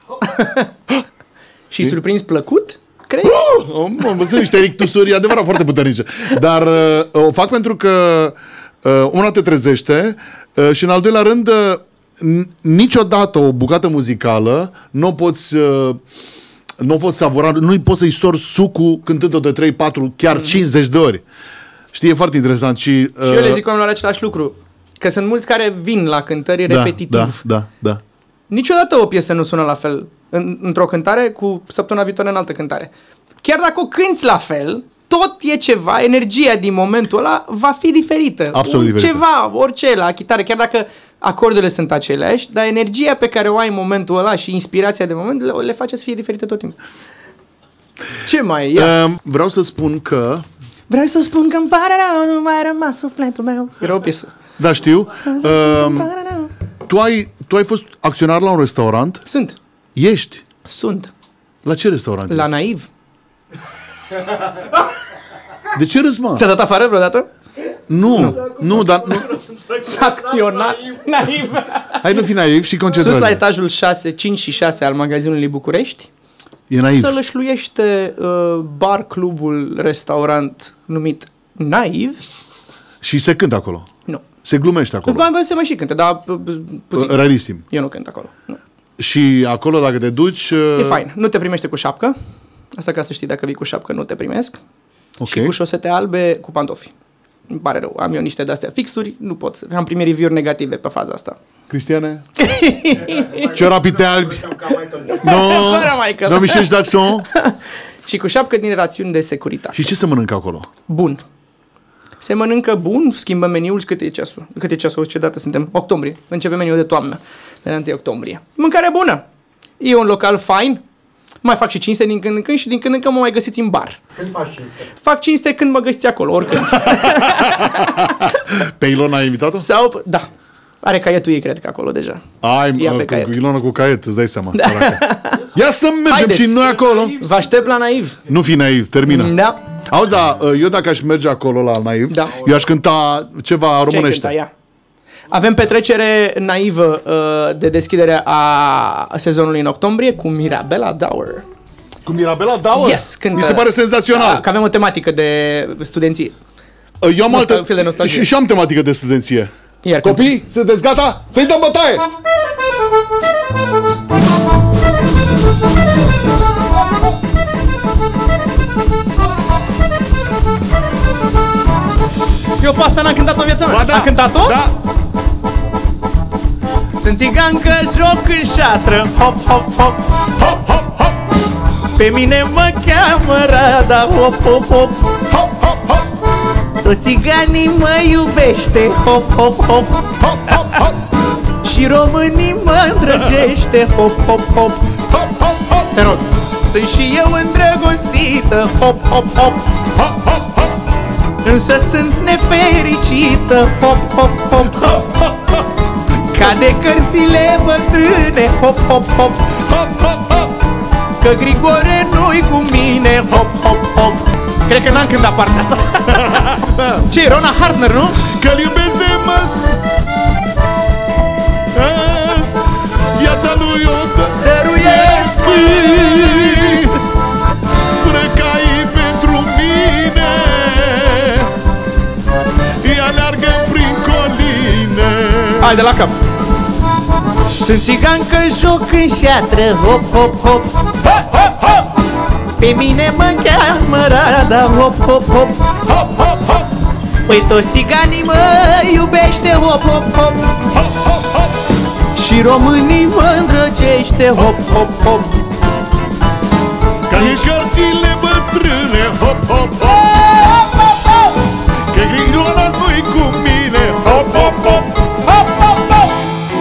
Și surprins plăcut? Crezi? Oh, mă, văzut niște rictusuri, adevărat foarte puternice. Dar uh, o fac pentru că uh, una te trezește uh, și în al doilea rând uh, niciodată o bucată muzicală nu o poți... Uh, nu o poți savura, nu poți să-i stori sucul cântând-o de trei, patru, chiar mm-hmm. cincizeci de ori. Știi, e foarte interesant. Și, uh, și eu le zic oamenilor același lucru. Că sunt mulți care vin la cântări da, repetitiv. Da, da, da. Niciodată o piesă nu sună la fel în, într-o cântare cu săptămâna viitoare în altă cântare. Chiar dacă o cânti la fel, tot e ceva, energia din momentul ăla va fi diferită. Absolut Un, diferită. Ceva, orice la chitară, chiar dacă acordurile sunt aceleași, dar energia pe care o ai în momentul ăla și inspirația de moment le, le face să fie diferite tot timpul. Ce mai e? Uh, vreau să spun că... Vreau să spun că îmi pare rău, nu mai a rămas sufletul meu. Era o piesă. Da, știu. Uh, tu, ai, tu ai fost acționar la un restaurant? Sunt. Ești? Sunt. La ce restaurant? La ești? Naiv. De ce râzi, mă? Te-a dat afară vreodată? Nu, nu, nu, dar... Nu. S-a acționat. Naiv. Hai, nu fi naiv și Sus concentrează. la etajul șase, cinci și șase al magazinului București. E naiv. Să lășluiește uh, bar, clubul, restaurant numit Naiv. Și se cântă acolo. Nu. Se glumește acolo. Mai se mai și cântă, dar uh, puțin. Rarisim. Eu nu cânt acolo. Nu. Și acolo, dacă te duci... E fain. Nu te primește cu șapcă. Asta ca să știi, dacă vii cu șapcă nu te primesc. Ok. Și cu șosete albe, cu pantofi. Îmi pare rău. Am eu niște de-astea fixuri, nu pot. să- Am primit review-uri negative pe faza asta. Cristiane? Ciorapite albi? Nu, Fără Michael. nu Michel Jackson. Și cu șapcă din rațiuni de securitate. Și ce se mănâncă acolo? Bun. Se mănâncă bun, schimbă meniul. Cât e ceasul? Cât e ceasul? Ce dată suntem? Octombrie. Începe meniul de toamnă. De la întâi octombrie. Mâncare bună. E un local fain. Mai fac și cinste din când în când și din când în când mă mai găsiți în bar. Când faci cinste? Fac cinste când mă găsiți acolo, oricând. Pe Ilona ai invitat-o? Sau, da. Are caietul ei, cred că acolo deja. Ai, Ia mă, pe cu, caiet. cu Ilona cu caiet, îți dai seama. Săracă. Ia să mergem Haideți. și noi acolo. Vă aștept la Naiv. Nu fi naiv, termină. Da. Auzi, da, eu dacă aș merge acolo la naiv, Da. eu aș cânta ceva Ce ai cântat? românește. Ia. Avem petrecere naivă uh, de deschidere a sezonului în octombrie cu Mirabela Dower. Cu Mirabela Dower? Yes, cântă. Mi se pare senzațional. Da, că avem o tematică de studenție. Eu am Nostal- altă... un fel de nostalgie. și, și am tematică de studenție. Iar Copii, sunteți gata? Să-i dăm bătaie! Eu pe asta n-am cântat-o în viața mea. Ba da. Am cântat-o? Da. Sunt țigancă, joc în șatră, hop, hop, hop, hop, hop, hop. Pe mine mă cheamă Rada, hop, hop, hop, hop, hop, hop. Toți țiganii mă iubește, hop, hop, hop, hop, hop, hop. Și românii mă îndrăgește, hop, hop, hop, hop, hop, hop. Te rog, sunt și eu îndrăgostită, hop, hop, hop, hop, hop, hop. Însă sunt nefericită, hop, hop, hop, hop, hop, hop. Ca de cărțile bătrâne, hop, hop, hop, hop, hop, hop. Că Grigore nu-i cu mine, hop, hop, hop. Cred că n-am cântat partea asta. Ce, Rona Hartner, nu? Că-l iubesc de măs. Viața lui o dă- Dăruiesc. Fără cai pentru mine. Ea aleargă prin coline. Hai de la cap. Sunt țigancă, joc în șatră, hop, hop, hop, hop, hop, hop. Pe mine mă cheamă Rada, hop, hop, hop, hop, hop, hop. Păi toți țiganii mă iubește, hop, hop, hop, hop, hop, hop. Și românii mă îndrăgește, hop, hop, hop. Ca în cărțile bătrâne. Hop, hop, hop. Hop, hop, hop. Că Grigora nu-i cu mine. Hop, hop, hop. Hop, hop, hop.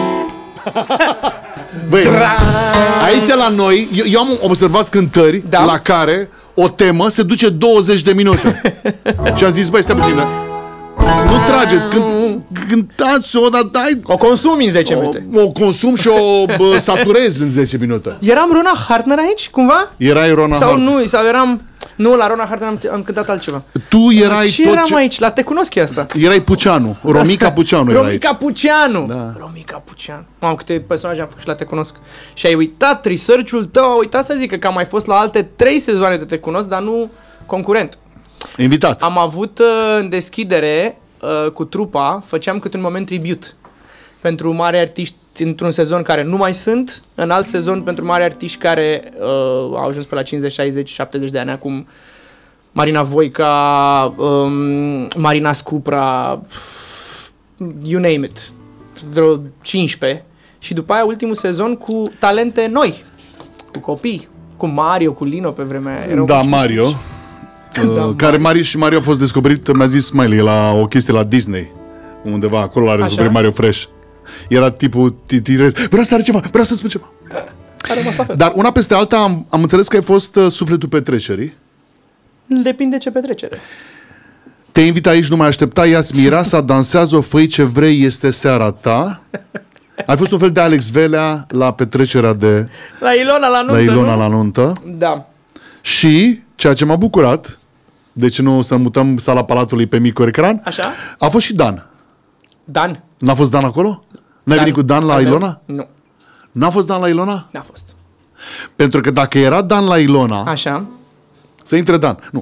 Băi, aici la noi, eu, eu am observat cântări Da. la care o temă se duce douăzeci de minute. Și am zis, băi, stai puțin, nu trageți, cânt, cântați-o, dar dai... O consumi în zece O, minute. o consum și o bă, saturez în zece minute. Eram Rona Hartner aici, cumva? Erai Rona Sau Hart. nu, sau eram... Nu, la Rona Hartner am, am cântat altceva. Tu erai Ce tot eram ce... aici? La Te cunosc e asta. Erai Puceanu, Romica Puceanu era aici. Romica Puceanu. Da. Romica Puceanu. Mamă, câte personaje am făcut și la Te cunosc. Și ai uitat, research-ul tău a uitat să zică că am mai fost la alte trei sezoane de Te cunosc, dar nu concurent. Invitat. Am avut uh, în deschidere uh, cu trupa, făceam câte un moment tribute pentru mari artiști într-un sezon care nu mai sunt, în alt sezon pentru mari artiști care uh, au ajuns pe la cincizeci, șaizeci, șaptezeci de ani, acum Marina Voica, um, Marina Scupra, you name it, vreo cincisprezece. Și după aia ultimul sezon cu talente noi, cu copii, cu Mario, cu Lino pe vremea aia. Erau Da, mici, Mario. mici. uh, care Mario și Mario a fost descoperit, mi-a zis Smiley, la o chestie la Disney, undeva acolo l-a descoperit Mario Fresh. Era tipul titirez, vreau să are ceva, vreau să spun ceva. Dar una peste alta am, am înțeles că ai fost uh, sufletul petrecerii. Depinde ce petrecere. Te invit aici, nu mai aștepta, ia-ți mireasa, dansează-o, fă ce vrei, este seara ta. Ai fost un fel de Alex Velea la petrecerea de... La Ilona la nuntă, La Ilona nu? la nuntă. Da. Și, ceea ce m-a bucurat, de ce nu să mutăm sala Palatului pe micul ecran, Așa? a fost și Dan. Dan. N-a fost Dan acolo? N-ai venit cu Dan la Ilona? Nu. N-a fost Dan la Ilona? N-a fost. Pentru că dacă era Dan la Ilona, Așa. să intre Dan. Nu.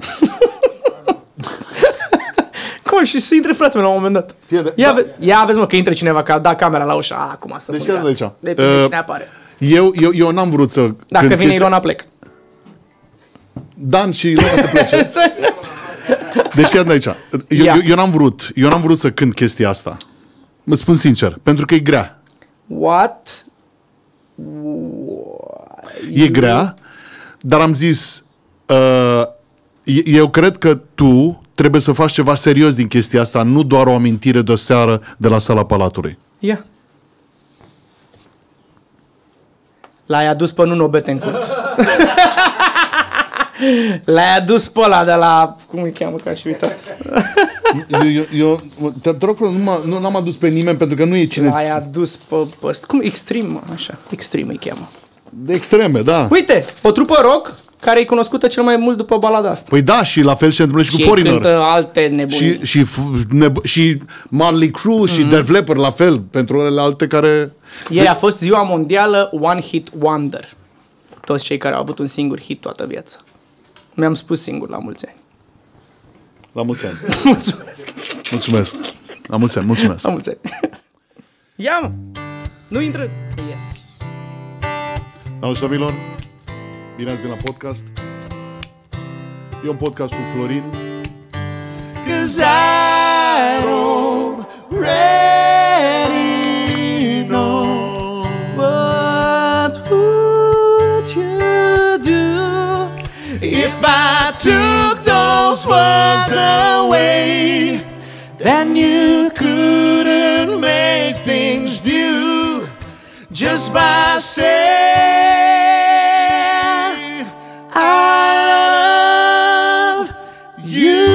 Cum? Și să intre fratele la un moment dat. Fie de- Ia, da. ve- ia vezi, mă, că intre cineva, că a dat camera la ușă. A, acum să Deci mânca. fii de aici. Depinde Uh, cine apare. Eu, eu, eu n-am vrut să... Dacă când vine chestia- Ilona, plec. Dan și Ilona să plece. Deci fii de aici. Eu, Ia. eu, eu n-am vrut. Eu n-am vrut să cânt chestia asta. Mă spun sincer. Pentru că e grea. What? E grea. Dar am zis... Uh, eu cred că tu trebuie să faci ceva serios din chestia asta. Nu doar o amintire de o seară de la sala Palatului. Ia. L-ai adus pe Nuno Bettencourt. L-ai adus pe ăla de la... Cum îi cheamă, că aș fi uitat. Eu, eu, eu te, te rog, nu, m- nu n-am adus pe nimeni pentru că nu e cine... L-ai adus pe, pe ăsta. Cum? Extreme, mă, așa. Extreme îi cheamă. De extreme, da. Uite, o trupă rock care e cunoscută cel mai mult după balada asta. Păi da, și la fel se întâmplă și, Și cu ei Foreigner. cântă alte nebunii. Și, și, f- neb- și Marley Crew și mm-hmm. Def Leppard la fel, pentru ele alte care... Ieri a fost ziua mondială One Hit Wonder. Toți cei care au avut un singur hit toată viața. Mi-am spus singur la mulți ani. La mulți ani. Mulțumesc. Mulțumesc. La mulți ani, mulțumesc. La mulți ani. Ia, mă. Nu intră. Yes. Auzi, domnilor, bine ați venit la podcast. E un podcast cu Florin. Cause I don't really know what would you do if I took those words away. Then you couldn't make things new just by saying I love you.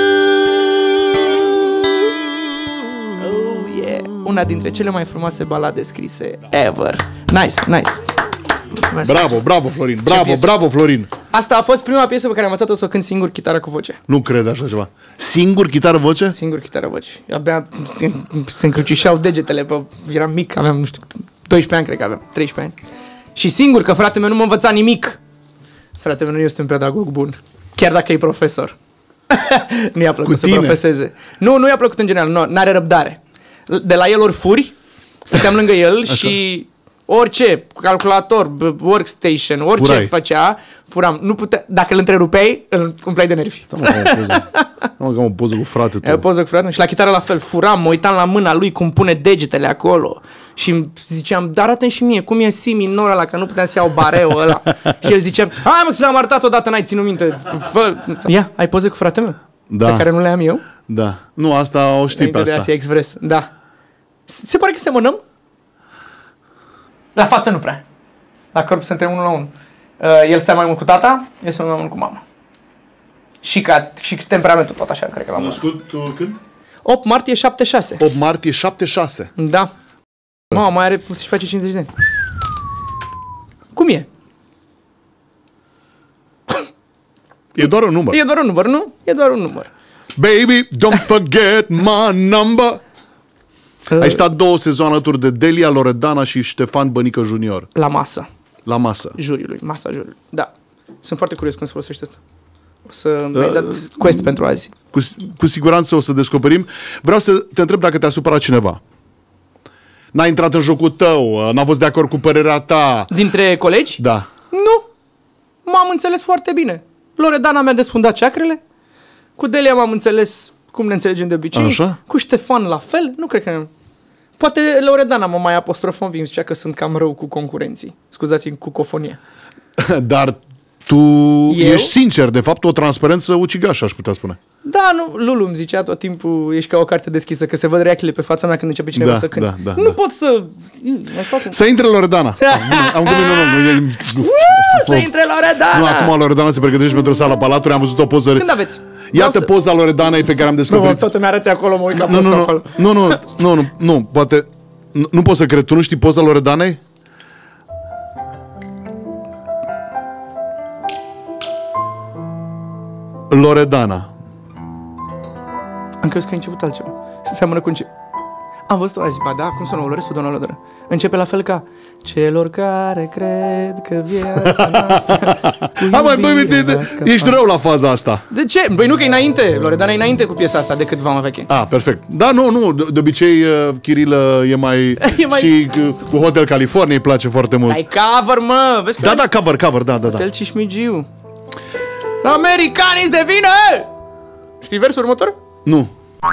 Oh, yeah. Una dintre cele mai frumoase balade scrise ever. Nice, nice. Mulțumesc. Bravo, bravo, Florin. Bravo, piesă. bravo, Florin. Asta a fost prima piesă pe care am învățat-o să cânt singur chitară cu voce. Nu cred așa ceva. Singur, chitară, voce? Singur chitară voce. Abia se încrucișeau degetele, pe... eram mic, aveam, nu știu, doisprezece ani cred că aveam, treisprezece ani. Și singur, că fratele meu nu mă învăța nimic. Fratele meu nu este un pedagog bun, chiar dacă e profesor. Nu i-a plăcut Cu să tine? profeseze. Nu, nu i-a plăcut în general, nu are răbdare. De la el ori furi, stăteam lângă el și orice, calculator, b- workstation, orice Furai. făcea, furam. Nu putea, dacă îl întrerupeai, îl umpleai de nervi. Am o poză. Am o poză cu frate E o tu. poză cu fratele. Și la chitară la fel, furam, mă uitam la mâna lui cum pune degetele acolo. Și îmi ziceam, dar arată-mi și mie, cum e si minor ăla, că nu puteam să iau bareu ăla. Și el zicea, hai mă, că l-am arătat odată, n-ai ținut minte. Fă. Ia, ai poze cu fratele meu? Da. Pe care nu le am eu? Da. Nu, asta o știi pe Înainte de asta. Asia Express, da. Se pare că semănăm? La față nu prea. La corp suntem unul la unul. Uh, el seamănă mai mult cu tata, eu sunt mai mult cu mama. Și, ca, și temperamentul tot așa, cred că l-am Născut tu când? opt martie șaptezeci și șase. opt martie șaptezeci și șase. Da. Mama mai are, și face cincizeci de ani. Cum e? E doar un număr. E doar un număr, nu? E doar un număr. Baby, don't forget my number. Ai stat două sezoane alături de Delia Loredana și Ștefan Bănică Junior La masă, la masă. juriului, masa juriului. Da. Sunt foarte curios cum se folosește asta. O să mi-ai dat quest pentru azi. Cu, cu siguranță o să descoperim. Vreau să te întreb dacă te-a supărat cineva. N-a intrat în jocul tău, n-a fost de acord cu părerea ta. Dintre colegi? Da. Nu. M-am înțeles foarte bine. Loredana mi-a desfundat ceacrele. Cu Delia m-am înțeles cum ne înțelegem de obicei. Așa? Cu Ștefan la fel. Nu cred că... Poate Loredana mă mai apostrofă un pic, zicea că sunt cam rău cu concurenții. Scuzați-mi, cu cofonie. Dar Tu ești sincer, de fapt, o transparență ucigașă, aș putea spune. Da, nu, Lulu îmi zicea tot timpul, ești ca o carte deschisă, că se văd reacțiile pe fața mea când începe cineva Da, să cânte. da, da, nu da. pot să... Mai fac un... Să intre Loredana. Am gândit, nu, nu, nu, e... Să intre Loredana! Nu, acum Loredana se pregătește pentru sala Palatului, am văzut o poză. Când aveți? Iată să... poza Loredanei pe care am Nu, descoperit. tot îmi arăți acolo, mă uit la Nu, postul nu, nu, acolo. nu, nu, nu, nu, nu, poate... Nu, nu pot să cred, tu nu știi poza Loredanei? Loredana. Am crezut că a început altceva. Se seamănă cu înce... Am văzut-o azi, ba da, cum să nu, o lăresc pe doamna Lodără. Începe la fel ca celor care cred că viața noastră Hai mai, băi, de, de, ești rău la faza asta. De ce? Băi, nu că e înainte, Loredana e înainte cu piesa asta decât v-am veche. Ah, perfect. Da, nu, nu, de, de obicei uh, Chirilă e mai... E mai- Și cu, cu Hotel California îi place foarte mult. Ai cover, mă! Vezi că Da, da, cover, cover, da, da, da. Hotel Cismigiu. Americanii de vină! Știi versul următor? Nu.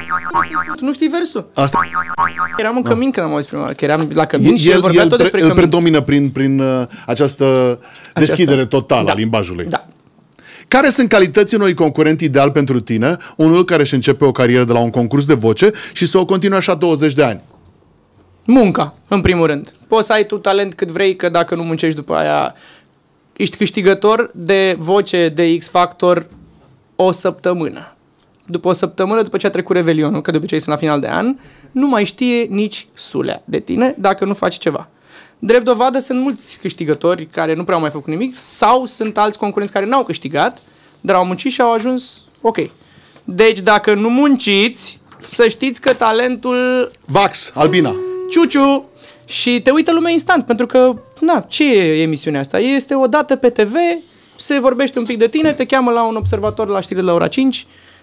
Tu nu știi versul? Asta Eram în cămin când am auzit prima oară, că eram la cămin și el, el, vorbea el, tot despre pre, el cămin. predomină prin, prin uh, această deschidere totală Da. a limbajului. Da. Care sunt calitățile unui concurent ideal pentru tine, unul care își începe o carieră de la un concurs de voce și să o continue așa douăzeci de ani? Munca, în primul rând. Poți să ai tu talent cât vrei, că dacă nu muncești după aia, ești câștigător de voce de X Factor o săptămână. După o săptămână, după ce a trecut Revelionul, că de obicei sunt la final de an, nu mai știe nici sulea de tine dacă nu faci ceva. Drept dovadă, sunt mulți câștigători care nu prea au mai făcut nimic sau sunt alți concurenți care n-au câștigat, dar au muncit și au ajuns ok. Deci dacă nu munciți, să știți că talentul... Vax, Albina. Ciuciu! Și te uită lumea instant, pentru că, na, ce e emisiunea asta? Este o dată pe T V, se vorbește un pic de tine, te cheamă la un observator la știrile la ora cinci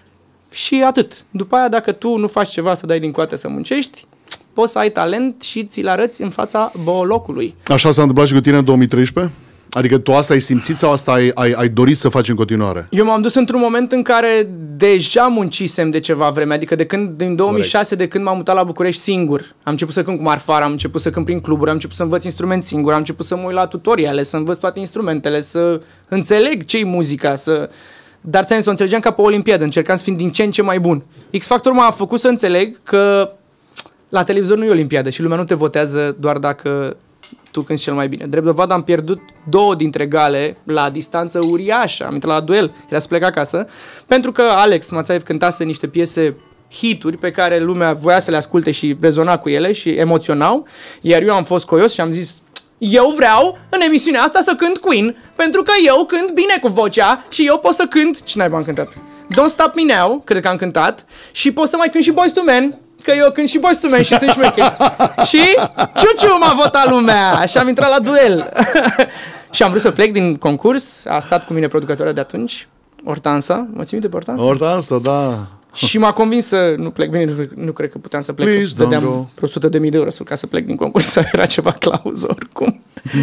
și atât. După aia, dacă tu nu faci ceva să dai din coate să muncești, poți să ai talent și ți-l arăți în fața bolocului. Așa s-a întâmplat și cu tine în două mii treisprezece? Adică tu asta ai simțit sau asta ai, ai, ai dorit să faci în continuare? Eu m-am dus într-un moment în care deja muncisem de ceva vreme, adică de când, din două mii șase, de când m-am mutat la București singur. Am început să cânt cu Marfara, am început să cânt prin cluburi, am început să învăț instrument singur, am început să mă uit la tutoriale, să învăț toate instrumentele, să înțeleg ce-i muzica, să... Dar ți-am zis, o înțelegeam ca pe o olimpiadă, încercam să fiu din ce în ce mai bun. X Factor m-a făcut să înțeleg că la televizor nu e olimpiadă și lumea nu te votează doar dacă tu cânti cel mai bine. Drept dovadă, am pierdut două dintre gale la distanță uriașă. Am intrat la duel, era să plec acasă, pentru că Alex Mațaev cântase niște piese hituri pe care lumea voia să le asculte și rezona cu ele și emoționau, iar eu am fost coios și am zis: eu vreau în emisiunea asta să cânt Queen, pentru că eu cânt bine cu vocea și eu pot să cânt... Ce naiba am cântat? Don't Stop Me Now, cred că am cântat, și pot să mai cânt și Boyz two Men, că eu cânt și Boyz two Men și sunt șmecher. Și ciuciu m-a votat lumea și am intrat la duel. Și am vrut să plec din concurs, a stat cu mine producătoarea de atunci, Hortansa, mă ții minte pe Hortansa? Hortansa, da. Și m-a convins să nu plec. Bine, nu, nu cred că puteam să plec. Please don't Dădeam go. vreo o sută de mii de euro ca să plec din concurs. Era ceva clauză oricum.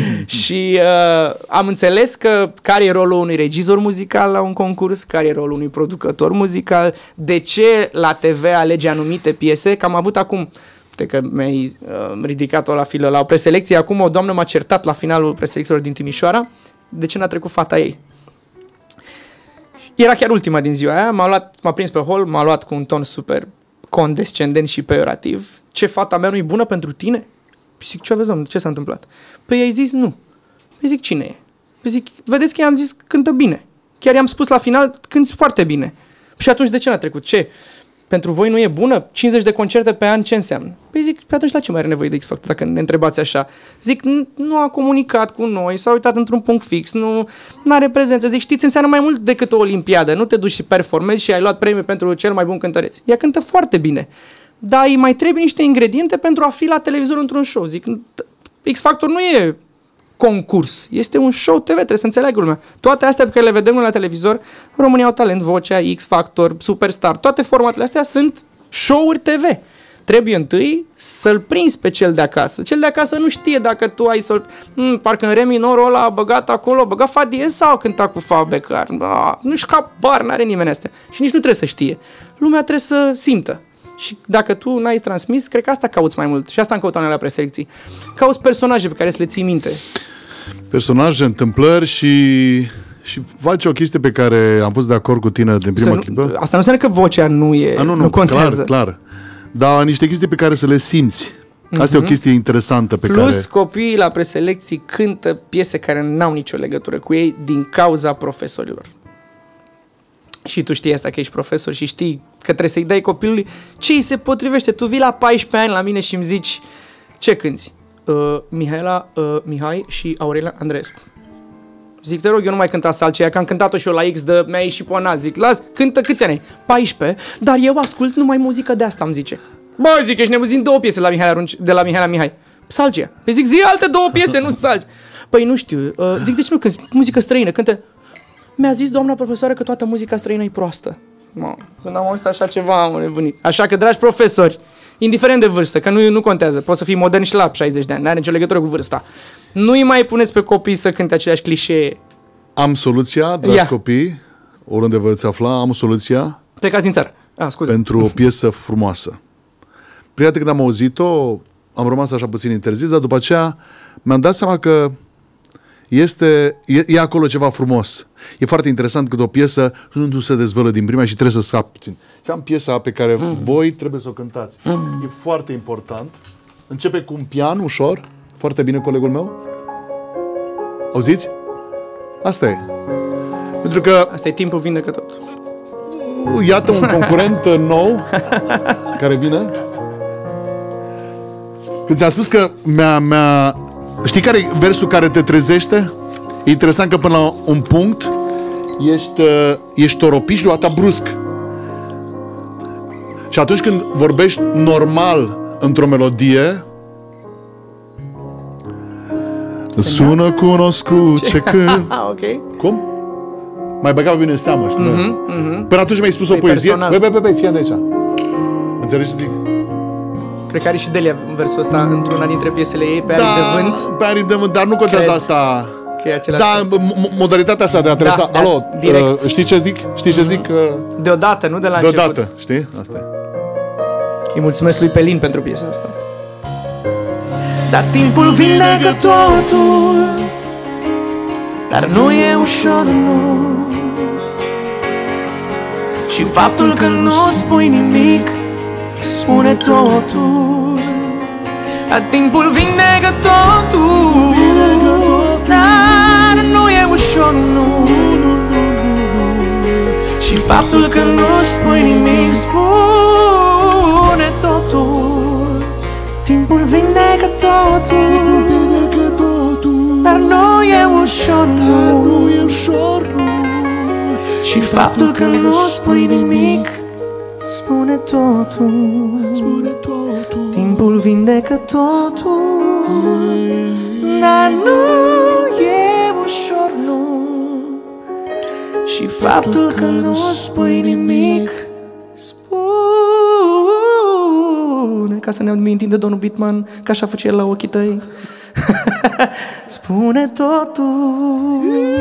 Și uh, am înțeles că care e rolul unui regizor muzical la un concurs, care e rolul unui producător muzical, de ce la T V alege anumite piese, că am avut acum... Uite că mi-ai uh, ridicat-o la filă la o preselecție. Acum o doamnă m-a certat la finalul preselecțiilor din Timișoara de ce n-a trecut fata ei. Era chiar ultima din ziua aia, m-a, luat, m-a prins pe hol, m-a luat cu un ton super condescendent și peorativ. Ce, fata mea nu e bună pentru tine? Păi zic, ce aveți, domnule, ce s-a întâmplat? Păi i-ai zis nu. Păi zic, cine e? Păi zic, vedeți că i-am zis, cântă bine. Chiar i-am spus la final, cânti foarte bine. Și atunci de ce n-a trecut? Ce? Pentru voi nu e bună? cincizeci de concerte pe an, ce înseamnă? Păi zic, pe atunci la ce mai are nevoie de X Factor, dacă ne întrebați așa? Zic, nu a comunicat cu noi, s-a uitat într-un punct fix, nu are prezență. Zic, știți, înseamnă mai mult decât o olimpiadă. Nu te duci și performezi și ai luat premiu pentru cel mai bun cântăreț. Ea cântă foarte bine. Dar îi mai trebuie niște ingrediente pentru a fi la televizor într-un show. Zic, X Factor nu e concurs. Este un show T V, trebuie să înțeleagă lumea. Toate astea pe care le vedem la televizor, România au talent, Vocea, X Factor, Superstar, toate formatele astea sunt show-uri T V. Trebuie întâi să-l prinzi pe cel de acasă. Cel de acasă nu știe dacă tu ai să-l... Hmm, parcă în re minorul ăla a băgat acolo, a băgat fa diez sau a cântat cu fa becar. Ah, nu-și habar, n-are nimeni astea. Și nici nu trebuie să știe. Lumea trebuie să simtă. Și dacă tu n-ai transmis, cred că asta cauți mai mult. Și asta am căutat la preselecții. Cauți personaje pe care să le ții minte. Personaje, întâmplări și și faci o chestie pe care am fost de acord cu tine din prima nu, clipă. asta nu înseamnă că vocea nu e, A, nu, nu, nu contează. Clar, clar. Dar niște chestii pe care să le simți. Asta mm-hmm. e o chestie interesantă pe Plus, care... copiii la preselecții cântă piese care n-au nicio legătură cu ei din cauza profesorilor. Și tu știi asta, că ești profesor și știi că trebuie să-i dai copilului ce îi se potrivește. Tu vii la paisprezece ani la mine și îmi zici ce cânti? Uh, Mihaela, uh, Mihai și Aurelia Andreescu. Zic, te rog, eu nu mai cânta salcea, că am cântat-o și eu la X, de mi-a ieșit pe nas. Zic, las, cântă câți ani ai? paisprezece, dar eu ascult numai muzică de asta, îmi zice. Bă, zic, ești nebun, două piese la Mihaela, de la Mihaela Mihai. Salcea. Păi zic, zi alte două piese, nu salci. Păi nu știu. Uh, zic, de ce nu cânti muzică străină? Cântă. Mi-a zis doamna profesoară că toată muzica străină e proastă. Mă, când am auzit așa ceva, am nebunit. Așa că, dragi profesori, indiferent de vârstă, că nu, nu contează, poți să fii modern și la șaizeci de ani, n-are nicio legătură cu vârsta. Nu-i mai puneți pe copii să cânte aceleași clișee. Am soluția, dragi Ia. copii, oriunde vă veți afla, am soluția Plecați din țară. Ah, scuze. pentru o piesă frumoasă. Prima dată când am auzit-o, am rămas așa puțin interzis, dar după aceea mi-am dat seama că este, e, e acolo ceva frumos. E foarte interesant că o piesă nu se dezvălă din prima și trebuie să scapi puțin. Și am piesa pe care mm. voi trebuie să o cântați. Mm. E foarte important. Începe cu un pian ușor. Foarte bine, colegul meu. Auziți? Asta e. Pentru că Asta e timpul vindecă tot. iată un concurent nou care vine. Când ți-am spus că mi-a, mi-a... Știi care e versul care te trezește? E interesant că până la un punct ești, ești toropit și luat brusc. Și atunci când vorbești normal într-o melodie, sună cunoscut ce când... Ok. Cum? Mai băga bine în seamă, știi? Mhm, mhm. Până atunci mi-ai spus o Păi poezie. personal. Băi, băi, băi, băi, fii de aici. Înțelegi ce zic? Cred că are și Delia versul ăsta într-una dintre piesele ei, pe Da, aripi de vânt. pe aripi de vânt, dar nu contează Cred asta. Că e același. Da, m- modalitatea asta de a adresa. Da, Alo, da, direct. uh, știi ce zic? Știi ce zic? Uh, Deodată, nu de la deodată, început. știi? Asta e. Îi mulțumesc lui Pelin pentru piesa asta. Dar timpul vindecă totul, dar nu e ușor, nu. Și faptul că nu spui nimic spune totul. Dar timpul vindecă totul, dar nu e ușor, nu. Și faptul că nu spui nimic spune totul. Timpul vindecă totul, dar nu e ușor, nu. Și faptul că nu spui nimic spune totul. Timpul vindecă totul, dar nu e ușor, nu. Și faptul că nu spui nimic spune. Ca să ne amintim de domnul Bitman, că așa face el la ochii tăi. Spune totul.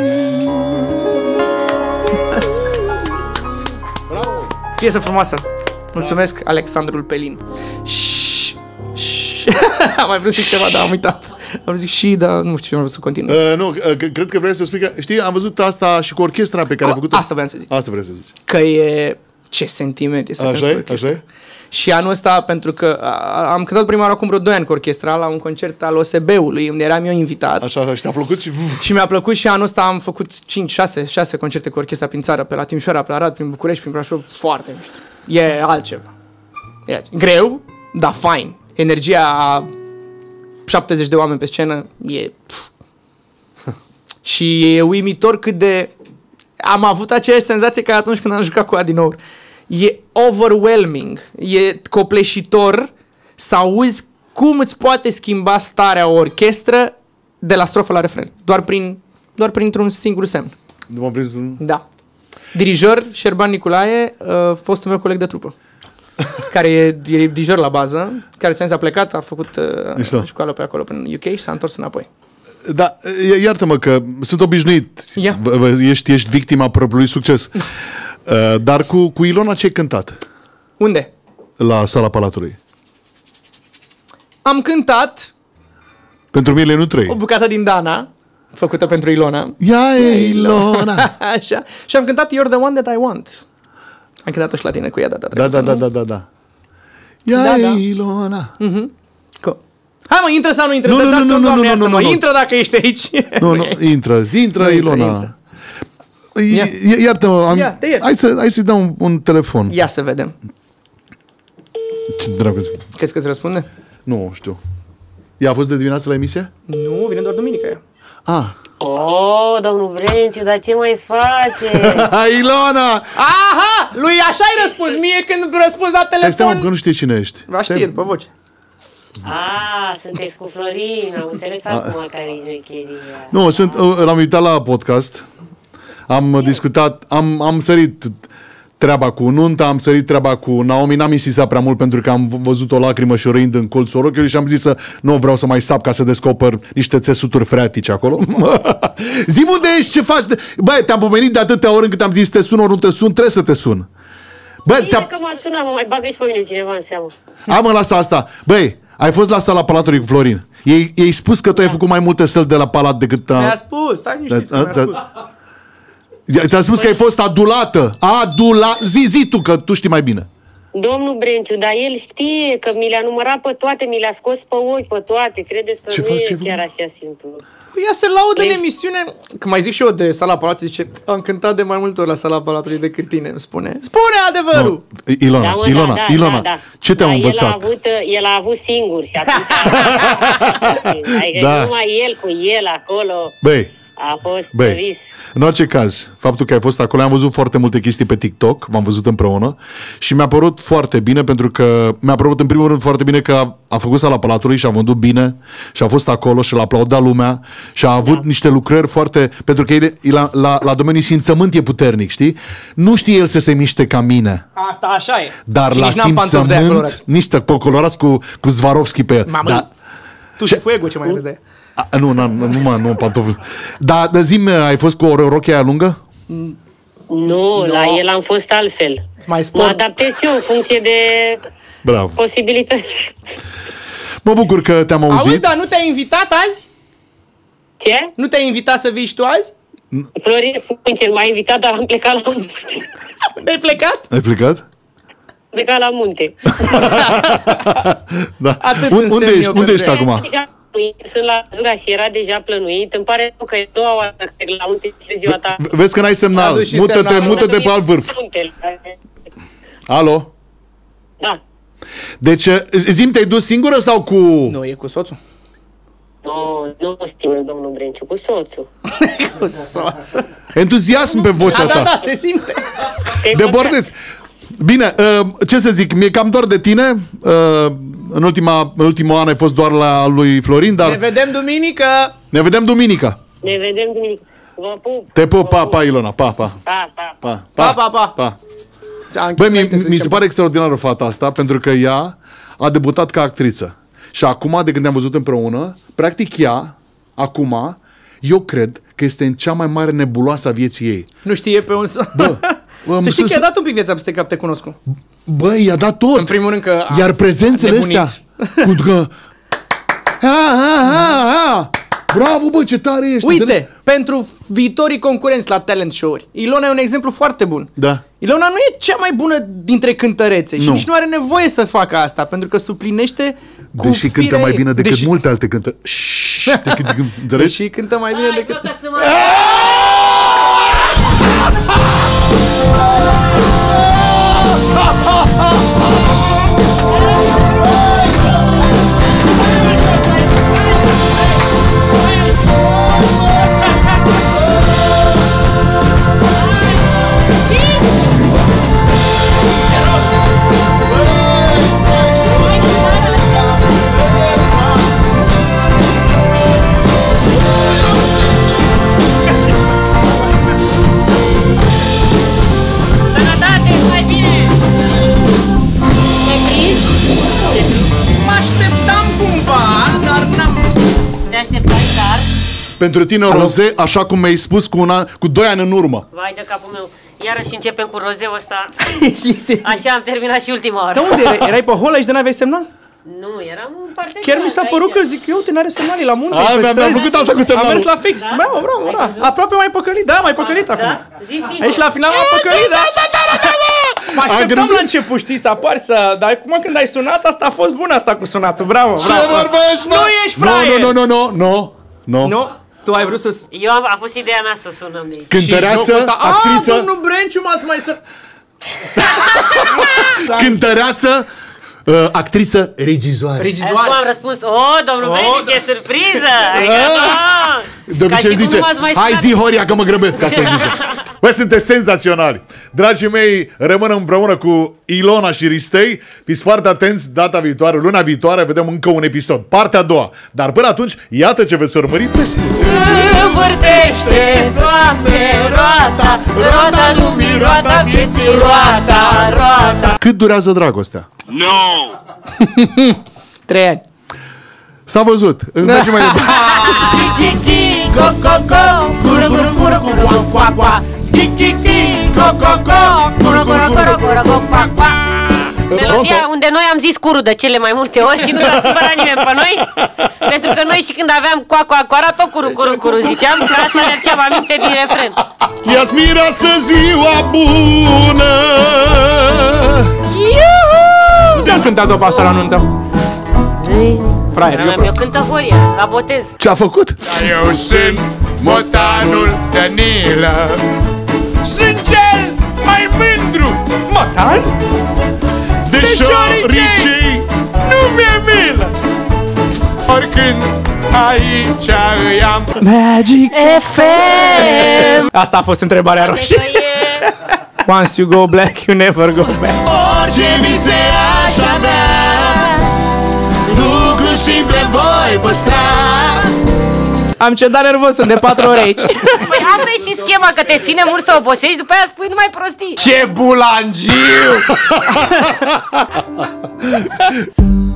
Piesă frumoasă. Mulțumesc, Alexandrul Pelin. Și am mai vrut să zic ceva, dar am uitat. Am zis și, dar nu știu ce am vrut să continui. Uh, nu, uh, cred că vrei să spui că, știi, am văzut asta și cu orchestra pe care Cu, ai făcut-o. asta vreau să zic. Asta vrei să zici. Că e... Ce sentiment e să cânti Așa cu e? orchestra. Așa e? Și anul ăsta, pentru că a, am cântat prima oară acum vreo doi ani cu orchestra la un concert al O S B-ului, unde eram eu invitat. Așa, așa, și te-a plăcut și... Și mi-a plăcut și anul ăsta am făcut cinci, șase, șase concerte cu orchestra prin țară, pe la Timișoara, pe la Arad, prin București, prin Brașov, foarte mișto. E altceva. E greu, dar fain. Energia a șaptezeci de oameni pe scenă e... Pf. Și e uimitor cât de... Am avut aceeași senzație ca atunci când am jucat cu Adinaur. E overwhelming, e copleșitor să auzi cum îți poate schimba starea o orchestră de la strofă la refren. Doar, prin, doar printr-un singur semn. Nu m-am prins un... Da. Dirijor, Șerban Nicolae, uh, fostul meu coleg de trupă, care e, e dirijor la bază, care ți-am zis a plecat, a făcut uh, școală pe acolo, prin U K și s-a întors înapoi. Da, iartă-mă că sunt obișnuit. Ia. Ești, ești victima propriului succes. Uh, dar cu, cu Ilona ce ai cântat? Unde? La Sala Palatului. Am cântat Pentru mine nu trei. o bucată din Dana Făcută pentru Ilona. Ia Ilona. Așa. Și am cântat You're the one that I want. Am cântat-o și la tine cu ea data Da, trecută. da, da, da, da, da. Ia Da, da. Ilona. Co- Hai mă, intră sau nu intră? Nu, nu, Dați-o, nu, nu, Doamne, nu, nu, iartă-mă. nu, nu. Intră dacă ești aici. Nu, nu, intră, intră Nu, intră, Ilona. intră. Ia. Iartă-mă, am, Ia, te iert. hai, să, hai să-i dau un, un telefon. Ia să vedem. Ce dragă. Crezi că îți răspunde? Nu știu. Ea a fost de dimineață la emisie? Nu, vine doar duminică ea. Ah. Oh, domnul Brenciu, dar ce mai face? Ilona! Aha! Lui așa ai răspuns mie când răspunzi la Stai, stai, mă, că telefon. nu știe cine ești. Va știe după voce. Ah, sunteți cu Florin, am înțeles acum care-i șmecheria. Nu, sunt, l-am uitat la podcast. Am discutat, am, am sărit treaba cu nunta, am sărit treaba cu Naomi, n-am insistat prea mult pentru că am văzut o lacrimă șorâind în colțul ochiului și am zis să nu vreau să mai sap ca să descoper niște țesuturi freatice acolo. Zi-mi unde ești, ce faci? Băi, te-am pomenit de atâtea ori încât am zis te sun ori nu te sun, trebuie să te sun. Bă, Bine ți-a... că m-a sunat, mă mai bagă și pe mine cineva în seamă. Am în lasă asta. Băi, ai fost la sala Palatului cu Florin. Ei, ei spus că tu ai făcut mai multe săli de la Palat decât... Uh... Mi-a spus, stai niște, Da, mi-a da. spus. Ți-a spus că ai fost adulată. Adula... Zi, zi tu, că tu știi mai bine. Domnul Brenciu, dar el știe că mi le-a numărat pe toate, mi le-a scos pe ochi pe toate. Credeți că Ce nu fac, e ce chiar fac? așa simplu. Păi ea se laudă în Ești- emisiune. Când mai zic și eu de Sala Palatului, zice, am cântat de mai multe ori la Sala Palatului decât tine, îmi spune. Spune adevărul! Nu. Ilona, Da, mă, Ilona, da, da, Ilona, da, da. ce te-am Dar învățat? El a, avut, el a avut singur și atunci adică Da. numai el cu el acolo Băi, a fost Băi, vis. în orice caz, faptul că ai fost acolo, am văzut foarte multe chestii pe TikTok, v-am văzut împreună și mi-a părut foarte bine pentru că mi-a părut în primul rând foarte bine că a, a făcut Sala Palatului și a vândut bine și a fost acolo și l-a aplaudat lumea și a avut da. niște lucrări foarte... Pentru că el, la, la, la domeniul simțământ e puternic, știi? Nu știe el să se miște ca mine, Asta așa e. dar Și la nici n-am pantofi de aia simțământ, colorați. niște colorați cu, cu Zvarovski pe el. Mamă, Da. tu și Fuego, ce mai vreți de ea? A, nu, nu, nu, nu, nu, pantofi. Dar, dar zi-mi, ai fost cu o rochie aia lungă? Nu, la el am fost altfel. Mai Mă sport. adaptez și eu în funcție de Bravo. posibilități. Mă bucur că te-am auzit. Auzi, dar nu te-ai invitat azi? Ce? Nu te-ai invitat să vii și tu azi? Florin Spâncer m-a invitat, dar am plecat la munte. Unde ai plecat? Ai plecat? Am plecat la munte. Da. Atât Un, însemn unde eu ești? Unde pentru ești ea. acum? Deja plănuit, sunt la Zura și era deja plănuit. Îmi pare rău că e doua oară că plec la munte și de ziua ta. Vezi că n-ai S-a semnal. dus și Mută-te, semnalul. mută-te pe alt vârf. Muntele. Alo? Da. Deci, zi te-ai dus singură sau cu... Nu, e cu soțul. Nu, nu singur, domnul Brenciu, cu soțul. Cu soțul. Entuziasm pe vocea Da, da, ta. da, se simte. De bordez. Bine, uh, ce să zic, mi-e cam dor de tine. Uh, în, ultima, în ultimul an ai fost doar la lui Florin, dar Ne vedem duminică. ne vedem duminica. Ne vedem duminică. Vă pup. Te pup, pa, pa, Ilona, pa, pa. Pa, pa. Pa, Pa, pa, pa. pa. A închis Băi, mi, înainte să mi se zicem. pare extraordinară fata asta, pentru că ea a debutat ca actriță. Și acum, de când ne-am văzut împreună, practic ea, acum, eu cred că este în cea mai mare nebuloasă a vieții ei. Nu știe pe un son. Bă, bă, Să știi să- că i-a dat un pic viața peste cap, te cunosc. Bă, i-a dat tot. În primul rând că a Iar prezențele nebunit. astea, cu că... A, a, a, a. Bravo, bă, ce tare ești. înțelegi? Uite, pentru viitorii concurenți la talent show-uri, Ilona e un exemplu foarte bun. Da. Ilona nu e cea mai bună dintre cântărețe și Nu. nici nu are nevoie să facă asta, pentru că suplinește cu Deși cântă firea mai ei. bine decât Deși- multe alte cântări. Decât, decât, înțelegi? Deși cântă mai bine decât... Sănătate, mai bine! Mă așteptam cumva, dar n-am... Te așteptai, dar... Pentru tine, Roze, așa cum mi-ai spus cu, un an, cu doi ani în urmă. Vai de capul meu. Iarăși începem cu rozeul ăsta. Așa am terminat și ultima oară. Dar unde erai? Erai pe hol aici de n-aveai semnal? Nu, eram în partea Chiar mi s-a părut că zic, eu, uite, n-are semnale la munte. A, mi-a plăcut asta cu semnalul. Am mers la fix. Da? Bravo, bravo, bravo. Aproape mai păcălit, da, mai păcălit da? acum. Zi, sigur. Aici la final m-a păcălit, da? Mă așteptam la început, știi, să apari să... Dar acum când ai sunat, asta a fost bună asta cu sunatul, bravo, Ce bravo. vorbești, mă? Nu ești fraier! Nu, nu, nu, nu, nu. Nu? Tu ai vrut să... Eu am, a fost ideea mea să sunăm de aici. Cântăreață, actrisă... A, domnul Brenciu m-ați mai să... Cântăreață, uh, actriță, regizoare. Regizoare. Acum am răspuns, oh, domnul Oh, Breni, da. ce surpriză! Adică, oh, De obicei ca și cum zice, nu m-ați mai hai sunat. zi, Horia, că mă grăbesc, asta zice. Băi, sunteți senzaționali. Dragii mei, rămân împreună cu Ilona și Ristei. Fiți foarte atenți data viitoare, luna viitoare, vedem încă un episod, partea a doua. Dar până atunci, iată ce veți urmări pe scurt. Învârtește, Doamne, roata, roata lumii, roata vieții, roata, roata. Cât durează dragostea? Trei ani. S-a văzut. Mergem mai departe. Kiki, co, co, co, curu, curu, curu, curu, coa, coa. Kiki, co, co, co, curu, curu, curu, curu, curu, coa, coa. Melodia unde noi am zis curu de cele mai multe ori și nu s-a supărat nimeni pe noi. Pentru că noi și când aveam coa, coa, coara, tot curu, curu, curu ziceam. Că asta ne aduceam aminte din refren. Ia-ți mireasă ziua bună. Iuhu! Ți-am cântat o pasă la nuntă. Fraier, eu Eu prost. cântă Horia, la botez. Ce-a făcut? Eu sunt motanul Danila. Sunt cel mai mândru motan De șoricei. Nu mi-e milă. Oricând aici îi am. Magic. F M. Asta a fost întrebarea roșie. Once you go black, you never go back. Orice vise aș avea, lucruri simple voi păstra. Am cedat nervos, sunt de patru ore aici. Păi asta e și schema, că te ține mult să obosești, după aia spui numai prostii. Ce bulangiu!